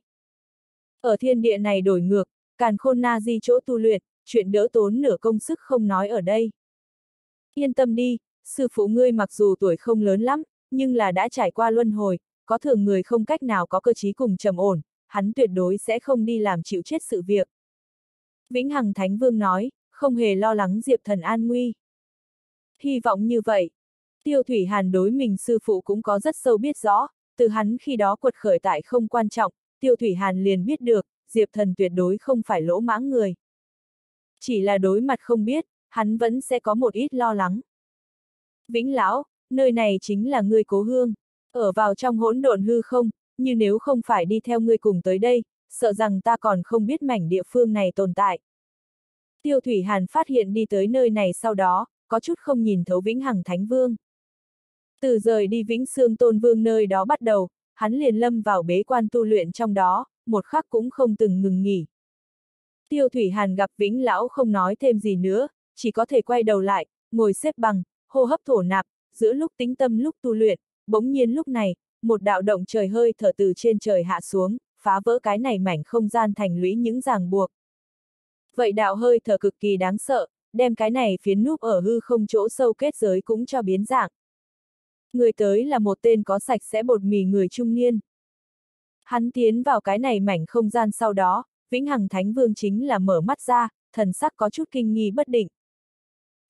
Ở thiên địa này đổi ngược, càn khôn na di chỗ tu luyện, chuyện đỡ tốn nửa công sức không nói ở đây. Yên tâm đi, sư phụ ngươi mặc dù tuổi không lớn lắm, nhưng là đã trải qua luân hồi, có thường người không cách nào có cơ trí cùng trầm ổn, hắn tuyệt đối sẽ không đi làm chịu chết sự việc. Vĩnh hằng Thánh Vương nói, không hề lo lắng Diệp Thần an nguy. Hy vọng như vậy. Tiêu Thủy Hàn đối mình sư phụ cũng có rất sâu biết rõ, từ hắn khi đó quật khởi tại không quan trọng, Tiêu Thủy Hàn liền biết được, Diệp Thần tuyệt đối không phải lỗ mãng người. Chỉ là đối mặt không biết, hắn vẫn sẽ có một ít lo lắng. Vĩnh lão, nơi này chính là ngươi cố hương, ở vào trong hỗn độn hư không, như nếu không phải đi theo ngươi cùng tới đây, sợ rằng ta còn không biết mảnh địa phương này tồn tại. Tiêu Thủy Hàn phát hiện đi tới nơi này sau đó, có chút không nhìn thấu Vĩnh hằng Thánh Vương. Từ rời đi Vĩnh Xương Tôn Vương nơi đó bắt đầu, hắn liền lâm vào bế quan tu luyện trong đó, một khắc cũng không từng ngừng nghỉ. Tiêu Thủy Hàn gặp Vĩnh lão không nói thêm gì nữa, chỉ có thể quay đầu lại, ngồi xếp bằng, hô hấp thổ nạp, giữa lúc tĩnh tâm lúc tu luyện, bỗng nhiên lúc này, một đạo động trời hơi thở từ trên trời hạ xuống, phá vỡ cái này mảnh không gian thành lũy những ràng buộc. Vậy đạo hơi thở cực kỳ đáng sợ, đem cái này phiến núp ở hư không chỗ sâu kết giới cũng cho biến dạng. Người tới là một tên có sạch sẽ bột mì người trung niên. Hắn tiến vào cái này mảnh không gian sau đó, Vĩnh hằng Thánh Vương chính là mở mắt ra, thần sắc có chút kinh nghi bất định.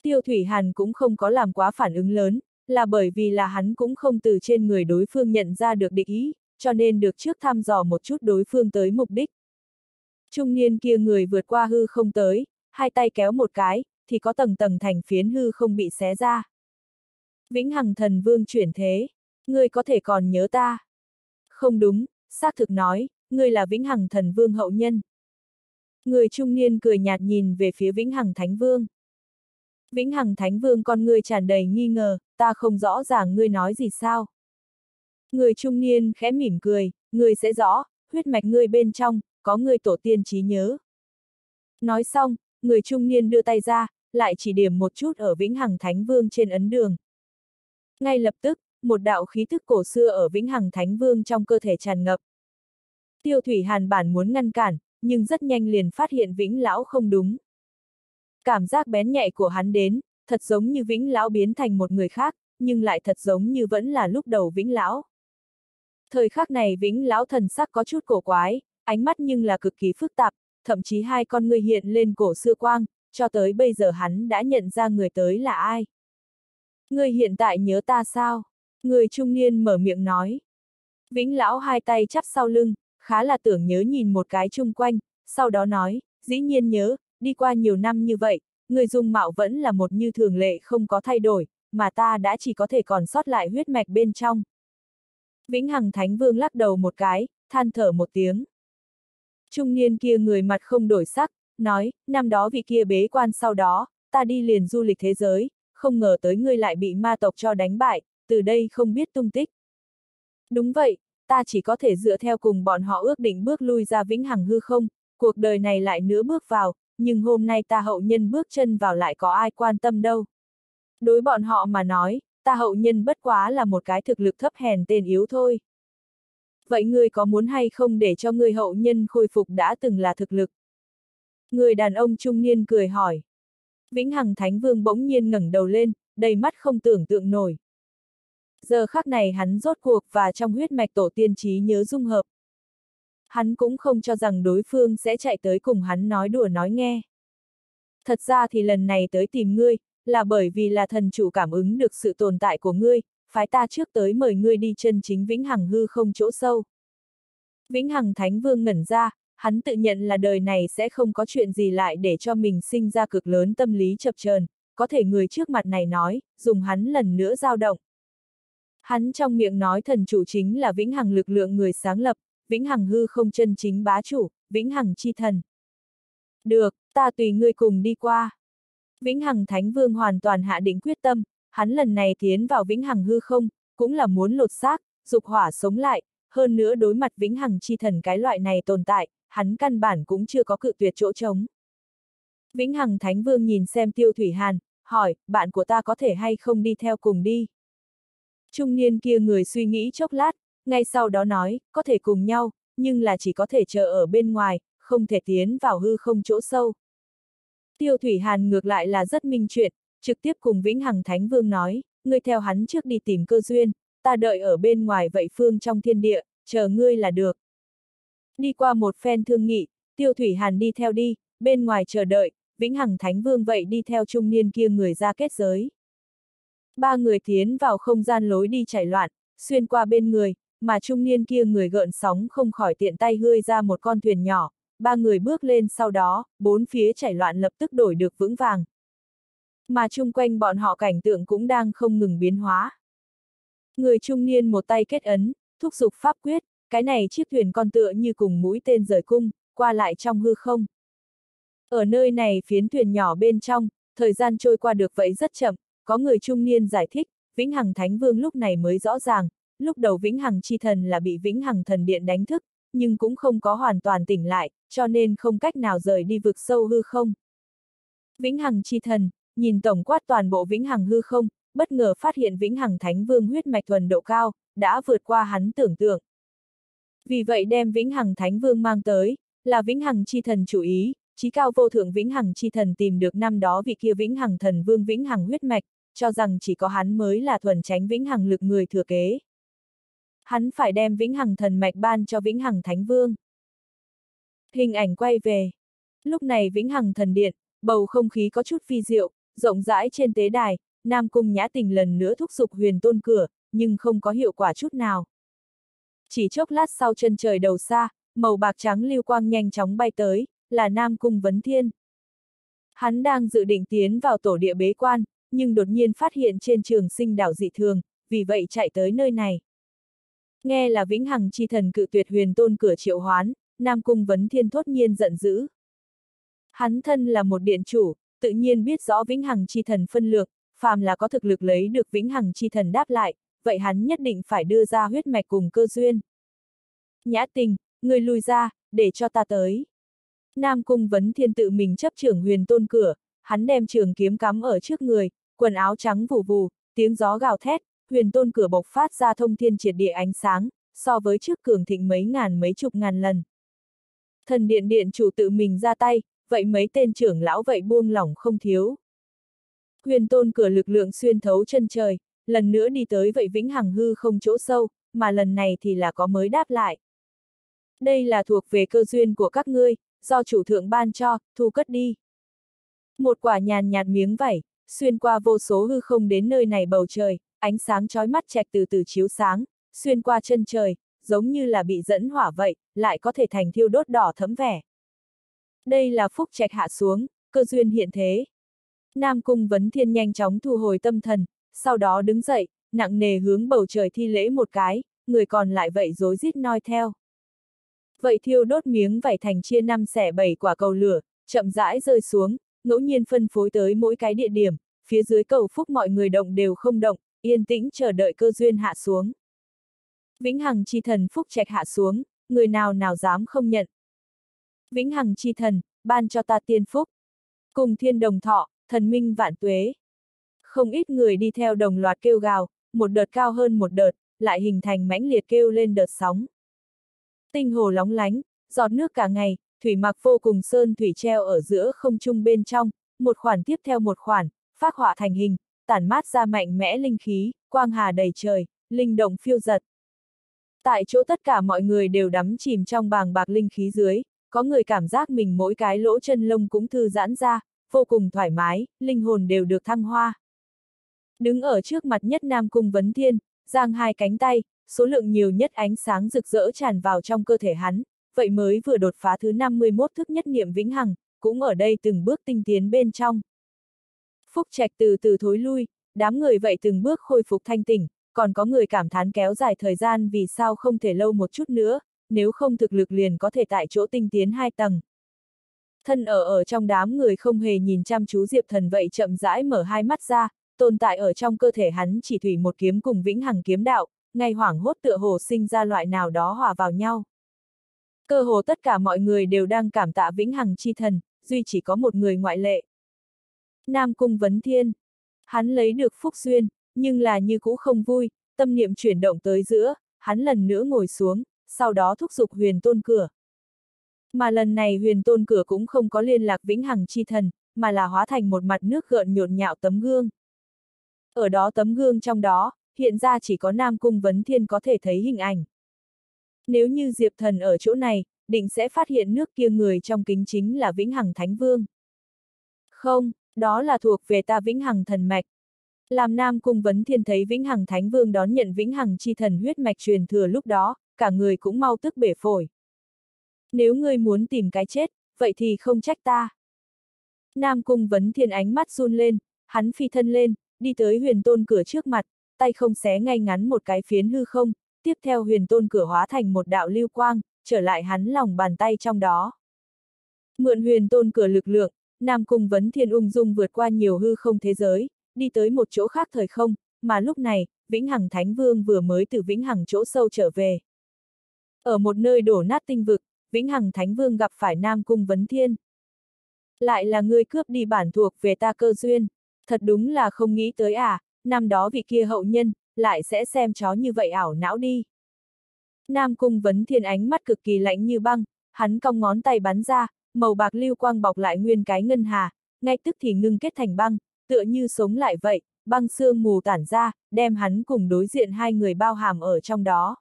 Tiêu Thủy Hàn cũng không có làm quá phản ứng lớn, là bởi vì là hắn cũng không từ trên người đối phương nhận ra được địch ý, cho nên được trước thăm dò một chút đối phương tới mục đích. Trung niên kia người vượt qua hư không tới, hai tay kéo một cái, thì có tầng tầng thành phiến hư không bị xé ra. Vĩnh Hằng Thần Vương chuyển thế, ngươi có thể còn nhớ ta? Không đúng, xác thực nói, ngươi là Vĩnh Hằng Thần Vương hậu nhân. Người trung niên cười nhạt nhìn về phía Vĩnh Hằng Thánh Vương. Vĩnh Hằng Thánh Vương con ngươi tràn đầy nghi ngờ, ta không rõ ràng ngươi nói gì sao. Người trung niên khẽ mỉm cười, ngươi sẽ rõ, huyết mạch ngươi bên trong, có ngươi tổ tiên trí nhớ. Nói xong, người trung niên đưa tay ra, lại chỉ điểm một chút ở Vĩnh Hằng Thánh Vương trên ấn đường. Ngay lập tức, một đạo khí thức cổ xưa ở Vĩnh Hằng Thánh Vương trong cơ thể tràn ngập. Tiêu Thủy Hàn bản muốn ngăn cản, nhưng rất nhanh liền phát hiện Vĩnh Lão không đúng. Cảm giác bén nhạy của hắn đến, thật giống như Vĩnh Lão biến thành một người khác, nhưng lại thật giống như vẫn là lúc đầu Vĩnh Lão. Thời khắc này Vĩnh Lão thần sắc có chút cổ quái, ánh mắt nhưng là cực kỳ phức tạp, thậm chí hai con ngươi hiện lên cổ xưa quang, cho tới bây giờ hắn đã nhận ra người tới là ai. Ngươi hiện tại nhớ ta sao? Người trung niên mở miệng nói. Vĩnh Lão hai tay chắp sau lưng, khá là tưởng nhớ nhìn một cái chung quanh, sau đó nói, dĩ nhiên nhớ, đi qua nhiều năm như vậy, người dung mạo vẫn là một như thường lệ không có thay đổi, mà ta đã chỉ có thể còn sót lại huyết mạch bên trong. Vĩnh Hằng Thánh Vương lắc đầu một cái, than thở một tiếng. Trung niên kia người mặt không đổi sắc, nói, năm đó vị kia bế quan sau đó, ta đi liền du lịch thế giới, không ngờ tới ngươi lại bị ma tộc cho đánh bại, từ đây không biết tung tích. Đúng vậy, ta chỉ có thể dựa theo cùng bọn họ ước định bước lui ra vĩnh hằng hư không, cuộc đời này lại nữa bước vào, nhưng hôm nay ta hậu nhân bước chân vào lại có ai quan tâm đâu. Đối bọn họ mà nói, ta hậu nhân bất quá là một cái thực lực thấp hèn tên yếu thôi. Vậy ngươi có muốn hay không để cho ngươi hậu nhân khôi phục đã từng là thực lực? Người đàn ông trung niên cười hỏi. Vĩnh Hằng Thánh Vương bỗng nhiên ngẩng đầu lên, đầy mắt không tưởng tượng nổi. Giờ khắc này hắn rốt cuộc và trong huyết mạch tổ tiên trí nhớ dung hợp. Hắn cũng không cho rằng đối phương sẽ chạy tới cùng hắn nói đùa nói nghe. Thật ra thì lần này tới tìm ngươi, là bởi vì là thần chủ cảm ứng được sự tồn tại của ngươi, phái ta trước tới mời ngươi đi chân chính Vĩnh Hằng hư không chỗ sâu. Vĩnh Hằng Thánh Vương ngẩn ra, hắn tự nhận là đời này sẽ không có chuyện gì lại để cho mình sinh ra cực lớn tâm lý chập chờn, có thể người trước mặt này nói, dùng hắn lần nữa dao động. Hắn trong miệng nói thần chủ chính là Vĩnh Hằng lực lượng người sáng lập, Vĩnh Hằng hư không chân chính bá chủ, Vĩnh Hằng chi thần. Được, ta tùy ngươi cùng đi qua. Vĩnh Hằng Thánh Vương hoàn toàn hạ định quyết tâm, hắn lần này tiến vào Vĩnh Hằng hư không, cũng là muốn lột xác, dục hỏa sống lại, hơn nữa đối mặt Vĩnh Hằng chi thần cái loại này tồn tại, hắn căn bản cũng chưa có cự tuyệt chỗ trống. Vĩnh Hằng Thánh Vương nhìn xem Tiêu Thủy Hàn, hỏi, bạn của ta có thể hay không đi theo cùng đi? Trung niên kia người suy nghĩ chốc lát, ngay sau đó nói, có thể cùng nhau, nhưng là chỉ có thể chờ ở bên ngoài, không thể tiến vào hư không chỗ sâu. Tiêu Thủy Hàn ngược lại là rất minh chuyện, trực tiếp cùng Vĩnh Hằng Thánh Vương nói, ngươi theo hắn trước đi tìm cơ duyên, ta đợi ở bên ngoài vậy phương trong thiên địa, chờ ngươi là được. Đi qua một phen thương nghị, Tiêu Thủy Hàn đi theo đi, bên ngoài chờ đợi, Vĩnh Hằng Thánh Vương vậy đi theo trung niên kia người ra kết giới. Ba người tiến vào không gian lối đi chảy loạn, xuyên qua bên người, mà trung niên kia người gợn sóng không khỏi tiện tay hươi ra một con thuyền nhỏ, ba người bước lên sau đó, bốn phía chảy loạn lập tức đổi được vững vàng. Mà chung quanh bọn họ cảnh tượng cũng đang không ngừng biến hóa. Người trung niên một tay kết ấn, thúc giục pháp quyết, cái này chiếc thuyền con tựa như cùng mũi tên rời cung, qua lại trong hư không. Ở nơi này phiến thuyền nhỏ bên trong, thời gian trôi qua được vậy rất chậm, có người trung niên giải thích, Vĩnh Hằng Thánh Vương lúc này mới rõ ràng, lúc đầu Vĩnh Hằng chi thần là bị Vĩnh Hằng thần điện đánh thức, nhưng cũng không có hoàn toàn tỉnh lại, cho nên không cách nào rời đi vực sâu hư không. Vĩnh Hằng chi thần, nhìn tổng quát toàn bộ Vĩnh Hằng hư không, bất ngờ phát hiện Vĩnh Hằng Thánh Vương huyết mạch thuần độ cao, đã vượt qua hắn tưởng tượng. Vì vậy đem Vĩnh Hằng Thánh Vương mang tới, là Vĩnh Hằng chi thần chủ ý, chí cao vô thượng Vĩnh Hằng chi thần tìm được năm đó vị kia Vĩnh Hằng thần vương Vĩnh Hằng huyết mạch, cho rằng chỉ có hắn mới là thuần chánh Vĩnh Hằng lực người thừa kế. Hắn phải đem Vĩnh Hằng thần mạch ban cho Vĩnh Hằng Thánh Vương. Hình ảnh quay về. Lúc này Vĩnh Hằng thần điện, bầu không khí có chút phi diệu, rộng rãi trên tế đài, Nam Cung Nhã Tình lần nữa thúc giục huyền tôn cửa, nhưng không có hiệu quả chút nào. Chỉ chốc lát sau chân trời đầu xa, màu bạc trắng lưu quang nhanh chóng bay tới, là Nam Cung Vấn Thiên. Hắn đang dự định tiến vào tổ địa bế quan, nhưng đột nhiên phát hiện trên Trường Sinh đảo dị thường, vì vậy chạy tới nơi này. Nghe là Vĩnh Hằng chi thần cự tuyệt huyền tôn cửa triệu hoán, Nam Cung Vấn Thiên thốt nhiên giận dữ. Hắn thân là một điện chủ, tự nhiên biết rõ Vĩnh Hằng chi thần phân lược, phàm là có thực lực lấy được Vĩnh Hằng chi thần đáp lại, vậy hắn nhất định phải đưa ra huyết mạch cùng cơ duyên. Nhã Tình, người lùi ra, để cho ta tới. Nam Cung Vấn Thiên tự mình chấp trưởng huyền tôn cửa, hắn đem trường kiếm cắm ở trước người, quần áo trắng vù vù, tiếng gió gào thét, huyền tôn cửa bộc phát ra thông thiên triệt địa ánh sáng, so với trước cường thịnh mấy ngàn mấy chục ngàn lần. Thần điện điện chủ tự mình ra tay, vậy mấy tên trưởng lão vậy buông lỏng không thiếu. Huyền tôn cửa lực lượng xuyên thấu chân trời, lần nữa đi tới vậy Vĩnh Hằng hư không chỗ sâu, mà lần này thì là có mới đáp lại. Đây là thuộc về cơ duyên của các ngươi, do chủ thượng ban cho, thu cất đi. Một quả nhàn nhạt miếng vảy, xuyên qua vô số hư không đến nơi này bầu trời, ánh sáng chói mắt trạch từ từ chiếu sáng, xuyên qua chân trời, giống như là bị dẫn hỏa vậy, lại có thể thành thiêu đốt đỏ thẫm vẻ. Đây là phúc trạch hạ xuống, cơ duyên hiện thế. Nam Cung Vấn Thiên nhanh chóng thu hồi tâm thần, sau đó đứng dậy, nặng nề hướng bầu trời thi lễ một cái, người còn lại vậy rối rít noi theo. Vậy thiêu đốt miếng vảy thành chia 5 xẻ 7 quả cầu lửa, chậm rãi rơi xuống, ngẫu nhiên phân phối tới mỗi cái địa điểm, phía dưới cầu phúc mọi người động đều không động, yên tĩnh chờ đợi cơ duyên hạ xuống. Vĩnh Hằng chi thần phúc trạch hạ xuống, người nào nào dám không nhận. Vĩnh Hằng chi thần, ban cho ta tiên phúc. Cùng thiên đồng thọ, thần minh vạn tuế. Không ít người đi theo đồng loạt kêu gào, một đợt cao hơn một đợt, lại hình thành mãnh liệt kêu lên đợt sóng. Tinh hồ lóng lánh, giọt nước cả ngày, thủy mặc vô cùng sơn thủy treo ở giữa không trung bên trong, một khoản tiếp theo một khoản, phác họa thành hình, tản mát ra mạnh mẽ linh khí, quang hà đầy trời, linh động phiêu giật. Tại chỗ tất cả mọi người đều đắm chìm trong bàng bạc linh khí dưới, có người cảm giác mình mỗi cái lỗ chân lông cũng thư giãn ra, vô cùng thoải mái, linh hồn đều được thăng hoa. Đứng ở trước mặt nhất Nam Cung Vấn Thiên, giang hai cánh tay, số lượng nhiều nhất ánh sáng rực rỡ tràn vào trong cơ thể hắn, vậy mới vừa đột phá thứ 51 thức nhất niệm vĩnh hằng, cũng ở đây từng bước tinh tiến bên trong. Phúc trạch từ từ thối lui, đám người vậy từng bước khôi phục thanh tỉnh, còn có người cảm thán kéo dài thời gian vì sao không thể lâu một chút nữa, nếu không thực lực liền có thể tại chỗ tinh tiến 2 tầng. Thân ở trong đám người không hề nhìn chăm chú Diệp Thần vậy chậm rãi mở hai mắt ra, tồn tại ở trong cơ thể hắn chỉ thủy một kiếm cùng vĩnh hằng kiếm đạo, ngay hoảng hốt tựa hồ sinh ra loại nào đó hòa vào nhau. Cơ hồ tất cả mọi người đều đang cảm tạ vĩnh hằng chi thần, duy chỉ có một người ngoại lệ. Nam Cung Vấn Thiên. Hắn lấy được phúc duyên, nhưng là như cũ không vui, tâm niệm chuyển động tới giữa, hắn lần nữa ngồi xuống, sau đó thúc giục huyền tôn cửa. Mà lần này huyền tôn cửa cũng không có liên lạc vĩnh hằng chi thần, mà là hóa thành một mặt nước gợn nhộn nhạo tấm gương. Ở đó tấm gương trong đó, hiện ra chỉ có Nam Cung Vấn Thiên có thể thấy hình ảnh. Nếu như Diệp Thần ở chỗ này, định sẽ phát hiện nước kia người trong kính chính là Vĩnh Hằng Thánh Vương. Không, đó là thuộc về ta Vĩnh Hằng thần mạch. Làm Nam Cung Vấn Thiên thấy Vĩnh Hằng Thánh Vương đón nhận Vĩnh Hằng chi thần huyết mạch truyền thừa lúc đó, cả người cũng mau tức bể phổi. Nếu ngươi muốn tìm cái chết, vậy thì không trách ta. Nam Cung Vấn Thiên ánh mắt run lên, hắn phi thân lên, đi tới huyền tôn cửa trước mặt, tay không xé ngay ngắn một cái phiến hư không, tiếp theo huyền tôn cửa hóa thành một đạo lưu quang, trở lại hắn lòng bàn tay trong đó. Mượn huyền tôn cửa lực lượng, Nam Cung Vấn Thiên ung dung vượt qua nhiều hư không thế giới, đi tới một chỗ khác thời không, mà lúc này, Vĩnh Hằng Thánh Vương vừa mới từ Vĩnh Hằng chỗ sâu trở về. Ở một nơi đổ nát tinh vực, Vĩnh Hằng Thánh Vương gặp phải Nam Cung Vấn Thiên. Lại là ngươi cướp đi bản thuộc về ta cơ duyên, thật đúng là không nghĩ tới à, năm đó vị kia hậu nhân, lại sẽ xem chó như vậy ảo não đi. Nam Cung Vấn Thiên ánh mắt cực kỳ lạnh như băng, hắn cong ngón tay bắn ra, màu bạc lưu quang bọc lại nguyên cái ngân hà, ngay tức thì ngưng kết thành băng, tựa như sống lại vậy, băng sương mù tản ra, đem hắn cùng đối diện hai người bao hàm ở trong đó.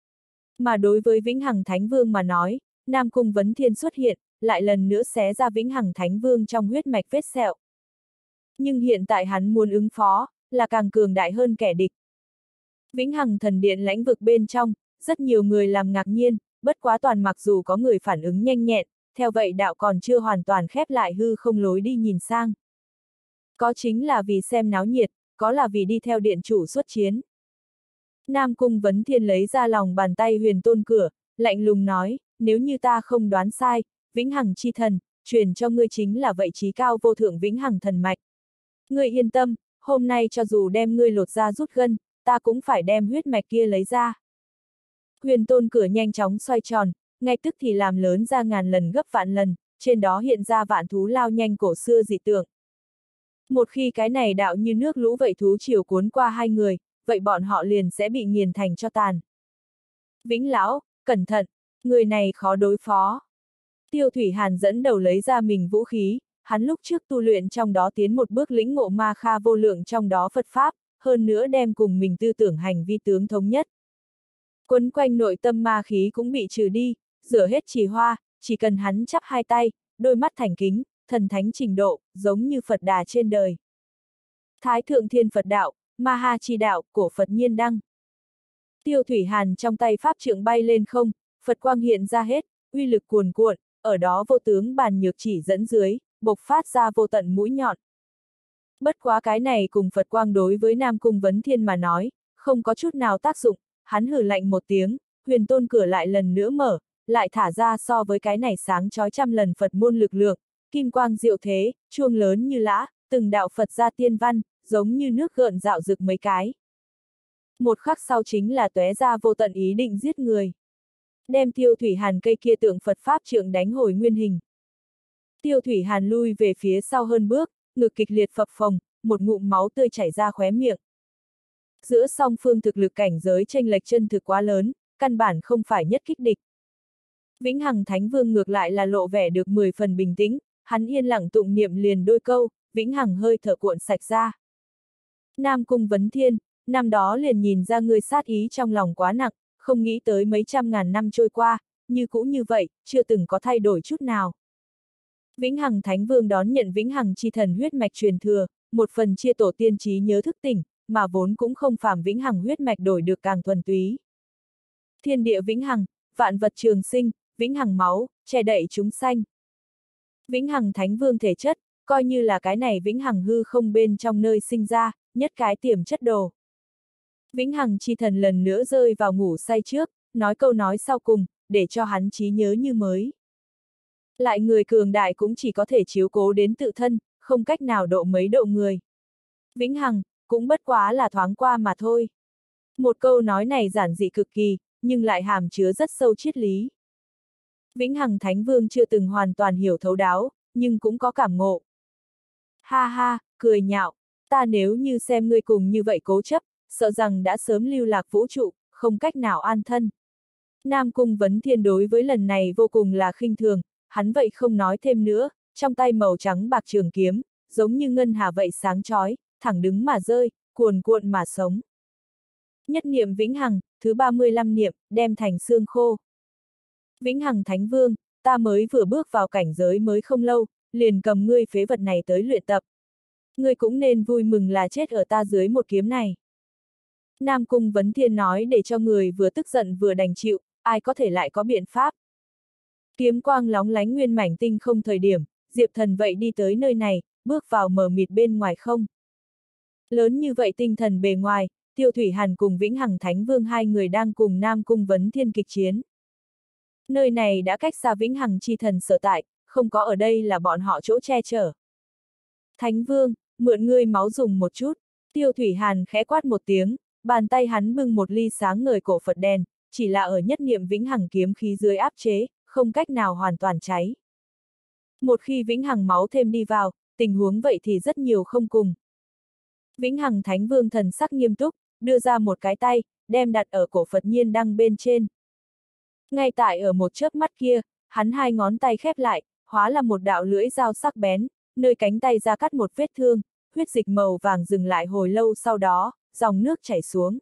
Mà đối với Vĩnh Hằng Thánh Vương mà nói, Nam Cung Vấn Thiên xuất hiện, lại lần nữa xé ra Vĩnh Hằng Thánh Vương trong huyết mạch vết sẹo. Nhưng hiện tại hắn muốn ứng phó, là càng cường đại hơn kẻ địch. Vĩnh Hằng thần điện lãnh vực bên trong, rất nhiều người làm ngạc nhiên, bất quá toàn mặc dù có người phản ứng nhanh nhẹn, theo vậy đạo còn chưa hoàn toàn khép lại hư không lối đi nhìn sang. Có chính là vì xem náo nhiệt, có là vì đi theo điện chủ xuất chiến. Nam Cung Vấn Thiên lấy ra lòng bàn tay huyền tôn cửa, lạnh lùng nói, nếu như ta không đoán sai, Vĩnh Hằng chi thần, truyền cho ngươi chính là vậy trí cao vô thượng Vĩnh Hằng thần mạch. Ngươi yên tâm, hôm nay cho dù đem ngươi lột ra rút gân, ta cũng phải đem huyết mạch kia lấy ra. Huyền tôn cửa nhanh chóng xoay tròn, ngay tức thì làm lớn ra ngàn lần gấp vạn lần, trên đó hiện ra vạn thú lao nhanh cổ xưa dị tượng. Một khi cái này đạo như nước lũ vậy thú triều cuốn qua hai người, vậy bọn họ liền sẽ bị nghiền thành cho tàn. Vĩnh Lão, cẩn thận, người này khó đối phó. Tiêu Thủy Hàn dẫn đầu lấy ra mình vũ khí, hắn lúc trước tu luyện trong đó tiến một bước lĩnh ngộ ma kha vô lượng trong đó Phật Pháp, hơn nữa đem cùng mình tư tưởng hành vi tướng thống nhất. Quấn quanh nội tâm ma khí cũng bị trừ đi, rửa hết trì hoa, chỉ cần hắn chắp hai tay, đôi mắt thành kính, thần thánh trình độ, giống như Phật Đà trên đời. Thái thượng thiên Phật đạo, ma ha chi đạo, cổ Phật nhiên đăng. Tiêu Thủy Hàn trong tay pháp trượng bay lên không, Phật quang hiện ra hết, uy lực cuồn cuộn, ở đó vô tướng bàn nhược chỉ dẫn dưới, bộc phát ra vô tận mũi nhọn. Bất quá cái này cùng Phật quang đối với Nam Cung Vấn Thiên mà nói, không có chút nào tác dụng, hắn hừ lạnh một tiếng, huyền tôn cửa lại lần nữa mở, lại thả ra so với cái này sáng chói trăm lần Phật môn lực lượng, kim quang diệu thế, chuông lớn như lã, từng đạo Phật ra tiên văn, giống như nước gợn dạo rực mấy cái. Một khắc sau chính là tóe ra vô tận ý định giết người. Đem Tiêu Thủy Hàn cây kia tượng Phật Pháp trượng đánh hồi nguyên hình. Tiêu Thủy Hàn lui về phía sau hơn bước, ngực kịch liệt phập phồng, một ngụm máu tươi chảy ra khóe miệng. Giữa song phương thực lực cảnh giới chênh lệch chân thực quá lớn, căn bản không phải nhất kích địch. Vĩnh Hằng Thánh Vương ngược lại là lộ vẻ được 10 phần bình tĩnh, hắn yên lặng tụng niệm liền đôi câu, Vĩnh Hằng hơi thở cuộn sạch ra. Nam Cung Vấn Thiên, năm đó liền nhìn ra ngươi sát ý trong lòng quá nặng, không nghĩ tới mấy trăm ngàn năm trôi qua, như cũ như vậy, chưa từng có thay đổi chút nào. Vĩnh Hằng Thánh Vương đón nhận Vĩnh Hằng chi thần huyết mạch truyền thừa, một phần chia tổ tiên trí nhớ thức tỉnh, mà vốn cũng không phàm Vĩnh Hằng huyết mạch đổi được càng thuần túy. Thiên địa Vĩnh Hằng, vạn vật trường sinh, Vĩnh Hằng máu, che đậy chúng sanh. Vĩnh Hằng Thánh Vương thể chất, coi như là cái này Vĩnh Hằng hư không bên trong nơi sinh ra, nhất cái tiềm chất đồ. Vĩnh Hằng chi thần lần nữa rơi vào ngủ say trước, nói câu nói sau cùng, để cho hắn trí nhớ như mới. Lại người cường đại cũng chỉ có thể chiếu cố đến tự thân, không cách nào độ mấy độ người. Vĩnh Hằng, cũng bất quá là thoáng qua mà thôi. Một câu nói này giản dị cực kỳ, nhưng lại hàm chứa rất sâu triết lý. Vĩnh Hằng Thánh Vương chưa từng hoàn toàn hiểu thấu đáo, nhưng cũng có cảm ngộ. Ha ha, cười nhạo, ta nếu như xem ngươi cùng như vậy cố chấp, sợ rằng đã sớm lưu lạc vũ trụ, không cách nào an thân. Nam Cung Vấn Thiên đối với lần này vô cùng là khinh thường, hắn vậy không nói thêm nữa, trong tay màu trắng bạc trường kiếm, giống như ngân hà vậy sáng chói, thẳng đứng mà rơi, cuồn cuộn mà sống. Nhất niệm Vĩnh Hằng, thứ 35 niệm, đem thành xương khô. Vĩnh Hằng Thánh Vương, ta mới vừa bước vào cảnh giới mới không lâu, liền cầm ngươi phế vật này tới luyện tập. Ngươi cũng nên vui mừng là chết ở ta dưới một kiếm này. Nam Cung Vấn Thiên nói để cho người vừa tức giận vừa đành chịu, ai có thể lại có biện pháp. Kiếm quang lóng lánh nguyên mảnh tinh không thời điểm, Diệp Thần vậy đi tới nơi này, bước vào mờ mịt bên ngoài không. Lớn như vậy tinh thần bề ngoài, Tiêu Thủy Hàn cùng Vĩnh Hằng Thánh Vương hai người đang cùng Nam Cung Vấn Thiên kịch chiến. Nơi này đã cách xa Vĩnh Hằng chi thần sở tại, không có ở đây là bọn họ chỗ che chở. Thánh Vương, mượn ngươi máu dùng một chút, Tiêu Thủy Hàn khẽ quát một tiếng, bàn tay hắn bưng một ly sáng ngời cổ Phật đèn, chỉ là ở nhất niệm Vĩnh Hằng kiếm khí dưới áp chế, không cách nào hoàn toàn cháy. Một khi Vĩnh Hằng máu thêm đi vào, tình huống vậy thì rất nhiều không cùng. Vĩnh Hằng Thánh Vương thần sắc nghiêm túc, đưa ra một cái tay, đem đặt ở cổ Phật nhiên đăng bên trên. Ngay tại ở một chớp mắt kia, hắn hai ngón tay khép lại, hóa là một đạo lưỡi dao sắc bén, nơi cánh tay ra cắt một vết thương, huyết dịch màu vàng dừng lại hồi lâu sau đó, dòng nước chảy xuống.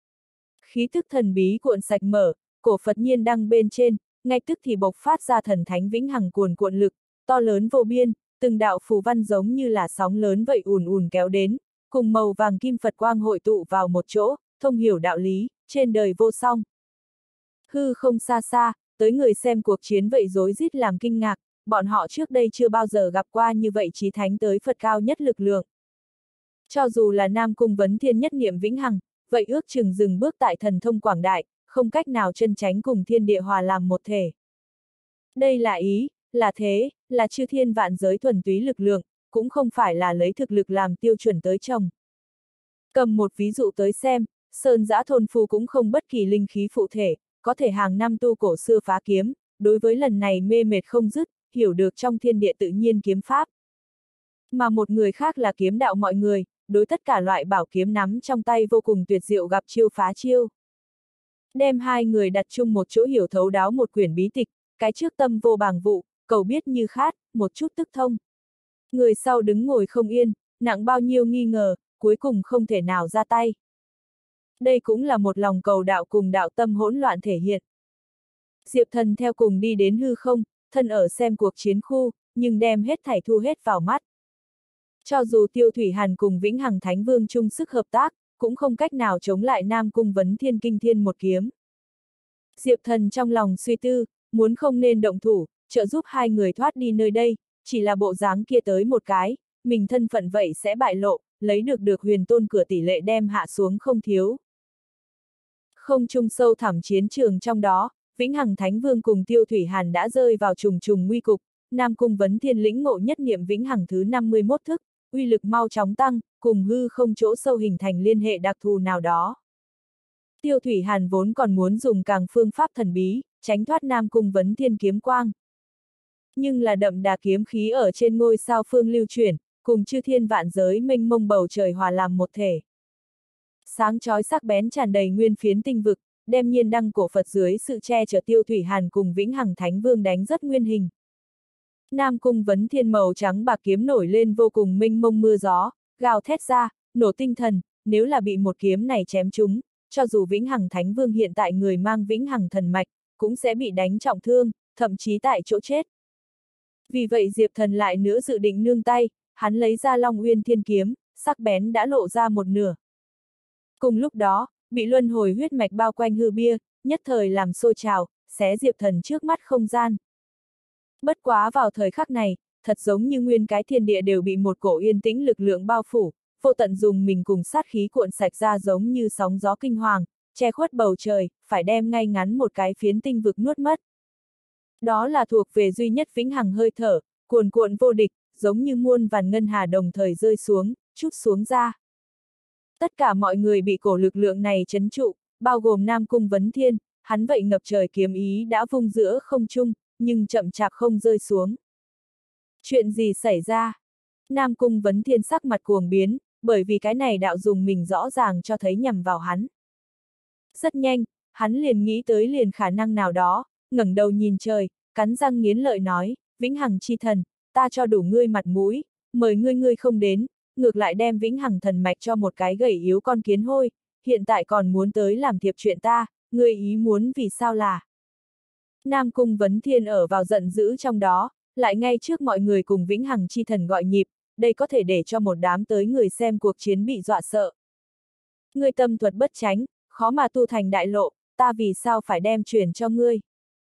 Khí tức thần bí cuộn sạch mở, cổ Phật nhiên đăng bên trên, ngay tức thì bộc phát ra thần thánh Vĩnh Hằng cuồn cuộn lực, to lớn vô biên, từng đạo phù văn giống như là sóng lớn vậy ùn ùn kéo đến, cùng màu vàng kim Phật quang hội tụ vào một chỗ, thông hiểu đạo lý, trên đời vô song. Hư không xa xa, tới người xem cuộc chiến vậy rối rít làm kinh ngạc, bọn họ trước đây chưa bao giờ gặp qua như vậy chí thánh tới Phật cao nhất lực lượng. Cho dù là Nam Cung Vấn Thiên nhất niệm vĩnh hằng, vậy ước chừng dừng bước tại thần thông quảng đại, không cách nào chân tránh cùng thiên địa hòa làm một thể. Đây là ý, là thế, là chư thiên vạn giới thuần túy lực lượng, cũng không phải là lấy thực lực làm tiêu chuẩn tới trồng. Cầm một ví dụ tới xem, Sơn Giã thôn phu cũng không bất kỳ linh khí phụ thể, có thể hàng năm tu cổ xưa phá kiếm, đối với lần này mê mệt không dứt, hiểu được trong thiên địa tự nhiên kiếm pháp. Mà một người khác là kiếm đạo mọi người, đối tất cả loại bảo kiếm nắm trong tay vô cùng tuyệt diệu gặp chiêu phá chiêu. Đem hai người đặt chung một chỗ hiểu thấu đáo một quyển bí tịch, cái trước tâm vô bàng vụ, cầu biết như khát, một chút tức thông. Người sau đứng ngồi không yên, nặng bao nhiêu nghi ngờ, cuối cùng không thể nào ra tay. Đây cũng là một lòng cầu đạo cùng đạo tâm hỗn loạn thể hiện. Diệp Thần theo cùng đi đến hư không, thân ở xem cuộc chiến khu, nhưng đem hết thảy thu hết vào mắt. Cho dù Tiêu Thủy Hàn cùng Vĩnh Hằng Thánh Vương chung sức hợp tác, cũng không cách nào chống lại Nam Cung Vấn Thiên kinh thiên một kiếm. Diệp Thần trong lòng suy tư, muốn không nên động thủ, trợ giúp hai người thoát đi nơi đây, chỉ là bộ dáng kia tới một cái, mình thân phận vậy sẽ bại lộ, lấy được huyền tôn cửa tỷ lệ đem hạ xuống không thiếu. Không trung sâu thẳm chiến trường trong đó, Vĩnh Hằng Thánh Vương cùng Tiêu Thủy Hàn đã rơi vào trùng trùng nguy cục, Nam Cung Vấn Thiên lĩnh ngộ nhất niệm Vĩnh Hằng thứ 51 thức, uy lực mau chóng tăng, cùng hư không chỗ sâu hình thành liên hệ đặc thù nào đó. Tiêu Thủy Hàn vốn còn muốn dùng càng phương pháp thần bí, tránh thoát Nam Cung Vấn Thiên kiếm quang. Nhưng là đậm đà kiếm khí ở trên ngôi sao phương lưu chuyển, cùng chư thiên vạn giới mênh mông bầu trời hòa làm một thể. Sáng chói sắc bén tràn đầy nguyên phiến tinh vực, đem nhiên đăng cổ Phật dưới sự che chở Tiêu Thủy Hàn cùng Vĩnh Hằng Thánh Vương đánh rất nguyên hình. Nam Cung Vấn Thiên màu trắng bạc kiếm nổi lên vô cùng mênh mông mưa gió, gào thét ra, nổ tinh thần, nếu là bị một kiếm này chém trúng, cho dù Vĩnh Hằng Thánh Vương hiện tại người mang Vĩnh Hằng thần mạch, cũng sẽ bị đánh trọng thương, thậm chí tại chỗ chết. Vì vậy Diệp Thần lại nữa dự định nương tay, hắn lấy ra Long Uyên Thiên kiếm, sắc bén đã lộ ra một nửa. Cùng lúc đó, bị luân hồi huyết mạch bao quanh hư bia, nhất thời làm sôi trào, xé Diệp Thần trước mắt không gian. Bất quá vào thời khắc này, thật giống như nguyên cái thiên địa đều bị một cổ yên tĩnh lực lượng bao phủ, vô tận dùng mình cùng sát khí cuộn sạch ra giống như sóng gió kinh hoàng, che khuất bầu trời, phải đem ngay ngắn một cái phiến tinh vực nuốt mất. Đó là thuộc về duy nhất Vĩnh Hằng hơi thở, cuồn cuộn vô địch, giống như muôn vàn ngân hà đồng thời rơi xuống, chút xuống ra. Tất cả mọi người bị cổ lực lượng này trấn trụ, bao gồm Nam Cung Vấn Thiên, hắn vậy ngập trời kiếm ý đã vung giữa không trung, nhưng chậm chạp không rơi xuống. Chuyện gì xảy ra? Nam Cung Vấn Thiên sắc mặt cuồng biến, bởi vì cái này đạo dùng mình rõ ràng cho thấy nhằm vào hắn. Rất nhanh, hắn liền nghĩ tới liền khả năng nào đó, ngẩng đầu nhìn trời, cắn răng nghiến lợi nói, Vĩnh Hằng chi thần, ta cho đủ ngươi mặt mũi, mời ngươi không đến, ngược lại đem Vĩnh Hằng thần mạch cho một cái gầy yếu con kiến hôi, hiện tại còn muốn tới làm thiệp chuyện ta, ngươi ý muốn vì sao là? Nam Cung Vấn Thiên ở vào giận dữ trong đó, lại ngay trước mọi người cùng Vĩnh Hằng chi thần gọi nhịp, đây có thể để cho một đám tới người xem cuộc chiến bị dọa sợ. Ngươi tâm thuật bất chánh, khó mà tu thành đại lộ, ta vì sao phải đem truyền cho ngươi?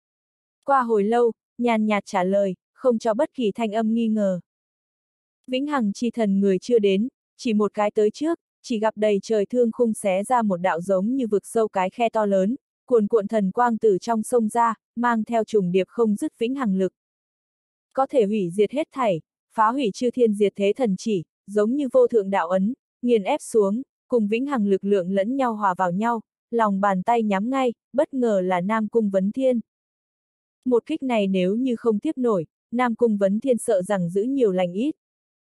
Qua hồi lâu, nhàn nhạt trả lời, không cho bất kỳ thanh âm nghi ngờ. Vĩnh Hằng chi thần người chưa đến, chỉ một cái tới trước, chỉ gặp đầy trời thương khung xé ra một đạo giống như vực sâu cái khe to lớn, cuồn cuộn thần quang từ trong sông ra, mang theo trùng điệp không dứt Vĩnh Hằng lực. Có thể hủy diệt hết thảy, phá hủy chư thiên diệt thế thần chỉ, giống như vô thượng đạo ấn, nghiền ép xuống, cùng Vĩnh Hằng lực lượng lẫn nhau hòa vào nhau, lòng bàn tay nhắm ngay, bất ngờ là Nam Cung Vấn Thiên. Một kích này nếu như không tiếp nổi, Nam Cung Vấn Thiên sợ rằng giữ nhiều lành ít.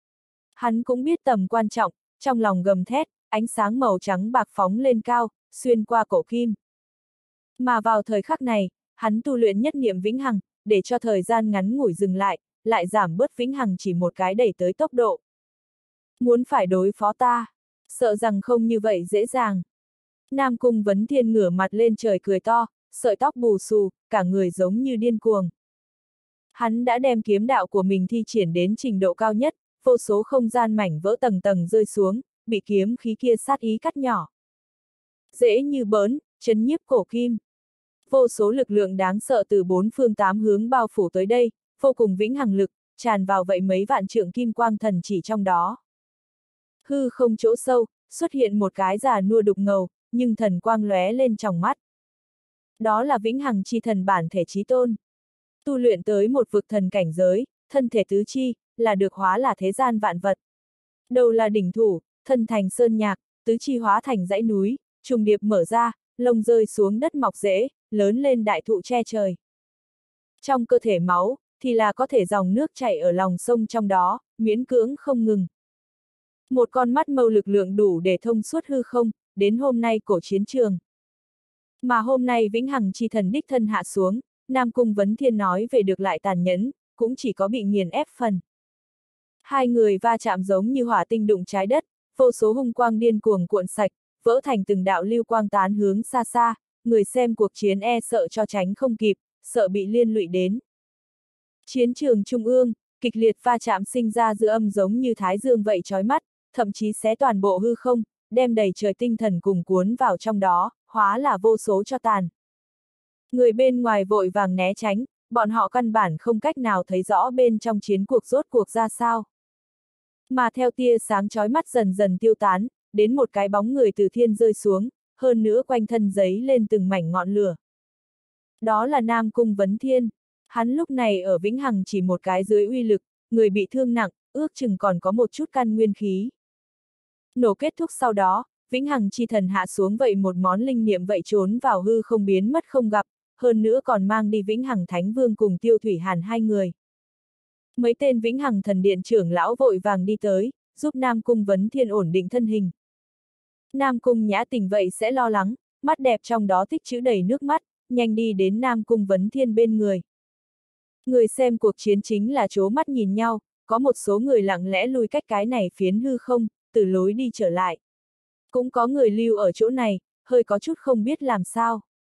Hắn cũng biết tầm quan trọng, trong lòng gầm thét, ánh sáng màu trắng bạc phóng lên cao, xuyên qua cổ kim. Mà vào thời khắc này, hắn tu luyện nhất niệm Vĩnh Hằng, để cho thời gian ngắn ngủi dừng lại giảm bớt Vĩnh Hằng chỉ một cái đẩy tới tốc độ. Muốn phải đối phó ta, sợ rằng không như vậy dễ dàng. Nam Cung Vấn Thiên ngửa mặt lên trời cười to, sợi tóc bù xù, cả người giống như điên cuồng. Hắn đã đem kiếm đạo của mình thi triển đến trình độ cao nhất, vô số không gian mảnh vỡ tầng tầng rơi xuống, bị kiếm khí kia sát ý cắt nhỏ. Dễ như bỡn, chấn nhiếp cổ kim. Vô số lực lượng đáng sợ từ bốn phương tám hướng bao phủ tới đây, vô cùng vĩnh hằng lực, tràn vào vậy mấy vạn trượng kim quang thần chỉ trong đó. Hư không chỗ sâu, xuất hiện một cái già nua đục ngầu, nhưng thần quang lóe lên trong mắt. Đó là vĩnh hằng chi thần bản thể chí tôn. Tu luyện tới một vực thần cảnh giới, thân thể tứ chi, là được hóa là thế gian vạn vật. Đầu là đỉnh thủ, thân thành sơn nhạc, tứ chi hóa thành dãy núi, trùng điệp mở ra, lông rơi xuống đất mọc rễ, lớn lên đại thụ che trời. Trong cơ thể máu, thì là có thể dòng nước chảy ở lòng sông trong đó, miễn cưỡng không ngừng. Một con mắt mâu lực lượng đủ để thông suốt hư không, đến hôm nay cổ chiến trường. Mà hôm nay vĩnh hằng chi thần đích thân hạ xuống, Nam Cung Vấn Thiên nói về được lại tàn nhẫn, cũng chỉ có bị nghiền ép phần. Hai người va chạm giống như hỏa tinh đụng trái đất, vô số hung quang điên cuồng cuộn sạch, vỡ thành từng đạo lưu quang tán hướng xa xa, người xem cuộc chiến e sợ cho tránh không kịp, sợ bị liên lụy đến. Chiến trường trung ương, kịch liệt va chạm sinh ra dư âm giống như thái dương vậy chói mắt, thậm chí xé toàn bộ hư không, đem đầy trời tinh thần cùng cuốn vào trong đó, hóa là vô số cho tàn. Người bên ngoài vội vàng né tránh, bọn họ căn bản không cách nào thấy rõ bên trong chiến cuộc rốt cuộc ra sao. Mà theo tia sáng chói mắt dần dần tiêu tán, đến một cái bóng người từ thiên rơi xuống, hơn nữa quanh thân giấy lên từng mảnh ngọn lửa. Đó là Nam Cung Vấn Thiên. Hắn lúc này ở vĩnh hằng chỉ một cái dưới uy lực, người bị thương nặng, ước chừng còn có một chút căn nguyên khí. Nổ kết thúc sau đó, vĩnh hằng chi thần hạ xuống vậy một món linh niệm vậy trốn vào hư không biến mất không gặp, hơn nữa còn mang đi vĩnh hằng thánh vương cùng Tiêu Thủy Hàn hai người. Mấy tên vĩnh hằng thần điện trưởng lão vội vàng đi tới, giúp Nam Cung Vấn Thiên ổn định thân hình. Nam Cung Nhã Tình vậy sẽ lo lắng, mắt đẹp trong đó tích trữ đầy nước mắt, nhanh đi đến Nam Cung Vấn Thiên bên người. Người xem cuộc chiến chính là trố mắt nhìn nhau, có một số người lặng lẽ lui cách cái này phiến hư không, từ lối đi trở lại. Cũng có người lưu ở chỗ này, hơi có chút không biết làm sao.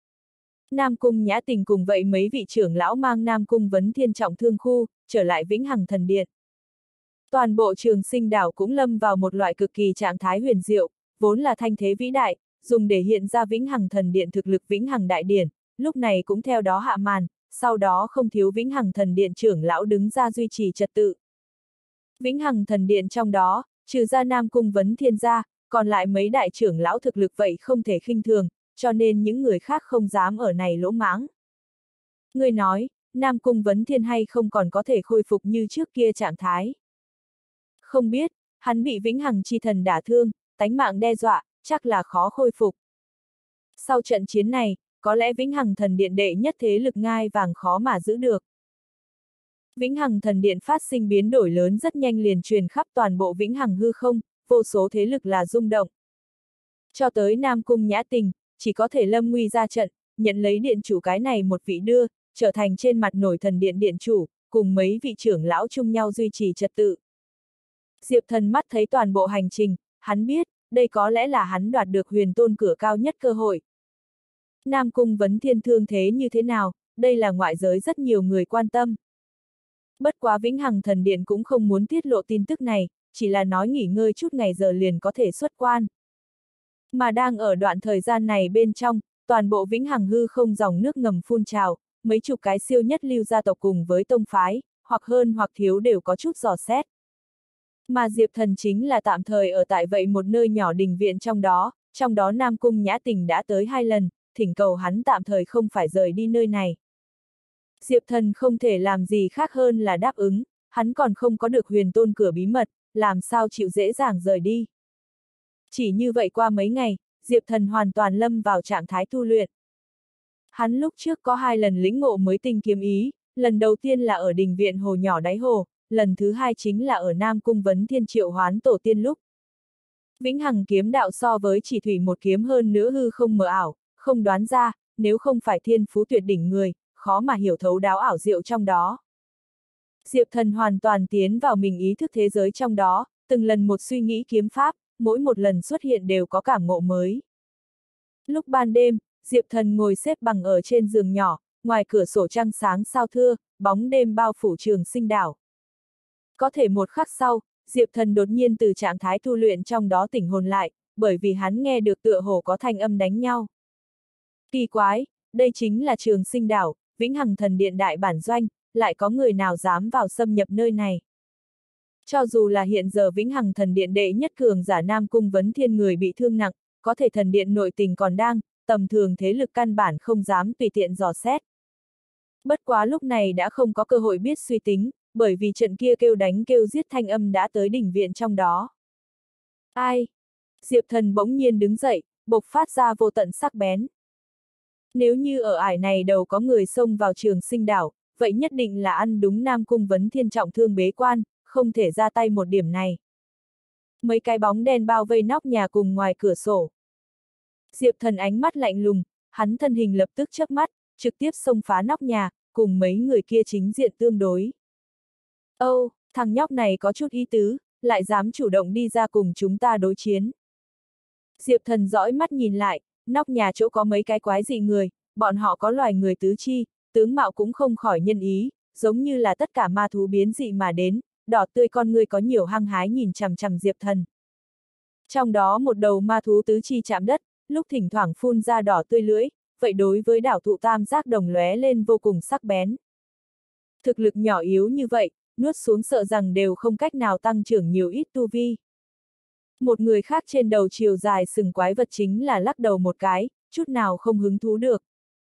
Nam Cung Nhã Tình cùng vậy mấy vị trưởng lão mang Nam Cung Vấn Thiên trọng thương khu, trở lại vĩnh hằng thần điện. Toàn bộ Trường Sinh đảo cũng lâm vào một loại cực kỳ trạng thái huyền diệu, vốn là thanh thế vĩ đại, dùng để hiện ra vĩnh hằng thần điện thực lực vĩnh hằng đại điển, lúc này cũng theo đó hạ màn, sau đó không thiếu vĩnh hằng thần điện trưởng lão đứng ra duy trì trật tự. Vĩnh hằng thần điện trong đó, trừ ra Nam Cung Vấn Thiên ra, còn lại mấy đại trưởng lão thực lực vậy không thể khinh thường, cho nên những người khác không dám ở này lỗ mãng. Người nói, Nam Cung Vấn Thiên hay không còn có thể khôi phục như trước kia trạng thái. Không biết, hắn bị vĩnh hằng chi thần đả thương, tánh mạng đe dọa, chắc là khó khôi phục. Sau trận chiến này, có lẽ vĩnh hằng thần điện đệ nhất thế lực ngai vàng khó mà giữ được. Vĩnh hằng thần điện phát sinh biến đổi lớn rất nhanh liền truyền khắp toàn bộ vĩnh hằng hư không, vô số thế lực là rung động. Cho tới Nam Cung Nhã Tình, chỉ có thể lâm nguy ra trận, nhận lấy điện chủ cái này một vị đưa, trở thành trên mặt nổi thần điện điện chủ, cùng mấy vị trưởng lão chung nhau duy trì trật tự. Diệp Thần mắt thấy toàn bộ hành trình, hắn biết, đây có lẽ là hắn đoạt được huyền tôn cửa cao nhất cơ hội. Nam Cung Vấn Thiên thương thế như thế nào, đây là ngoại giới rất nhiều người quan tâm. Bất quá vĩnh hằng thần điện cũng không muốn tiết lộ tin tức này, chỉ là nói nghỉ ngơi chút ngày giờ liền có thể xuất quan. Mà đang ở đoạn thời gian này bên trong, toàn bộ vĩnh hằng hư không dòng nước ngầm phun trào, mấy chục cái siêu nhất lưu gia tộc cùng với tông phái, hoặc hơn hoặc thiếu đều có chút dò xét. Mà Diệp Thần chính là tạm thời ở tại vậy một nơi nhỏ đình viện trong đó Nam Cung Nhã Tình đã tới 2 lần, thỉnh cầu hắn tạm thời không phải rời đi nơi này. Diệp Thần không thể làm gì khác hơn là đáp ứng, hắn còn không có được huyền tôn cửa bí mật, làm sao chịu dễ dàng rời đi. Chỉ như vậy qua mấy ngày, Diệp Thần hoàn toàn lâm vào trạng thái tu luyện. Hắn lúc trước có 2 lần lĩnh ngộ mới tinh kiếm ý, lần đầu tiên là ở đình viện hồ nhỏ đáy hồ, lần thứ 2 chính là ở Nam Cung Vấn Thiên triệu hoán tổ tiên lúc. Vĩnh hằng kiếm đạo so với chỉ thủy một kiếm hơn nữa hư không mờ ảo, không đoán ra, nếu không phải thiên phú tuyệt đỉnh người, khó mà hiểu thấu đáo ảo diệu trong đó. Diệp Thần hoàn toàn tiến vào mình ý thức thế giới trong đó, từng lần một suy nghĩ kiếm pháp, mỗi một lần xuất hiện đều có cảm ngộ mới. Lúc ban đêm, Diệp Thần ngồi xếp bằng ở trên giường nhỏ, ngoài cửa sổ trăng sáng sao thưa, bóng đêm bao phủ Trường Sinh đảo. Có thể một khắc sau, Diệp Thần đột nhiên từ trạng thái tu luyện trong đó tỉnh hồn lại, bởi vì hắn nghe được tựa hồ có thanh âm đánh nhau. Kỳ quái, đây chính là Trường Sinh đảo, Vĩnh Hằng Thần Điện đại bản doanh, lại có người nào dám vào xâm nhập nơi này. Cho dù là hiện giờ Vĩnh Hằng Thần Điện đệ nhất cường giả Nam Cung Vấn Thiên người bị thương nặng, có thể thần điện nội tình còn đang, tầm thường thế lực căn bản không dám tùy tiện dò xét. Bất quá lúc này đã không có cơ hội biết suy tính, bởi vì trận kia kêu đánh kêu giết thanh âm đã tới đỉnh viện trong đó. Ai? Diệp Thần bỗng nhiên đứng dậy, bộc phát ra vô tận sắc bén. Nếu như ở ải này đầu có người xông vào Trường Sinh đảo, vậy nhất định là ăn đúng Nam Cung Vấn Thiên trọng thương bế quan, không thể ra tay một điểm này. Mấy cái bóng đen bao vây nóc nhà cùng ngoài cửa sổ. Diệp Thần ánh mắt lạnh lùng, hắn thân hình lập tức chớp mắt, trực tiếp xông phá nóc nhà, cùng mấy người kia chính diện tương đối. Âu, thằng nhóc này có chút ý tứ, lại dám chủ động đi ra cùng chúng ta đối chiến. Diệp Thần dõi mắt nhìn lại, nóc nhà chỗ có mấy cái quái dị người, bọn họ có loài người tứ chi, tướng mạo cũng không khỏi nhân ý, giống như là tất cả ma thú biến dị mà đến, đỏ tươi con người có nhiều hăng hái nhìn chằm chằm Diệp Thần. Trong đó một đầu ma thú tứ chi chạm đất, lúc thỉnh thoảng phun ra đỏ tươi lưỡi, vậy đối với đảo thụ tam giác đồng lóe lên vô cùng sắc bén. Thực lực nhỏ yếu như vậy, nuốt xuống sợ rằng đều không cách nào tăng trưởng nhiều ít tu vi. Một người khác trên đầu chiều dài sừng quái vật chính là lắc đầu một cái, chút nào không hứng thú được.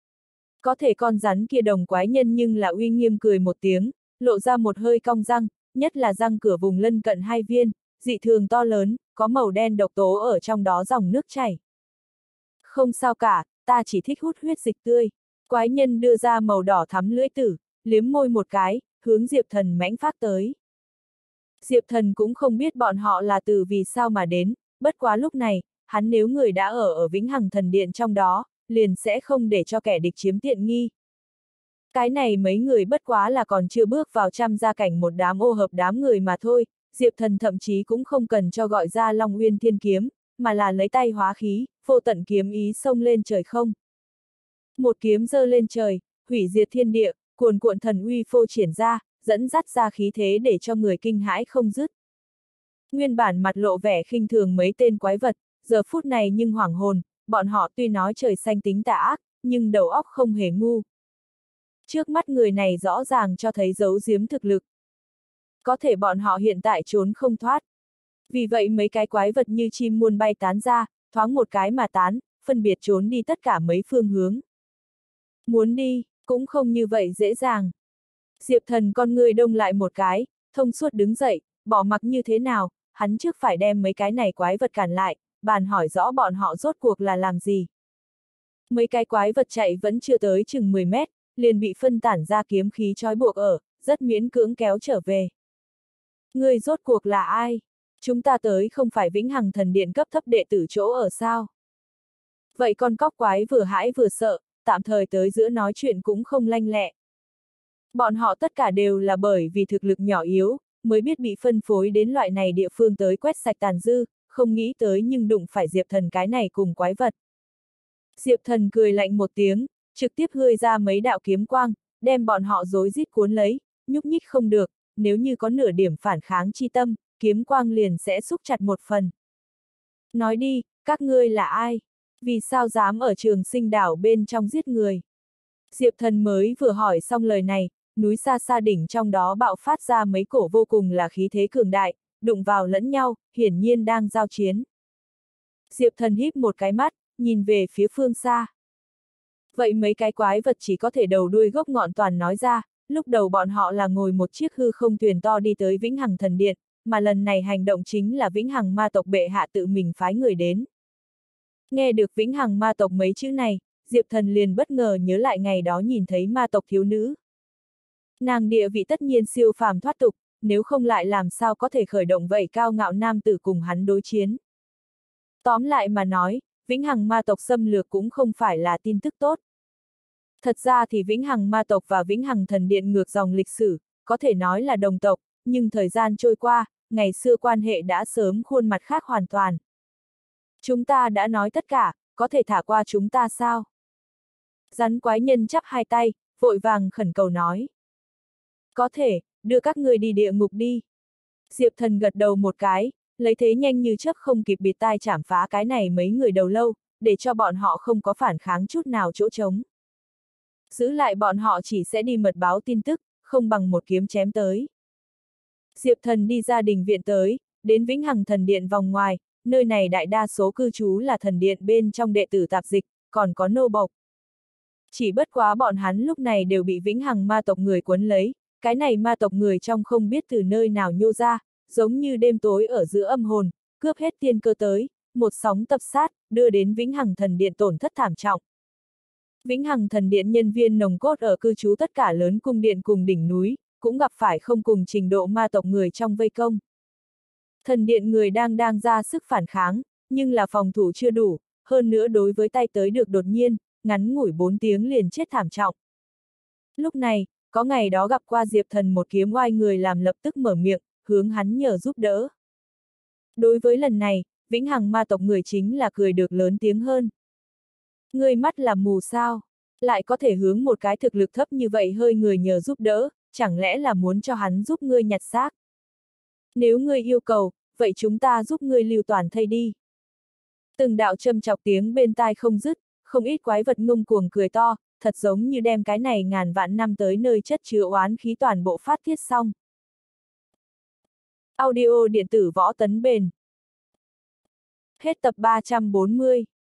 Có thể con rắn kia đồng quái nhân nhưng là uy nghiêm cười một tiếng, lộ ra một hơi cong răng, nhất là răng cửa vùng lân cận hai viên, dị thường to lớn, có màu đen độc tố ở trong đó dòng nước chảy. Không sao cả, ta chỉ thích hút huyết dịch tươi. Quái nhân đưa ra màu đỏ thắm lưỡi tử, liếm môi một cái, hướng Diệp Thần mãnh phát tới. Diệp Thần cũng không biết bọn họ là từ vì sao mà đến, bất quá lúc này, hắn nếu người đã ở Vĩnh Hằng Thần Điện trong đó, liền sẽ không để cho kẻ địch chiếm tiện nghi. Cái này mấy người bất quá là còn chưa bước vào trăm gia cảnh một đám ô hợp đám người mà thôi, Diệp Thần thậm chí cũng không cần cho gọi ra Long Uyên Thiên Kiếm, mà là lấy tay hóa khí, vô tận kiếm ý xông lên trời không. Một kiếm giơ lên trời, hủy diệt thiên địa, cuồn cuộn thần uy phô triển ra, dẫn dắt ra khí thế để cho người kinh hãi không dứt. Nguyên bản mặt lộ vẻ khinh thường mấy tên quái vật, giờ phút này nhưng hoảng hồn, bọn họ tuy nói trời xanh tính tà ác, nhưng đầu óc không hề ngu. Trước mắt người này rõ ràng cho thấy giấu giếm thực lực. Có thể bọn họ hiện tại trốn không thoát. Vì vậy mấy cái quái vật như chim muôn bay tán ra, thoáng một cái mà tán, phân biệt trốn đi tất cả mấy phương hướng. Muốn đi, cũng không như vậy dễ dàng. Diệp Thần con người đông lại một cái, thông suốt đứng dậy, bỏ mặc như thế nào, hắn trước phải đem mấy cái này quái vật cản lại, bàn hỏi rõ bọn họ rốt cuộc là làm gì. Mấy cái quái vật chạy vẫn chưa tới chừng 10 mét, liền bị phân tản ra kiếm khí trói buộc ở, rất miễn cưỡng kéo trở về. Người rốt cuộc là ai? Chúng ta tới không phải Vĩnh Hằng Thần Điện cấp thấp đệ tử chỗ ở sao? Vậy con cóc quái vừa hãi vừa sợ, tạm thời tới giữa nói chuyện cũng không lanh lẹ. Bọn họ tất cả đều là bởi vì thực lực nhỏ yếu, mới biết bị phân phối đến loại này địa phương tới quét sạch tàn dư, không nghĩ tới nhưng đụng phải Diệp Thần cái này cùng quái vật. Diệp Thần cười lạnh một tiếng, trực tiếp hươi ra mấy đạo kiếm quang, đem bọn họ rối rít cuốn lấy, nhúc nhích không được, nếu như có nửa điểm phản kháng chi tâm, kiếm quang liền sẽ xúc chặt một phần. Nói đi, các ngươi là ai? Vì sao dám ở Trường Sinh đảo bên trong giết người? Diệp Thần mới vừa hỏi xong lời này, núi xa xa đỉnh trong đó bạo phát ra mấy cổ vô cùng là khí thế cường đại, đụng vào lẫn nhau, hiển nhiên đang giao chiến. Diệp Thần híp một cái mắt, nhìn về phía phương xa. Vậy mấy cái quái vật chỉ có thể đầu đuôi gốc ngọn toàn nói ra, lúc đầu bọn họ là ngồi một chiếc hư không thuyền to đi tới Vĩnh Hằng Thần Điện, mà lần này hành động chính là Vĩnh Hằng ma tộc bệ hạ tự mình phái người đến. Nghe được Vĩnh Hằng ma tộc mấy chữ này, Diệp Thần liền bất ngờ nhớ lại ngày đó nhìn thấy ma tộc thiếu nữ. Nàng địa vị tất nhiên siêu phàm thoát tục, nếu không lại làm sao có thể khởi động vậy cao ngạo nam tử cùng hắn đối chiến. Tóm lại mà nói, Vĩnh Hằng ma tộc xâm lược cũng không phải là tin tức tốt. Thật ra thì Vĩnh Hằng ma tộc và Vĩnh Hằng Thần Điện ngược dòng lịch sử, có thể nói là đồng tộc, nhưng thời gian trôi qua, ngày xưa quan hệ đã sớm khuôn mặt khác hoàn toàn. Chúng ta đã nói tất cả, có thể thả qua chúng ta sao? Rắn quái nhân chắp hai tay, vội vàng khẩn cầu nói. Có thể, đưa các ngươi đi địa ngục đi. Diệp Thần gật đầu một cái, lấy thế nhanh như chớp không kịp bịt tai chảm phá cái này mấy người đầu lâu, để cho bọn họ không có phản kháng chút nào chỗ trống. Giữ lại bọn họ chỉ sẽ đi mật báo tin tức, không bằng một kiếm chém tới. Diệp Thần đi ra đình viện tới, đến Vĩnh Hằng Thần Điện vòng ngoài, nơi này đại đa số cư trú là thần điện bên trong đệ tử tạp dịch, còn có nô bộc. Chỉ bất quá bọn hắn lúc này đều bị Vĩnh Hằng ma tộc người cuốn lấy, cái này ma tộc người trong không biết từ nơi nào nhô ra, giống như đêm tối ở giữa âm hồn, cướp hết tiên cơ tới, một sóng tập sát, đưa đến Vĩnh Hằng Thần Điện tổn thất thảm trọng. Vĩnh Hằng Thần Điện nhân viên nồng cốt ở cư trú tất cả lớn cung điện cùng đỉnh núi, cũng gặp phải không cùng trình độ ma tộc người trong vây công. Thần điện người đang ra sức phản kháng, nhưng là phòng thủ chưa đủ, hơn nữa đối với tay tới được đột nhiên, ngắn ngủi 4 tiếng liền chết thảm trọng. Lúc này, có ngày đó gặp qua Diệp Thần một kiếm oai người làm lập tức mở miệng, hướng hắn nhờ giúp đỡ. Đối với lần này, Vĩnh Hằng ma tộc người chính là cười được lớn tiếng hơn. Ngươi mắt là mù sao? Lại có thể hướng một cái thực lực thấp như vậy hơi người nhờ giúp đỡ, chẳng lẽ là muốn cho hắn giúp ngươi nhặt xác? Nếu ngươi yêu cầu, vậy chúng ta giúp ngươi lưu toàn thây đi. Từng đạo châm chọc tiếng bên tai không dứt, không ít quái vật ngông cuồng cười to, thật giống như đem cái này ngàn vạn năm tới nơi chất chứa oán khí toàn bộ phát tiết xong. Audio điện tử Võ Tấn Bền. Hết tập 340.